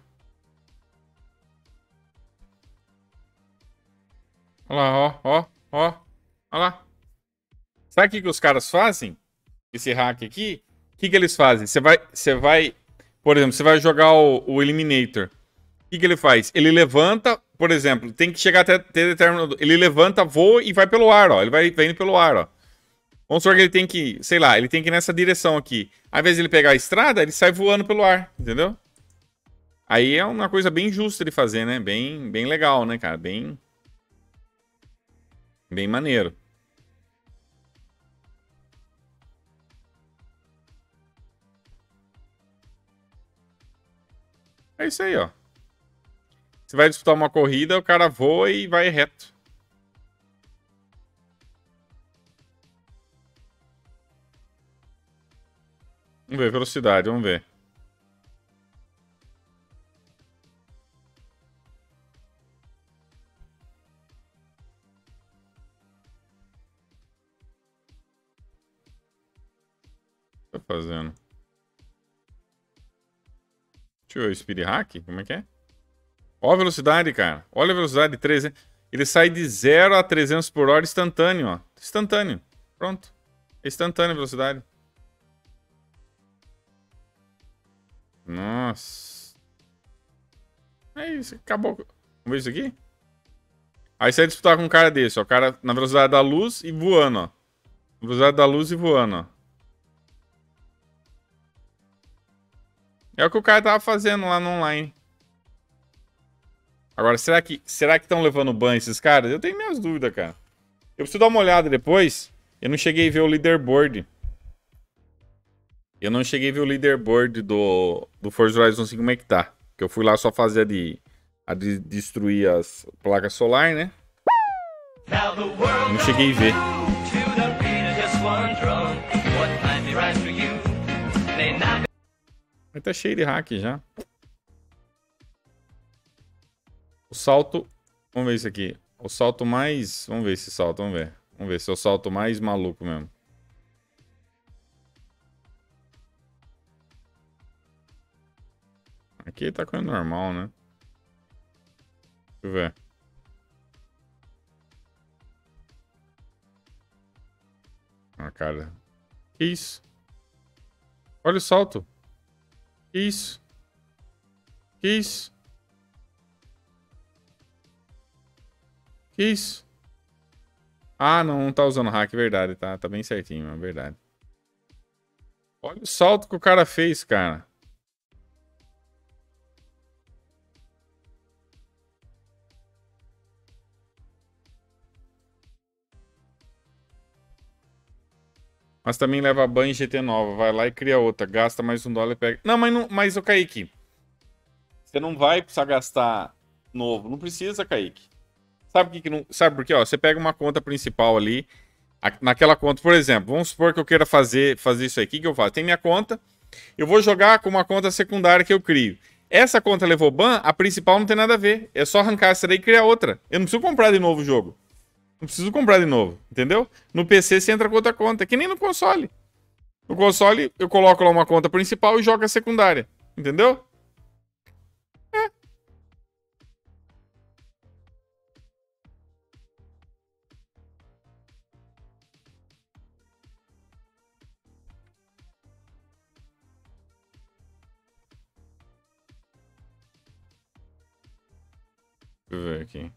Olha lá, ó. Olha lá. Sabe o que os caras fazem? Esse hack aqui? O que eles fazem? Você vai... Por exemplo, você vai jogar o Eliminator. O que ele faz? Ele levanta, por exemplo, tem que chegar até determinado... Ele levanta, voa e vai pelo ar, ó. Ele vai indo pelo ar, ó. Vamos supor que ele tem que, sei lá, ele tem que ir nessa direção aqui. Ao invés de ele pegar a estrada, ele sai voando pelo ar, entendeu? Aí é uma coisa bem justa de fazer, né? Bem legal, né, cara? Bem maneiro. É isso aí, ó. Você vai disputar uma corrida, o cara voa e vai reto. Vamos ver, velocidade, vamos ver. O que tá fazendo? Deixa eu ver o speed hack, como é que é? Ó a velocidade, cara. Olha a velocidade, 300. Ele sai de 0 a 300 por hora instantâneo, ó. Instantâneo. Pronto. Instantânea a velocidade. Nossa. É isso, acabou. Vamos ver isso aqui? Aí você vai disputar com um cara desse, ó. O cara na velocidade da luz e voando, ó. Velocidade da luz e voando, ó. É o que o cara tava fazendo lá no online. Agora, será que estão levando ban esses caras? Eu tenho minhas dúvidas, cara. Eu preciso dar uma olhada depois. Eu não cheguei a ver o leaderboard. Eu não cheguei a ver o leaderboard do Forza Horizon 5 como é que tá. Porque eu fui lá só fazer a de destruir as placas solar, né? Não cheguei a ver. Mas tá cheio de hack já. O salto... Vamos ver isso aqui. O salto mais... Vamos ver esse salto, vamos ver. Vamos ver se é o salto mais maluco mesmo. Aqui tá coisa normal, né? Deixa eu ver. Ah, cara. Que isso? Olha o salto. Que isso? Que isso? Que isso? Ah, não tá usando hack, verdade. Tá bem certinho, é verdade. Olha o salto que o cara fez, cara. Mas também leva ban em GT nova. Vai lá e cria outra. Gasta mais $1 e pega. Não, mas o Kaique. Você não vai precisar gastar novo. Não precisa, Kaique. Sabe por quê? Ó, você pega uma conta principal ali. Naquela conta, por exemplo, vamos supor que eu queira fazer isso aí. O que eu faço? Tem minha conta. Eu vou jogar com uma conta secundária que eu crio. Essa conta levou ban, a principal não tem nada a ver. É só arrancar essa daí e criar outra. Eu não preciso comprar de novo o jogo. Não preciso comprar de novo, entendeu? No PC você entra com outra conta, que nem no console. No console eu coloco lá uma conta principal e jogo a secundária, entendeu? É. Deixa eu ver aqui.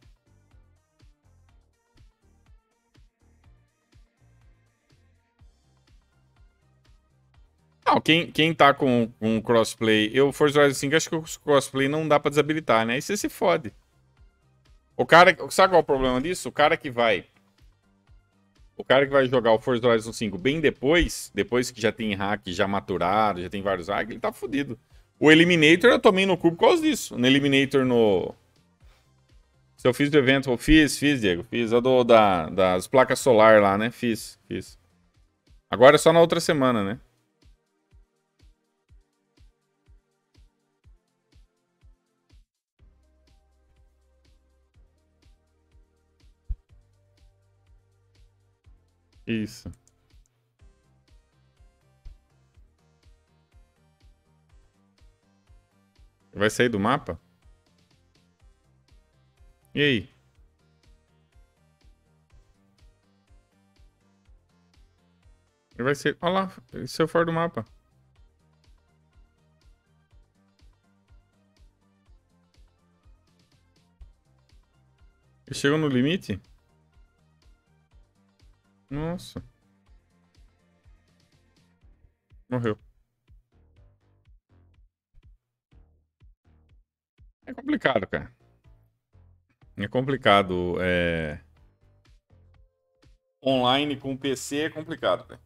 Não, quem tá com crossplay... Eu, Forza Horizon 5, acho que o crossplay não dá pra desabilitar, né? Aí você se fode. O cara... Sabe qual é o problema disso? O cara que vai jogar o Forza Horizon 5 bem depois que já tem hack já maturado, já tem vários hacks, ele tá fudido. O Eliminator eu tomei no cu por causa disso. No Eliminator no... Se eu fiz do evento, eu fiz, Diego. Fiz a das placas solar lá, né? Fiz. Agora é só na outra semana, né? Isso. Vai sair do mapa? E aí? Ele vai ser... Olha lá, ele saiu fora do mapa. Ele chegou no limite? Nossa. Morreu. É complicado, cara. É complicado. Online com PC é complicado, cara.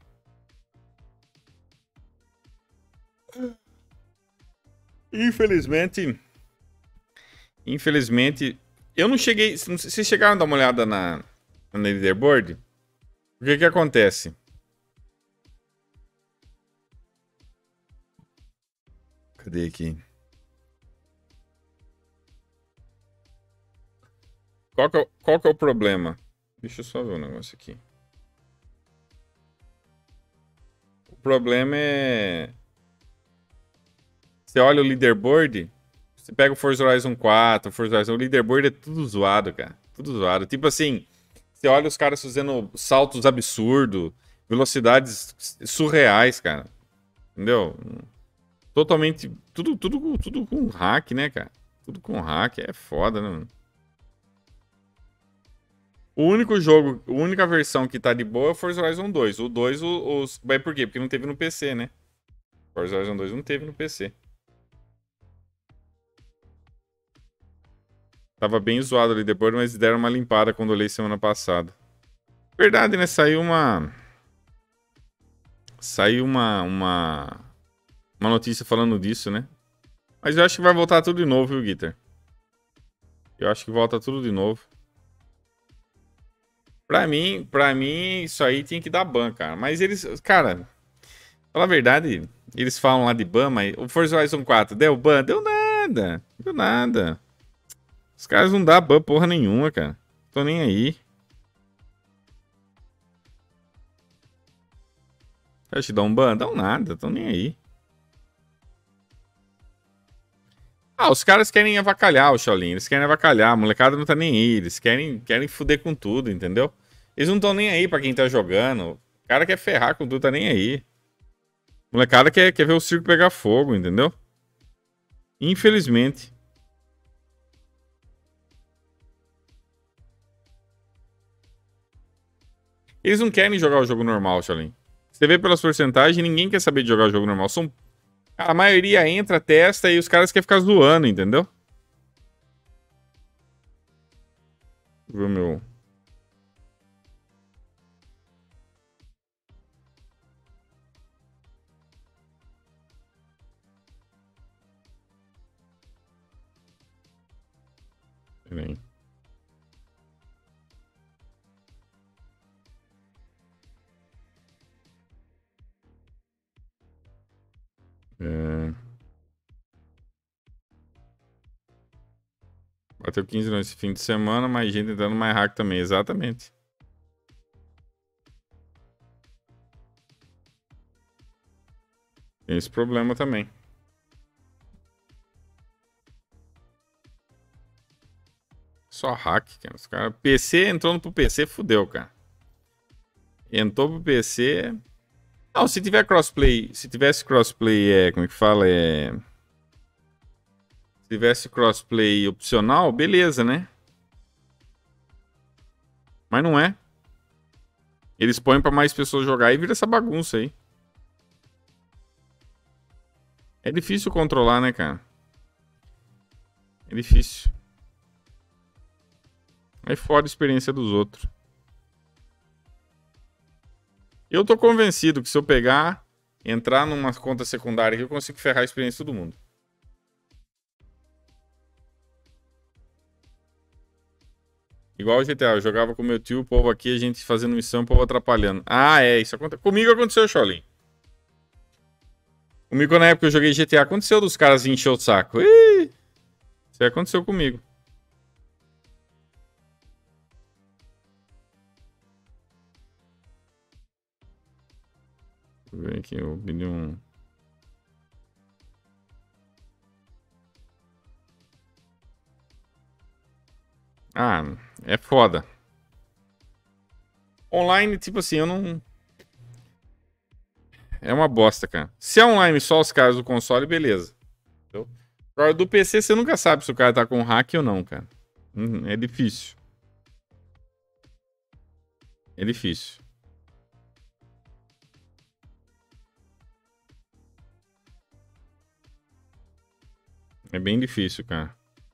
Infelizmente, eu não cheguei. Vocês chegaram a dar uma olhada na leaderboard? O que acontece? Cadê aqui? Qual que é o problema? Deixa eu só ver um negócio aqui. O problema é... Você olha o leaderboard, você pega o Forza Horizon 4, o leaderboard é tudo zoado, cara. Tudo zoado. Tipo assim, você olha os caras fazendo saltos absurdos, velocidades surreais, cara. Entendeu? Totalmente... Tudo com hack, né, cara? Tudo com hack, é foda, né? O único jogo, a única versão que tá de boa é o Forza Horizon 2. O 2, Vai por quê? Porque não teve no PC, né? Forza Horizon 2 não teve no PC. Tava bem zoado ali depois, mas deram uma limpada quando eu olhei semana passada. Verdade, né? Saiu uma notícia falando disso, né? Mas eu acho que vai voltar tudo de novo, viu, Guitar? Eu acho que volta tudo de novo. Pra mim, isso aí tinha que dar ban, cara. Mas eles, cara, fala a verdade, eles falam lá de ban, mas o Forza Horizon 4 deu ban? Deu nada. Deu nada. Os caras não dão ban porra nenhuma, cara. Tô nem aí. Vai te dar um ban? Dão nada, tô nem aí. Ah, os caras querem avacalhar o Shaolin, eles querem avacalhar, a molecada não tá nem aí, eles querem fuder com tudo, entendeu? Eles não estão nem aí pra quem tá jogando, o cara quer ferrar com tudo, tá nem aí. A molecada quer ver o circo pegar fogo, entendeu? Infelizmente. Eles não querem jogar o jogo normal, Shaolin. Você vê pelas porcentagens, ninguém quer saber de jogar o jogo normal. A maioria entra, testa e os caras querem ficar zoando, entendeu? Viu, meu? Peraí. Bateu 15 nesse fim de semana, mais gente entrando mais hack também, exatamente. Tem esse problema também. Só hack, cara. Os caras... PC entrando pro PC, fudeu, cara. Entrou pro PC... Não, se tiver crossplay... Se tivesse crossplay, como é que fala? Se tivesse crossplay opcional, beleza, né? Mas não é. Eles põem pra mais pessoas jogar e vira essa bagunça aí. É difícil controlar, né, cara? É difícil. Aí fora a experiência dos outros. Eu tô convencido que se eu pegar, entrar numa conta secundária aqui, eu consigo ferrar a experiência de todo mundo. Igual o GTA, eu jogava com meu tio, o povo aqui, a gente fazendo missão, o povo atrapalhando. Ah, é, isso aconteceu. Comigo aconteceu, Shaolin. Comigo, na época que eu joguei GTA, aconteceu dos caras encher o saco. Ih, isso aí aconteceu comigo. Deixa eu ver aqui, eu pedi um... Ah, é foda. Online, tipo assim, eu não... É uma bosta, cara. Se é online só os caras do console, beleza. Entendeu? Agora, do PC, você nunca sabe se o cara tá com hack ou não, cara. É difícil. É difícil. É bem difícil, cara.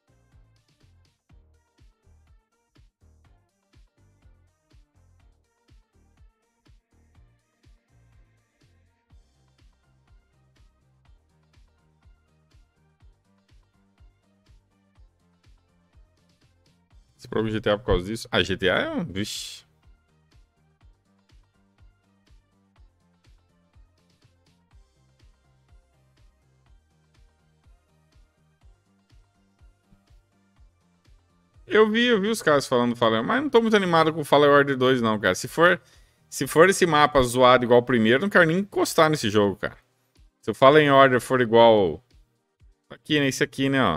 Esse próprio GTA por causa disso. Ah, GTA é um. Vixe. Eu vi os caras falando do Fallen, mas não tô muito animado com o Fallen Order 2, não, cara. Se for esse mapa zoado igual o primeiro, não quero nem encostar nesse jogo, cara. Se o Fallen Order for igual. Aqui, né? Esse aqui, né, ó.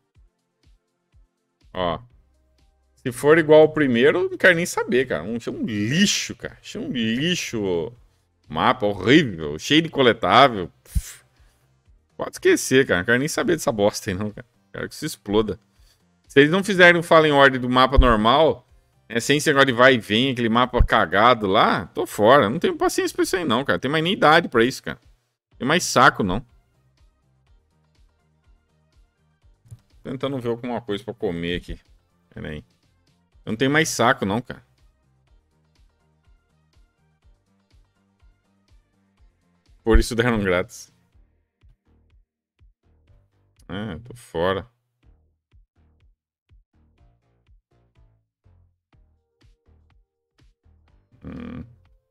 Ó. Se for igual o primeiro, não quero nem saber, cara. Achei um lixo, cara. Achei um lixo. Mapa horrível, cheio de coletável. Pode esquecer, cara. Não quero nem saber dessa bosta aí, não, cara. Quero que se exploda. Se eles não fizerem o Fallen Order do mapa normal, né, sem esse negócio de vai e vem, aquele mapa cagado lá, tô fora. Não tenho paciência pra isso aí, não, cara. Tem mais nem idade pra isso, cara. Tem mais saco, não. Tentando ver alguma coisa pra comer aqui. Pera aí. Eu não tenho mais saco, não, cara. Por isso deram grátis. Ah, tô fora. Hum.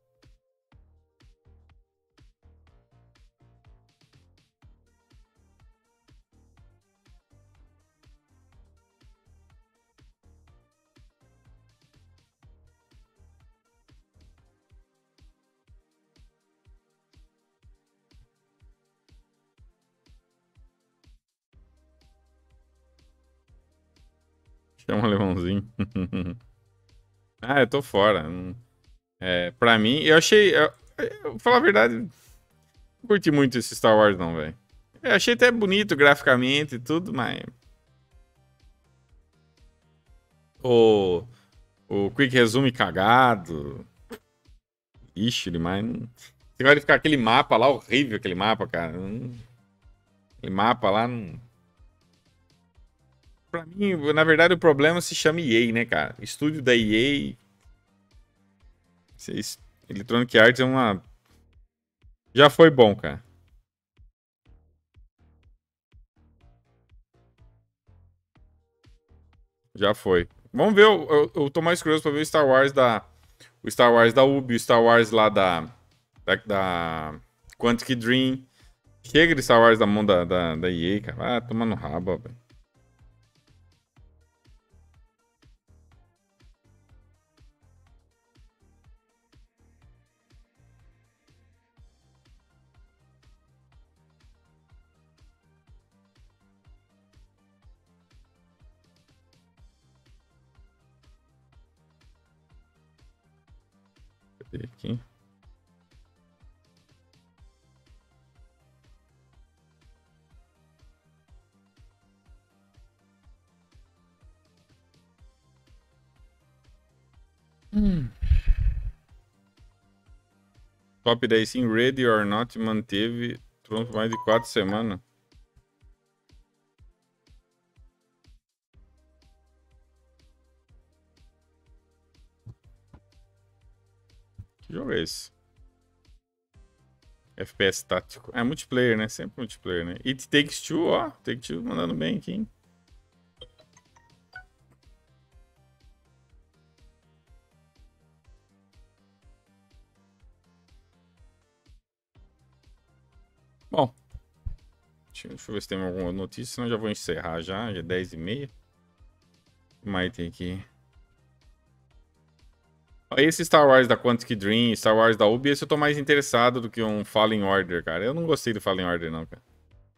Chama um alemãozinho. Ah, eu tô fora. É, pra mim, eu achei. Eu vou falar a verdade, não curti muito esse Star Wars, não, velho. Eu achei até bonito graficamente e tudo, mas. O, o Quick Resume cagado. Ixi, demais. Você vai ficar aquele mapa lá, horrível aquele mapa, cara. Aquele mapa lá não. Pra mim, na verdade, o problema se chama EA, né, cara? Estúdio da EA. Electronic Arts é uma. Já foi bom, cara. Já foi. Vamos ver, eu tô mais curioso pra ver o Star Wars da. O Star Wars da Ubi, o Star Wars lá da Quantic Dream. Chega de Star Wars da mão da EA, cara. Ah, toma no rabo, velho. Cadê aqui? Top 10 sim, Ready or Not manteve por mais de 4 semanas. Que jogo é esse? FPS tático. É multiplayer, né? Sempre multiplayer, né? It Takes Two, ó. Take Two mandando bem aqui, hein? Bom. Deixa eu ver se tem alguma notícia, senão já vou encerrar já. Já é 10h30. O que mais tem aqui? Esse Star Wars da Quantic Dream, Star Wars da Ubi, esse eu tô mais interessado do que um Fallen Order, cara. Eu não gostei do Fallen Order, não, cara.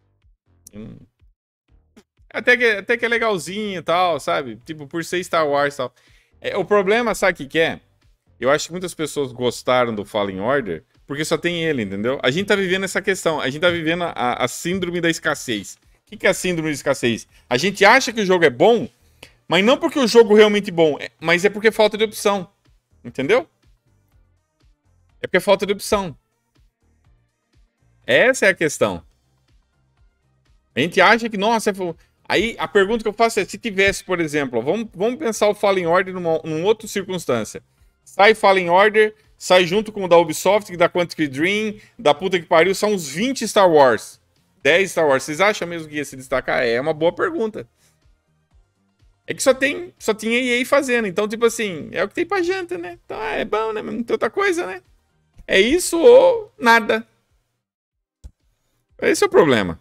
Até que é legalzinho e tal, sabe? Tipo, por ser Star Wars e tal. O problema, sabe o que é? Eu acho que muitas pessoas gostaram do Fallen Order porque só tem ele, entendeu? A gente tá vivendo essa questão. A gente tá vivendo a síndrome da escassez. O que é a síndrome da escassez? A gente acha que o jogo é bom, mas não porque o jogo é realmente bom, mas é porque falta de opção. Entendeu? É porque falta de opção. Essa é a questão. A gente acha que, nossa, aí a pergunta que eu faço é, se tivesse, por exemplo, vamos pensar o Fallen Order numa outra circunstância. Sai Fallen Order, sai junto com o da Ubisoft, da Quantic Dream, da puta que pariu, são uns 20 Star Wars. 10 Star Wars. Vocês acham mesmo que ia se destacar? É uma boa pergunta. É que só tinha EA fazendo. Então, tipo assim, é o que tem pra janta, né? Então, é bom, né? Não tem outra coisa, né? É isso ou nada. Esse é o problema.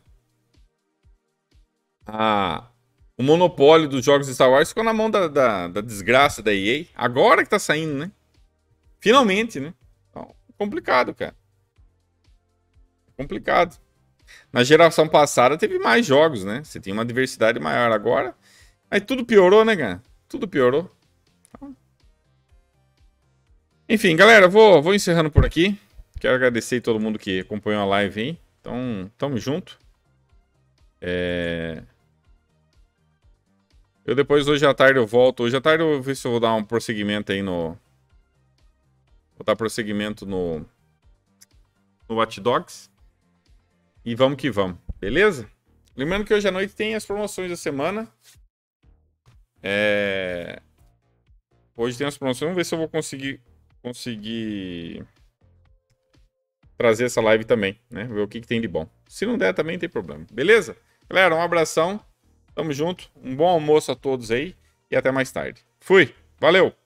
O monopólio dos jogos de Star Wars ficou na mão da desgraça da EA. Agora que tá saindo, né? Finalmente, né? Então, complicado, cara. Complicado. Na geração passada teve mais jogos, né? Você tinha uma diversidade maior. Agora... Aí tudo piorou, né, cara? Tudo piorou. Enfim, galera, vou encerrando por aqui. Quero agradecer a todo mundo que acompanhou a live aí. Então, tamo junto. Eu depois, hoje à tarde, eu volto. Hoje à tarde eu vou ver se eu vou dar um prosseguimento aí no... Vou dar prosseguimento no Watch Dogs. E vamos que vamos, beleza? Lembrando que hoje à noite tem as promoções da semana. Hoje tem as promoções. Vamos ver se eu vou conseguir trazer essa live também, né? Ver o que tem de bom. Se não der, também não tem problema. Beleza? Galera, um abração. Tamo junto. Um bom almoço a todos aí. E até mais tarde. Fui. Valeu!